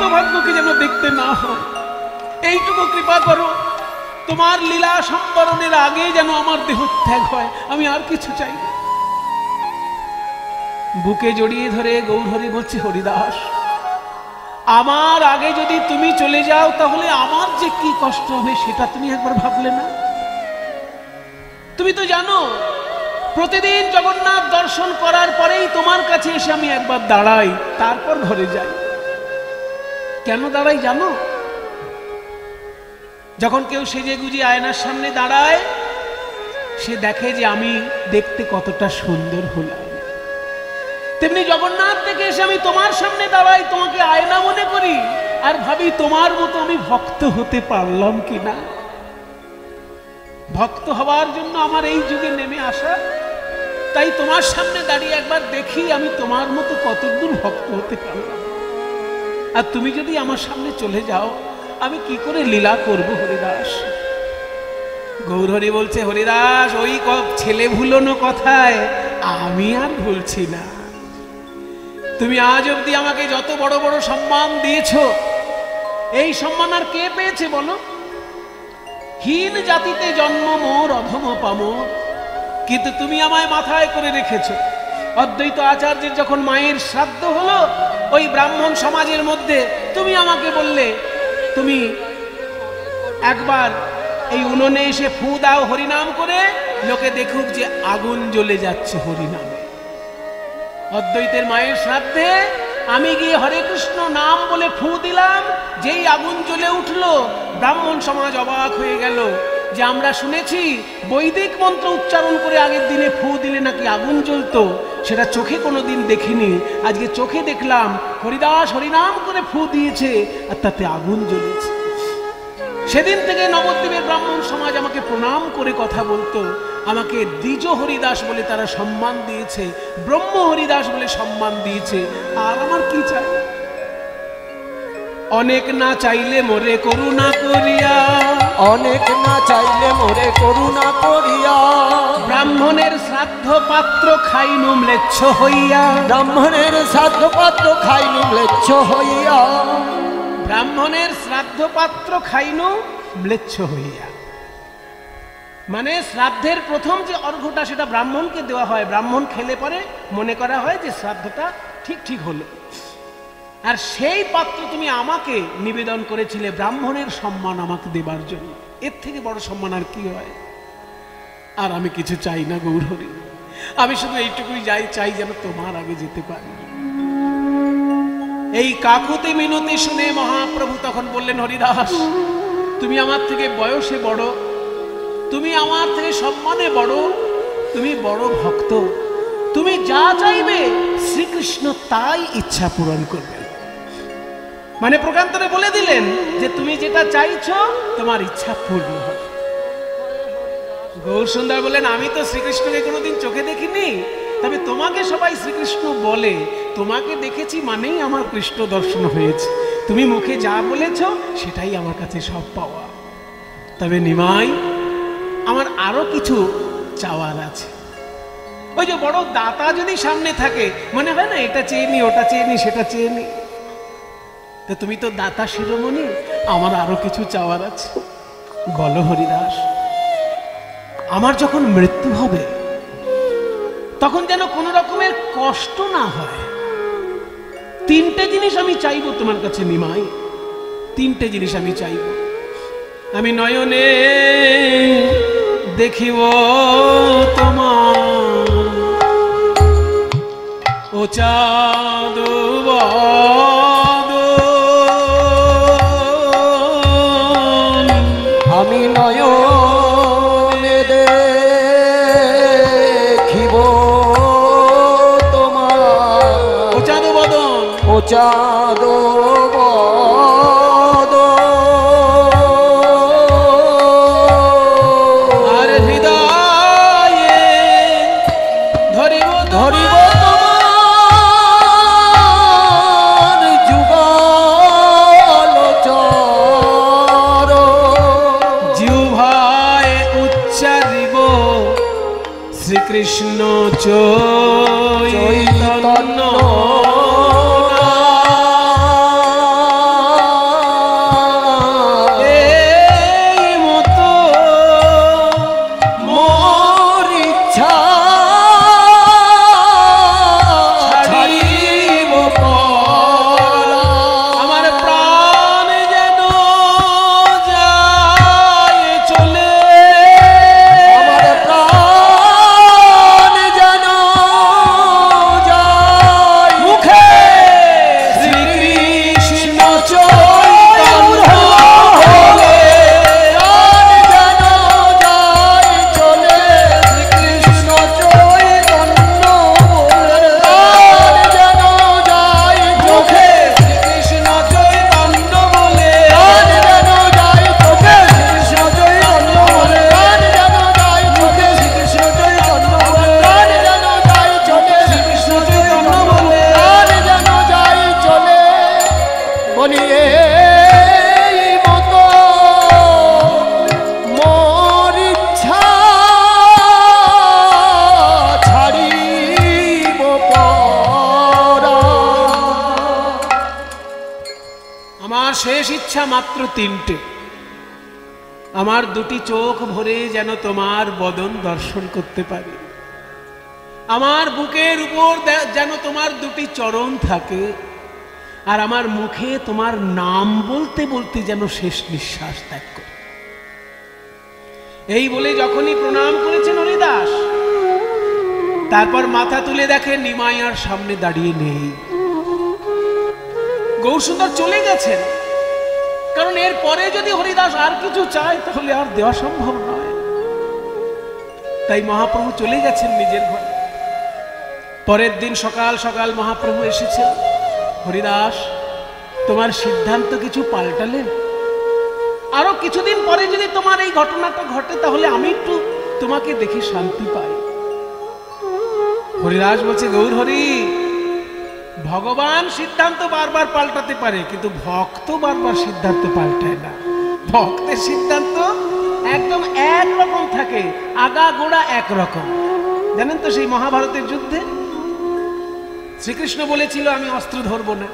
হতভাগ্যকে যেন দেখতে না হয়, এইটুকু কৃপা করো। তোমার লীলা সম্বরণের আগে যেন আমার দেহ ত্যাগ হয়, আমি আর কিছু চাই না। বুকে জড়িয়ে ধরে গৌরহরি বলছে, হরিদাস, আমার আগে যদি তুমি চলে যাও তাহলে আমার যে কি কষ্ট হবে সেটা তুমি একবার ভাবলে না? তুমি তো জানো প্রতিদিন জগন্নাথ দর্শন করার পরেই তোমার কাছে এসে আমি একবার দাঁড়াই, তারপর ঘরে যাই। কেন দাঁড়াই জানো? যখন কেউ সেজে গুজে আয়নার সামনে দাঁড়ায়, সে দেখে যে আমি দেখতে কতটা সুন্দর হলাম। তেমনি জগন্নাথ থেকে এসে আমি তোমার সামনে দাঁড়াই, তোমাকে আয়না মনে করি আর ভাবি তোমার মতো আমি ভক্ত হতে পারলাম কিনা। ভক্ত হওয়ার জন্য আমার এই যুগে নেমে আসা, তাই তোমার সামনে দাঁড়িয়ে একবার দেখি আমি তোমার মতো কতদূর ভক্ত হতে পারলাম। আর তুমি যদি আমার সামনে চলে যাও, আমি কি করে লীলা করব হরিদাস? গৌরহরি বলছে, হরিদাস, ওই ছেলে ভুলোনো কথায় আমি আর ভুলছি না। তুমি আজ অবধি আমাকে যত বড় বড় সম্মান দিয়েছো, এই সম্মান আর কে পেয়েছে বলো? হীন জাতিতে জন্ম মোর, অধম পামর, কিন্তু তুমি আমায় মাথায় করে রেখেছো। অদ্বৈত আচার্যের যখন মায়ের শ্রাদ্ধ হলো, ওই ব্রাহ্মণ সমাজের মধ্যে তুমি আমাকে বললে, তুমি একবার এই উনুনে এসে ফু দাও হরিনাম করে, লোকে দেখুক যে আগুন জ্বলে যাচ্ছে হরিনামে। অদ্বৈতের মায়ের শ্রাদ্ধে আমি গিয়ে হরে কৃষ্ণ নাম বলে ফু দিলাম, যেই আগুন জ্বলে উঠলো, ব্রাহ্মণ সমাজ অবাক হয়ে গেল যে আমরা শুনেছি বৈদিক মন্ত্র উচ্চারণ করে আগের দিনে ফু দিলে নাকি আগুন জ্বলতো, সেটা চোখে কোনোদিন দেখিনি। আজকে চোখে দেখলাম হরিদাস হরিনাম করে ফু দিয়েছে আর তাতে আগুন জ্বলেছে। সেদিন থেকে নবদ্বীপের ব্রাহ্মণ সমাজ আমাকে প্রণাম করে কথা বলতো, আমাকে দ্বিজ হরিদাস বলে তারা সম্মান দিয়েছে, ব্রহ্ম হরিদাস বলে সম্মান দিয়েছে। আর আমার কি চাই? অনেক না চাইলে মোরে করুণা করিয়া, অনেক না চাইলে মোরে করুণা করিয়া, ব্রাহ্মণের শ্রাদ্ধ পাত্র খাইনু ম্লেচ্ছ হইয়া, ব্রাহ্মণের শ্রাদ্ধ পাত্র খাইনু ম্লেচ্ছ হইয়া, ব্রাহ্মণের শ্রাদ্ধ পাত্র খাইনু ম্লেচ্ছ হইয়া, মানে শ্রাদ্ধের প্রথম যে অর্ঘ্যটা সেটা ব্রাহ্মণকে দেওয়া হয়, ব্রাহ্মণ খেলে পরে মনে করা হয় যে শ্রাদ্ধটা ঠিক ঠিক হলো। আর সেই পাত্র তুমি আমাকে নিবেদন করেছিলে ব্রাহ্মণের সম্মান আমাকে দেবার জন্য। এর থেকে বড় সম্মান আর কি হয়? আর আমি কিছু চাই না গৌরহরি, আমি শুধু এইটুকুই চাই যেন তোমার আগে যেতে পারি। এই কাকুতি মিনতি শুনে মহাপ্রভু তখন বললেন, হরিদাস, তুমি আমার থেকে বয়সে বড়, তুমি আমার থেকে সম্মানে বড়, তুমি বড় ভক্ত, তুমি যা চাইবে শ্রীকৃষ্ণ তাই ইচ্ছা পূরণ করবে। মানে প্রকান্তরে বলে দিলেন যে তুমি যেটা চাইছো তোমার ইচ্ছা পূর্ণ হবে। গৌর সুন্দর বলেন, আমি তো শ্রীকৃষ্ণকে কোনোদিন চোখে দেখিনি, তবে তোমাকে সবাই শ্রীকৃষ্ণ বলে, তোমাকে দেখেছি মানেই আমার কৃষ্ণ দর্শন হয়েছে। তুমি মুখে যা বলেছ সেটাই আমার কাছে সব পাওয়া। তবে নিমাই, আমার আরো কিছু চাওয়ার আছে। ওই যে বড় দাতা যদি সামনে থাকে, মনে হয় না এটা চেয়ে নি, ওটা চেয়ে নি, সেটা চেয়ে নি। তো তুমি তো দাতা শিরোমণি, আমার আরো কিছু চাওয়ার আছে। বলো হরিদাস, আমার যখন মৃত্যু হবে তখন যেন কোনো রকমের কষ্ট না হয়। তিনটে জিনিস আমি চাইবো তোমার কাছে নিমাই, তিনটে জিনিস আমি চাইব। আমি নয়নে দেখিব তোমার ও চাঁদ বদন, আমি নয়নে দেখিব তোমার ও চাঁদ বদন, ও চাঁদ আর হৃদয়ে ধরিব ধরিব তোমার যুগল চর, জিহ্বায় উচ্চারিব শ্রীকৃষ্ণ চৈতন্য। ইচ্ছা মাত্র তিনটে, আমার দুটি চোখ ভরে যেন তোমার বদন দর্শন করতে পারি, আমার বুকের উপর যেন তোমার দুটি চরণ থাকে, আর আমার মুখে তোমার নাম বলতে বলতে যেন শেষ নিঃশ্বাস ত্যাগ করে। এই বলে যখনই প্রণাম করেছেন হরিদাস, তারপর মাথা তুলে দেখে নিমাই আর সামনে দাঁড়িয়ে নেই। গৌরসুন্দর চলে গেছেন, কারণ এর পরে যদি হরিদাস আর কিছু চায় তাহলে আর দেওয়া সম্ভব নয়। তাই মহাপ্রভু চলে গেছেন নিজের ঘরে। পরের দিন সকাল সকাল মহাপ্রভু এসেছেন। হরিদাস, তোমার সিদ্ধান্ত কিছু পাল্টালে? আরো কিছুদিন পরে যদি তোমার এই ঘটনাটা ঘটে তাহলে আমি একটু তোমাকে দেখে শান্তি পাই। হরিদাস বলছে, গৌর হরি, ভগবান সিদ্ধান্ত বারবার পাল্টাতে পারে, কিন্তু ভক্ত বারবার সিদ্ধান্ত পাল্টায় না। ভক্তের সিদ্ধান্ত একদম একরকম থাকে, আগা গোড়া একরকম। জানেন তো সেই মহাভারতের যুদ্ধে শ্রীকৃষ্ণ বলেছিল আমি অস্ত্র ধরবো না,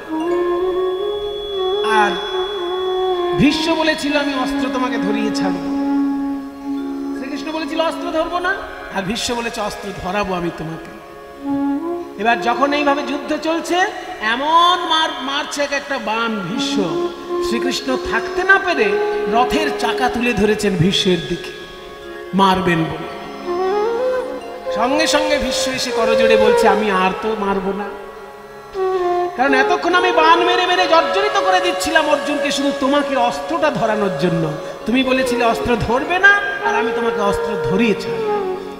আর ভীষ্ম বলেছিল আমি অস্ত্র তোমাকে ধরিয়ে ছাড়বো। শ্রীকৃষ্ণ বলেছিল অস্ত্র ধরবো না, আর ভীষ্ম বলেছে অস্ত্র ধরাবো আমি তোমাকে। এবার যখন এইভাবে যুদ্ধ চলছে, এমন মারছে একটা বাণ ভীষ্ম, শ্রীকৃষ্ণ থাকতে না পেরে রথের চাকা তুলে ধরেছেন ভীষ্মের দিকে মারবেন বলে। সঙ্গে সঙ্গে ভীষ্ম এসে করজোড়ে বলছে আমি আর তো মারবো না, কারণ এতক্ষণ আমি বাণ মেরে মেরে জর্জরিত করে দিচ্ছিলাম অর্জুনকে শুধু তোমাকে অস্ত্রটা ধরানোর জন্য। তুমি বলেছিলে অস্ত্র ধরবে না, আর আমি তোমাকে অস্ত্র ধরিয়ে ছাড়লাম।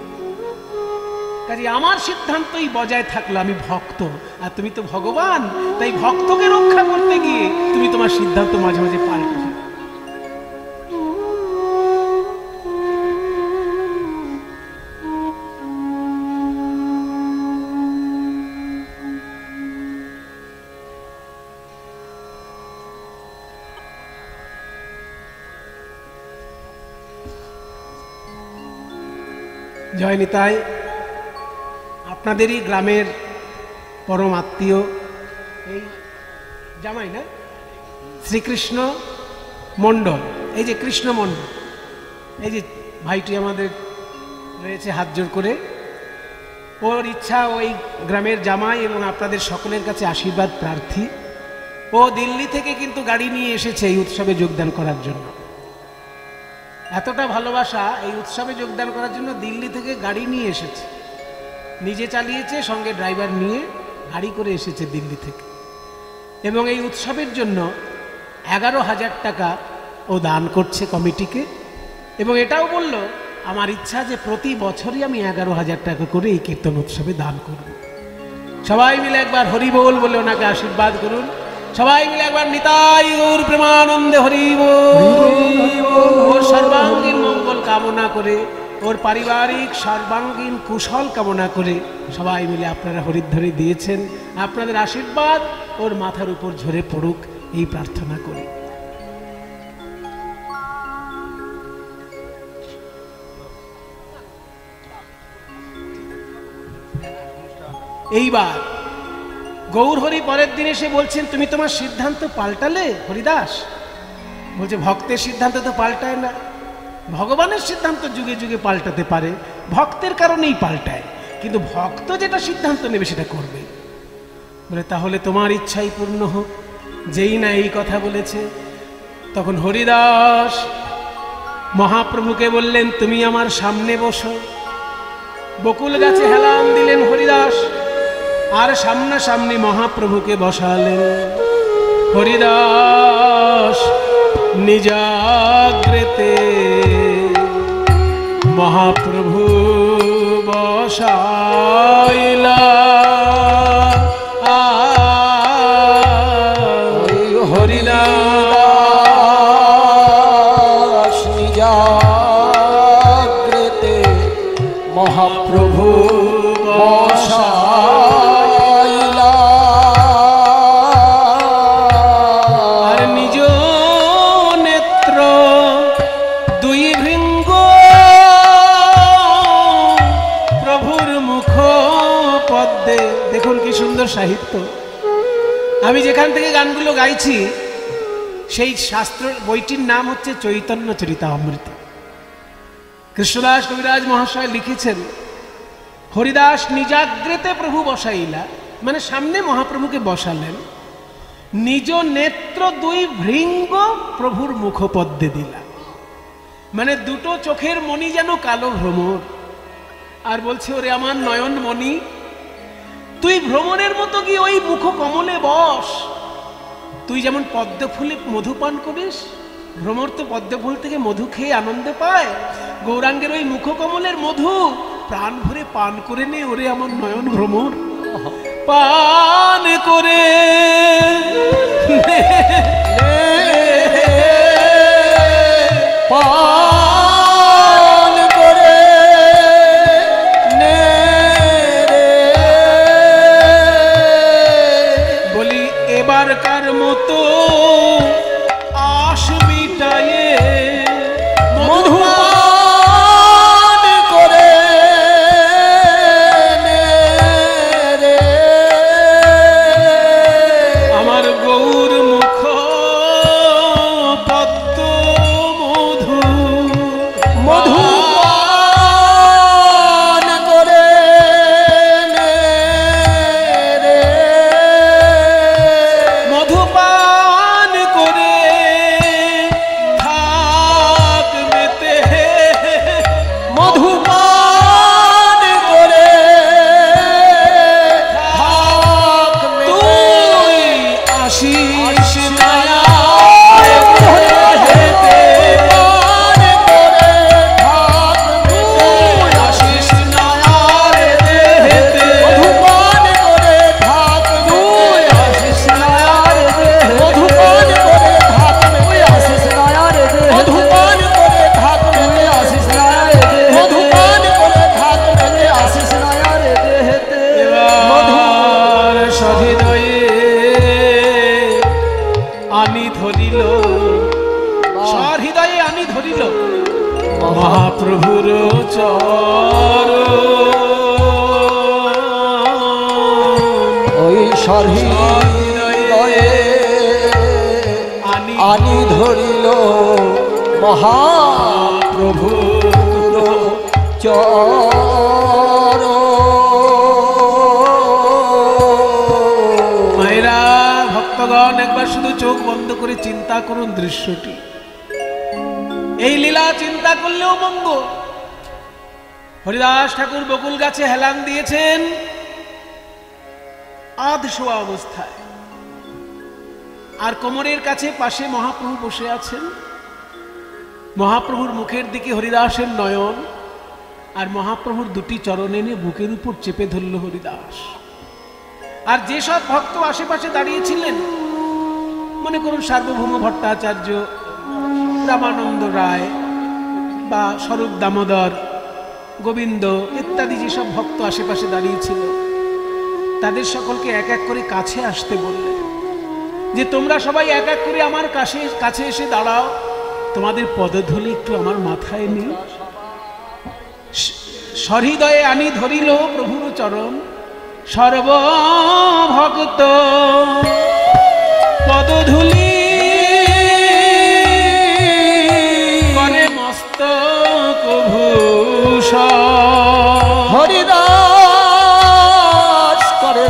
কাজে আমার সিদ্ধান্তই বজায় থাকলো, আমি ভক্ত আর তুমি তো ভগবান। তাই ভক্তকে রক্ষা করতে গিয়ে তুমি তোমার সিদ্ধান্ত মাঝে মাঝে পাল্টে ফেলো। জয় নিতাই। আপনাদেরই গ্রামের পরম আত্মীয় এই জামাই না, শ্রীকৃষ্ণ মণ্ডল, এই যে কৃষ্ণ মণ্ডল, এই যে ভাইটি আমাদের রয়েছে হাত জোর করে, ওর ইচ্ছা ওই গ্রামের জামাই এবং আপনাদের সকলের কাছে আশীর্বাদ প্রার্থী। ও দিল্লি থেকে কিন্তু গাড়ি নিয়ে এসেছে এই উৎসবে যোগদান করার জন্য। এতটা ভালোবাসা, এই উৎসবে যোগদান করার জন্য দিল্লি থেকে গাড়ি নিয়ে এসেছে, নিজে চালিয়েছে, সঙ্গে ড্রাইভার নিয়ে গাড়ি করে এসেছে দিল্লি থেকে। এবং এই উৎসবের জন্য 11,000 টাকা ও দান করছে কমিটিকে। এবং এটাও বলল আমার ইচ্ছা যে প্রতি বছরই আমি 11,000 টাকা করে এই কীর্তন উৎসবে দান করব। সবাই মিলে একবার হরি বল বলে ওনাকে আশীর্বাদ করুন। সবাই মিলে একবার নিতাই গৌর প্রেমানন্দে হরি বল। ওর সর্বাঙ্গীন মঙ্গল কামনা করে, ওর পারিবারিক সর্বাঙ্গীন কুশল কামনা করে সবাই মিলে আপনারা হরিধ্বনি দিয়েছেন। আপনাদের আশীর্বাদ ওর মাথার উপর ঝরে পড়ুক এই প্রার্থনা করি। এইবার গৌর হরি পরের দিন এসে বলছেন তুমি তোমার সিদ্ধান্ত পাল্টালে হরিদাস? বলছে ভক্তের সিদ্ধান্ত তো পাল্টায় না, ভগবানের সিদ্ধান্ত যুগে যুগে পাল্টাতে পারে, ভক্তের কারণেই পাল্টায়, কিন্তু ভক্ত যেটা সিদ্ধান্ত নেবে সেটা করবে। বলে তাহলে তোমার ইচ্ছাই পূর্ণ হোক। যেই না এই কথা বলেছে, তখন হরিদাস মহাপ্রভুকে বললেন তুমি আমার সামনে বসো। বকুল গাছে হেলান দিলেন হরিদাস, আর সামনাসামনি মহাপ্রভুকে বসালেন। হরিদাস নিজাগ্রেতে মহাপ্রভু বসাইলা। হরিদাস নিজাগ্রেতে মহাপ্রভু বসাইলা। আর নিজ নেত্র দুই ভৃঙ্গ প্রভুর মুখ পদ্মে। দেখুন কি সুন্দর সাহিত্য। আমি যেখান থেকে গানগুলো গাইছি সেই শাস্ত্র বইটির নাম হচ্ছে চৈতন্য চরিতামৃত। কৃষ্ণদাস কবিরাজ মহাশয় লিখেছেন, হরিদাস নিজাগ্রেতে প্রভু বসাইলা, মানে সামনে মহাপ্রভুকে বসালেন, নিজ নেত্র দুই ভৃঙ্গ প্রভুর মুখপদ্মে দিলা, মানে দুটো চোখের মণি যেন কালো ভ্রমর, আর বলছে ওরে আমার নয়ন মণি, তুই ভ্রমণের মতো কি ওই মুখ কমলে বস। তুই যেমন পদ্ম ফুলে মধু পান করিস, ভ্রমর তো পদ্ম ফুল থেকে মধু খেয়ে আনন্দ পায়, গৌরাঙ্গের ওই মুখ কমলের মধু প্রাণ ভরে পান করে নে ওরে আমার নয়ন ভ্রমর, পান করে পান করে নে রে। বলি এবারকার মতো আশ মিটায়ে মধু পান করে নে রে। আমার গৌর মুখ পদ্ম মধু মধু পান করে নে রে। মধু পান করে থাক মেতে, মধু পান করে থাক মেতে। তুই আশিস মায়া হেতে পান করে থাক মেতে। আশিস নায়ার দেহেতে মধু পান করে থাক মেতে। আশিস নায়ার দেহেতে মধু পান করে থাক মেতে। আশিস নায়ার দেহেতে। মধু পান করে থাক মেতে। আশিস নায়ার দেহেতে। মধু পান করে থাক মেতে। আশিস নায়ার দেহেতে। এবার সহৃদয়ে আনি ধরিল, সহৃদয়ে আনি ধরিল মহাপ্রভুর চরণ। ওই সহৃদয়ে আনি ধরিল মহাপ্রভুর চরণ। মায়েরা ভক্তগণ একবার শুধু চোখ বন্ধ করে চিন্তা করুন দৃশ্যটি। এই লীলা চিন্তা করলেও মঙ্গ। হরিদাস ঠাকুর বকুল গাছে হেলান দিয়েছেন আধ শোয়া অবস্থায়, আর কোমরের কাছে পাশে মহাপ্রভু বসে আছেন। মহাপ্রভুর মুখের দিকে হরিদাসের নয়ন, আর মহাপ্রভুর দুটি চরণ এনে বুকের উপর চেপে ধরল হরিদাস। আর যেসব ভক্ত আশেপাশে দাঁড়িয়েছিলেন, মনে করুন সার্বভৌম ভট্টাচার্য, রামানন্দ রায় বা স্বরূপ দামোদর, গোবিন্দ ইত্যাদি যেসব ভক্ত আশেপাশে দাঁড়িয়েছিল, তাদের সকলকে এক এক করে কাছে আসতে বললেন যে তোমরা সবাই এক এক করে আমার কাছে এসে দাঁড়াও, তোমাদের পদধূলি একটু আমার মাথায় নিই। সহৃদয়ে আনি ধরিল প্রভুর চরণ, সর্বভক্ত পদধূলি করে মস্তক ভূষণ। হরিদাস করে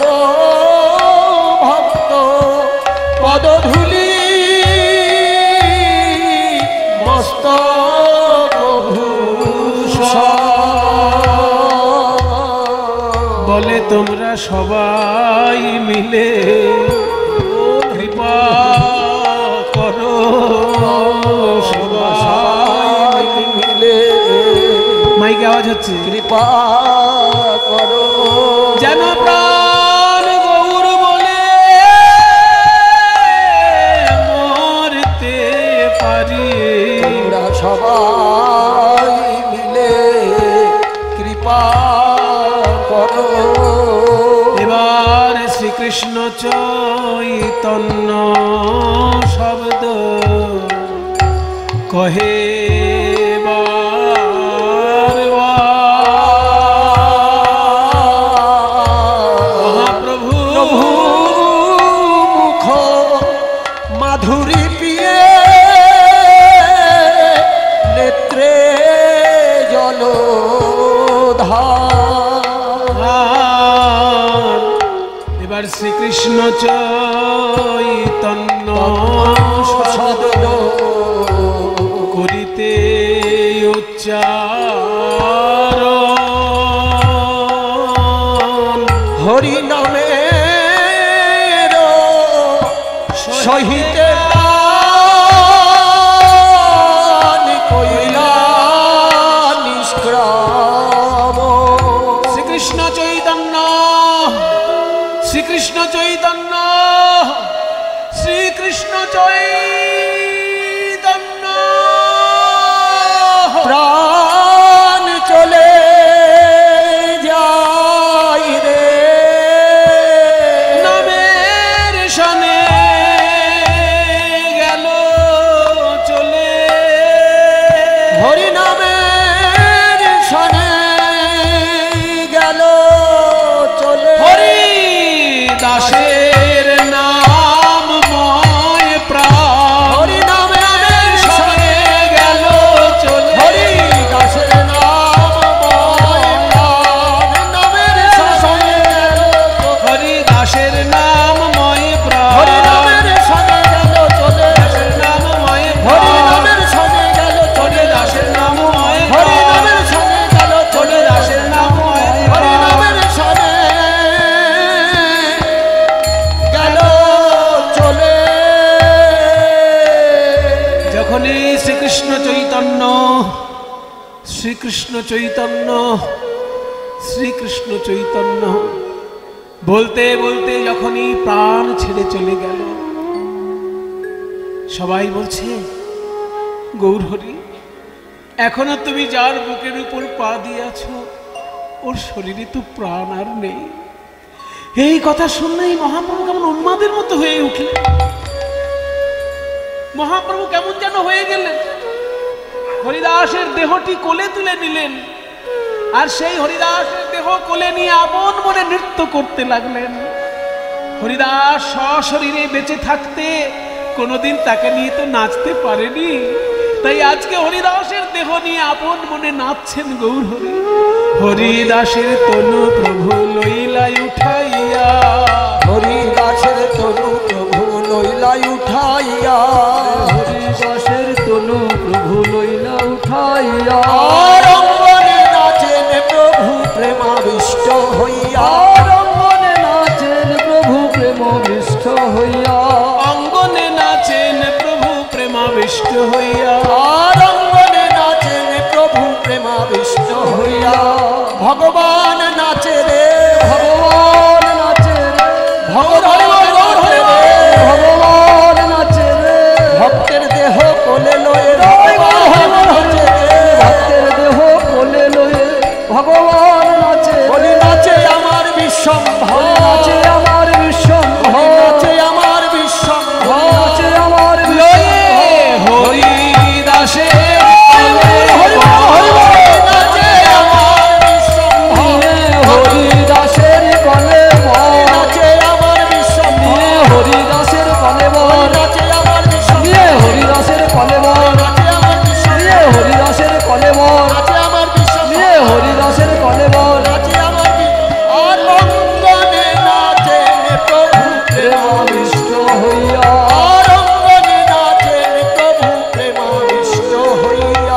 সর্বভক্ত পদধূলি মস্তক ভূষণ। বলে তোমরা সবাই মিলে কৃপা করো, সবাই মিলে মাইকে আওয়াজ হচ্ছে, কৃপা করো যেন প্রাণ গৌর বলে মরতে পারি। তোমরা সবাই মিলে কৃপা করো। এবার শ্রীকৃষ্ণ চৈতন্য শব্দ কহে মহাপ্রভু মুখ মাধুরী শ্রীকৃষ্ণ চৈতন্য সদন করিতে উচ্চারণ হরি নামের সহিতে প্রাণ কইলা নিষ্ক্রাম। শ্রীকৃষ্ণ চৈতন্য শ্রীকৃষ্ণ চৈতন্য শ্রীকৃষ্ণ চৈতন্য প্রাণ চলে যাই রে নামের সনে গেল চলে হরি নামের সনে গেল চলে হরি দাসের নামময় প্রাণ হরি নামের সনে গেল চলে হরি দাসের নামময় প্রাণ নামের সনে গেল হরি দাসের নামময় প্রাণ হরি নামের সনে গেল চলে নামময় হরি প্রাণ নামের সনে গেল চলে চলে দাসের নামময় হরি প্রাণ নামের সনে গেল চলে চলে দাসের নামময় হরি প্রাণ নামের সনে গেল চলে। যখনই শ্রীকৃষ্ণ চৈতন্য শ্রীকৃষ্ণ চৈতন্য শ্রীকৃষ্ণ চৈতন্য বলতে বলতে যখনই প্রাণ ছেড়ে চলে গেল, সবাই বলছে গৌরহরি এখনো তুমি যার বুকের উপর পা দিয়েছ ওর শরীরে তো প্রাণ আর নেই। এই কথা শুনলেই মহাপ্রভু কেমন উন্মাদের মতো হয়ে উঠলেন। মহাপ্রভু কেমন যেন হয়ে গেলেন। হরিদাসের দেহটি কোলে তুলে নিলেন আর সেই হরিদাসের দেহ কোলে নিয়ে আপন মনে নৃত্য করতে লাগলেন। হরিদাস সশরীরে বেঁচে থাকতে কোনোদিন তাকে নিয়ে তো নাচতে পারেনি, তাই আজকে হরিদাসের দেহ নিয়ে আপন মনে নাচছেন গৌর হরি। হরিদাসের তনু প্রভু লইলাই উঠাইয়া হরি দাসের তনু প্রভু লইলাই উঠাইয়া হরিদাসের তনু প্রভু লইলা উঠাইয়া আর অঙ্গনে নাচেন প্রভু প্রেমাবিষ্ট হইয়া রঙ্গনে নাচেন প্রভু প্রেমবিষ্ট হইয়া অঙ্গনে নাচেন প্রভু প্রেমাবিষ্ট হইয়া আর অঙ্গনে নাচেন প্রভু প্রেমাবিষ্ট হইয়া ভগবান নাচে রে ভগবান নাচে রে ভগবান নাচে রে ভগবান নাচে রে ভক্তের দেহ কোলে লয়ে ভগবান নাচে রে ভক্তের দেহ কোলে লয়ে ভগবান নাচে বলি নাচে আমার বিশ্বম্ভর নাচে আমার বিশ্বম্ভর নাচে আমার বিশ্বম্ভর নাচে আমার লয়ে হরিদাসে নাচে আমার বিশ্বম্ভর হরিদাসের কলে নাচে আমার বিশ্বম্ভর হরিদাসের কলে বল নাচে আমার বিশ্বম্ভর হরিদাসের কলে বল নাচে আমার বিশ্বম্ভর হরিদাসের কলে বল নাচে আমার বিশ্বম্ভর হরিদাসের কলে বল নাচে আমার আর অঙ্গনে নাচেন প্রভু প্রেমাবিষ্ট হইয়া আর অঙ্গনে নাচেন প্রভু প্রেমাবিষ্ট হইয়া।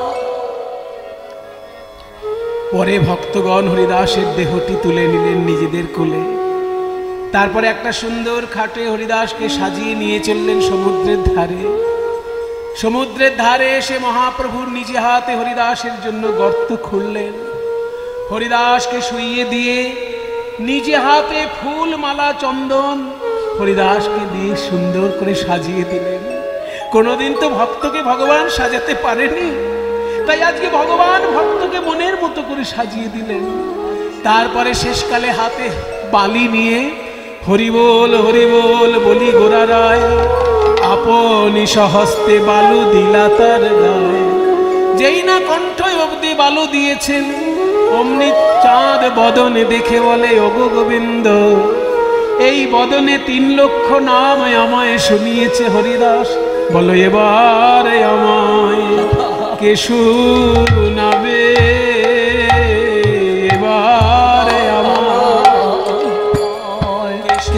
পরে ভক্তগণ হরিদাসের দেহটি তুলে নিলেন নিজেদের কোলে। তারপরে একটা সুন্দর খাটে হরিদাসকে সাজিয়ে নিয়ে চললেন সমুদ্রের ধারে। সমুদ্রের ধারে এসে মহাপ্রভুর নিজে হাতে হরিদাসের জন্য গর্ত খুললেন। হরিদাসকে শুইয়ে দিয়ে নিজে হাতে ফুল মালা চন্দন হরিদাসকে দিয়ে সুন্দর করে সাজিয়ে দিলেন। কোনোদিন তো ভক্তকে ভগবান সাজাতে পারেনি, তাই আজকে ভগবান ভক্তকে মনের মতো করে সাজিয়ে দিলেন। তারপরে শেষকালে হাতে বালি নিয়ে হরিবোল হরিবোল বলি গোরা রায় আপনি সহস্তে বালু দিলা তার গায়ে। যেই না কণ্ঠ অবধি বালু দিয়েছেন অমনি চাঁদ বদনে দেখে বলে ওগো গোবিন্দ, এই বদনে 3 লক্ষ নাম আমায় শুনিয়েছে হরিদাস, বলো এবারে আমায় কে শুনাবে, এবারে আমায়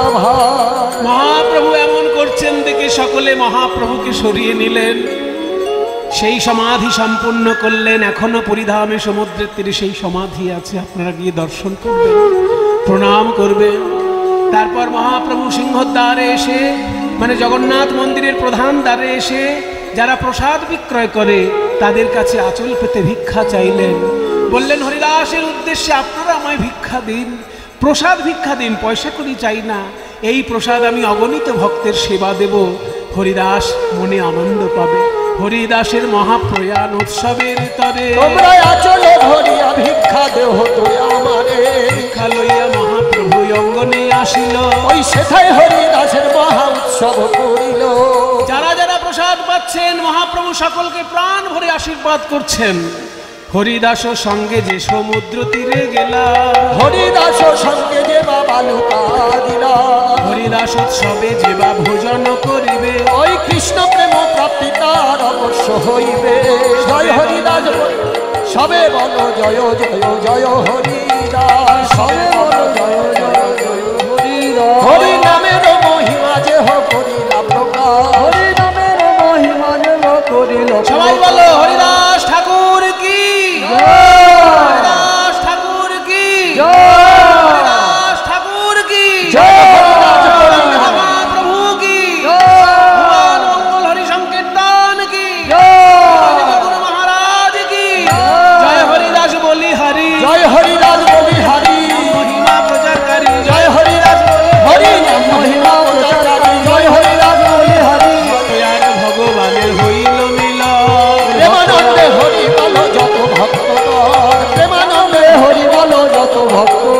ভার। মহাপ্রভু এমন করছেন দেখে সকলে মহাপ্রভুকে সরিয়ে নিলেন, সেই সমাধি সম্পূর্ণ করলেন। এখনো পরিধামে সমুদ্রের তীরে সেই সমাধি আছে, আপনারা গিয়ে দর্শন করবেন, প্রণাম করবেন। তারপর মহাপ্রভু সিংহদ্বারে এসে, মানে জগন্নাথ মন্দিরের প্রধান দ্বারে এসে যারা প্রসাদ বিক্রয় করে তাদের কাছে আঁচল পেতে ভিক্ষা চাইলেন। বললেন, হরিদাসের উদ্দেশ্যে আপনারা আমায় ভিক্ষা দিন, প্রসাদ ভিক্ষা দিন, পয়সা করি চাই না। এই প্রসাদ আমি অগণিত ভক্তের সেবা দেব, হরিদাস মনে আনন্দ পাবে। হরিদাসের মহাপ্রয়াণ উৎসবের তরে তোমরা আচল ধরিয়া ভিক্ষা দেহ তুই আমারে। ভিক্ষা লইয়া মহাপ্রভু অঙ্গনে আসিল, ওই সেথায় হরিদাসের মহা উৎসব করিল। যারা যারা প্রসাদ পাচ্ছেন মহাপ্রভু সকলকে প্রাণ ভরে আশীর্বাদ করছেন। হরিদাস সঙ্গে যে সমুদ্র তীরে গেলা, হরিদাস সঙ্গে যে বাবা লুকা দিলা। হরিদাস উৎসবে যে বা ভোজন করিবে, ওই কৃষ্ণ প্রেম প্রাপ্তি তার অবশ্য হইবে। জয় হরিদাস সবে বলো জয় জয় জয় হরিদাস, সবে বলো জয় জয় জয় হরিদাস। হরি নামের মহিমা যে করিলা প্রকাশ, হরি নামের মহিমা যে করিল। সবাই বলো হরিদাস ঠাকুর কি, হরিদাস ঠাকুর কি, হরিদাস ঠাকুর কি, মহাপ্রভু কি, ভগবান মঙ্গল হরি সংকীর্তন কি, গুরু মহারাজ কি। জয় হরিদাস বলি হরি, জয় হরিদাস বলি হরি, মহিমা প্রচারকারী। জয় হরিদাস বলি হরি, নাম মহিমা প্রচারকারী। জয় হরিদাস বলি হরি, আর ভগবানের হইল মিল, প্রেমানন্দে হরি বলো যত ভক্ত, প্রেমানন্দে হরি বলো যত ভক্ত।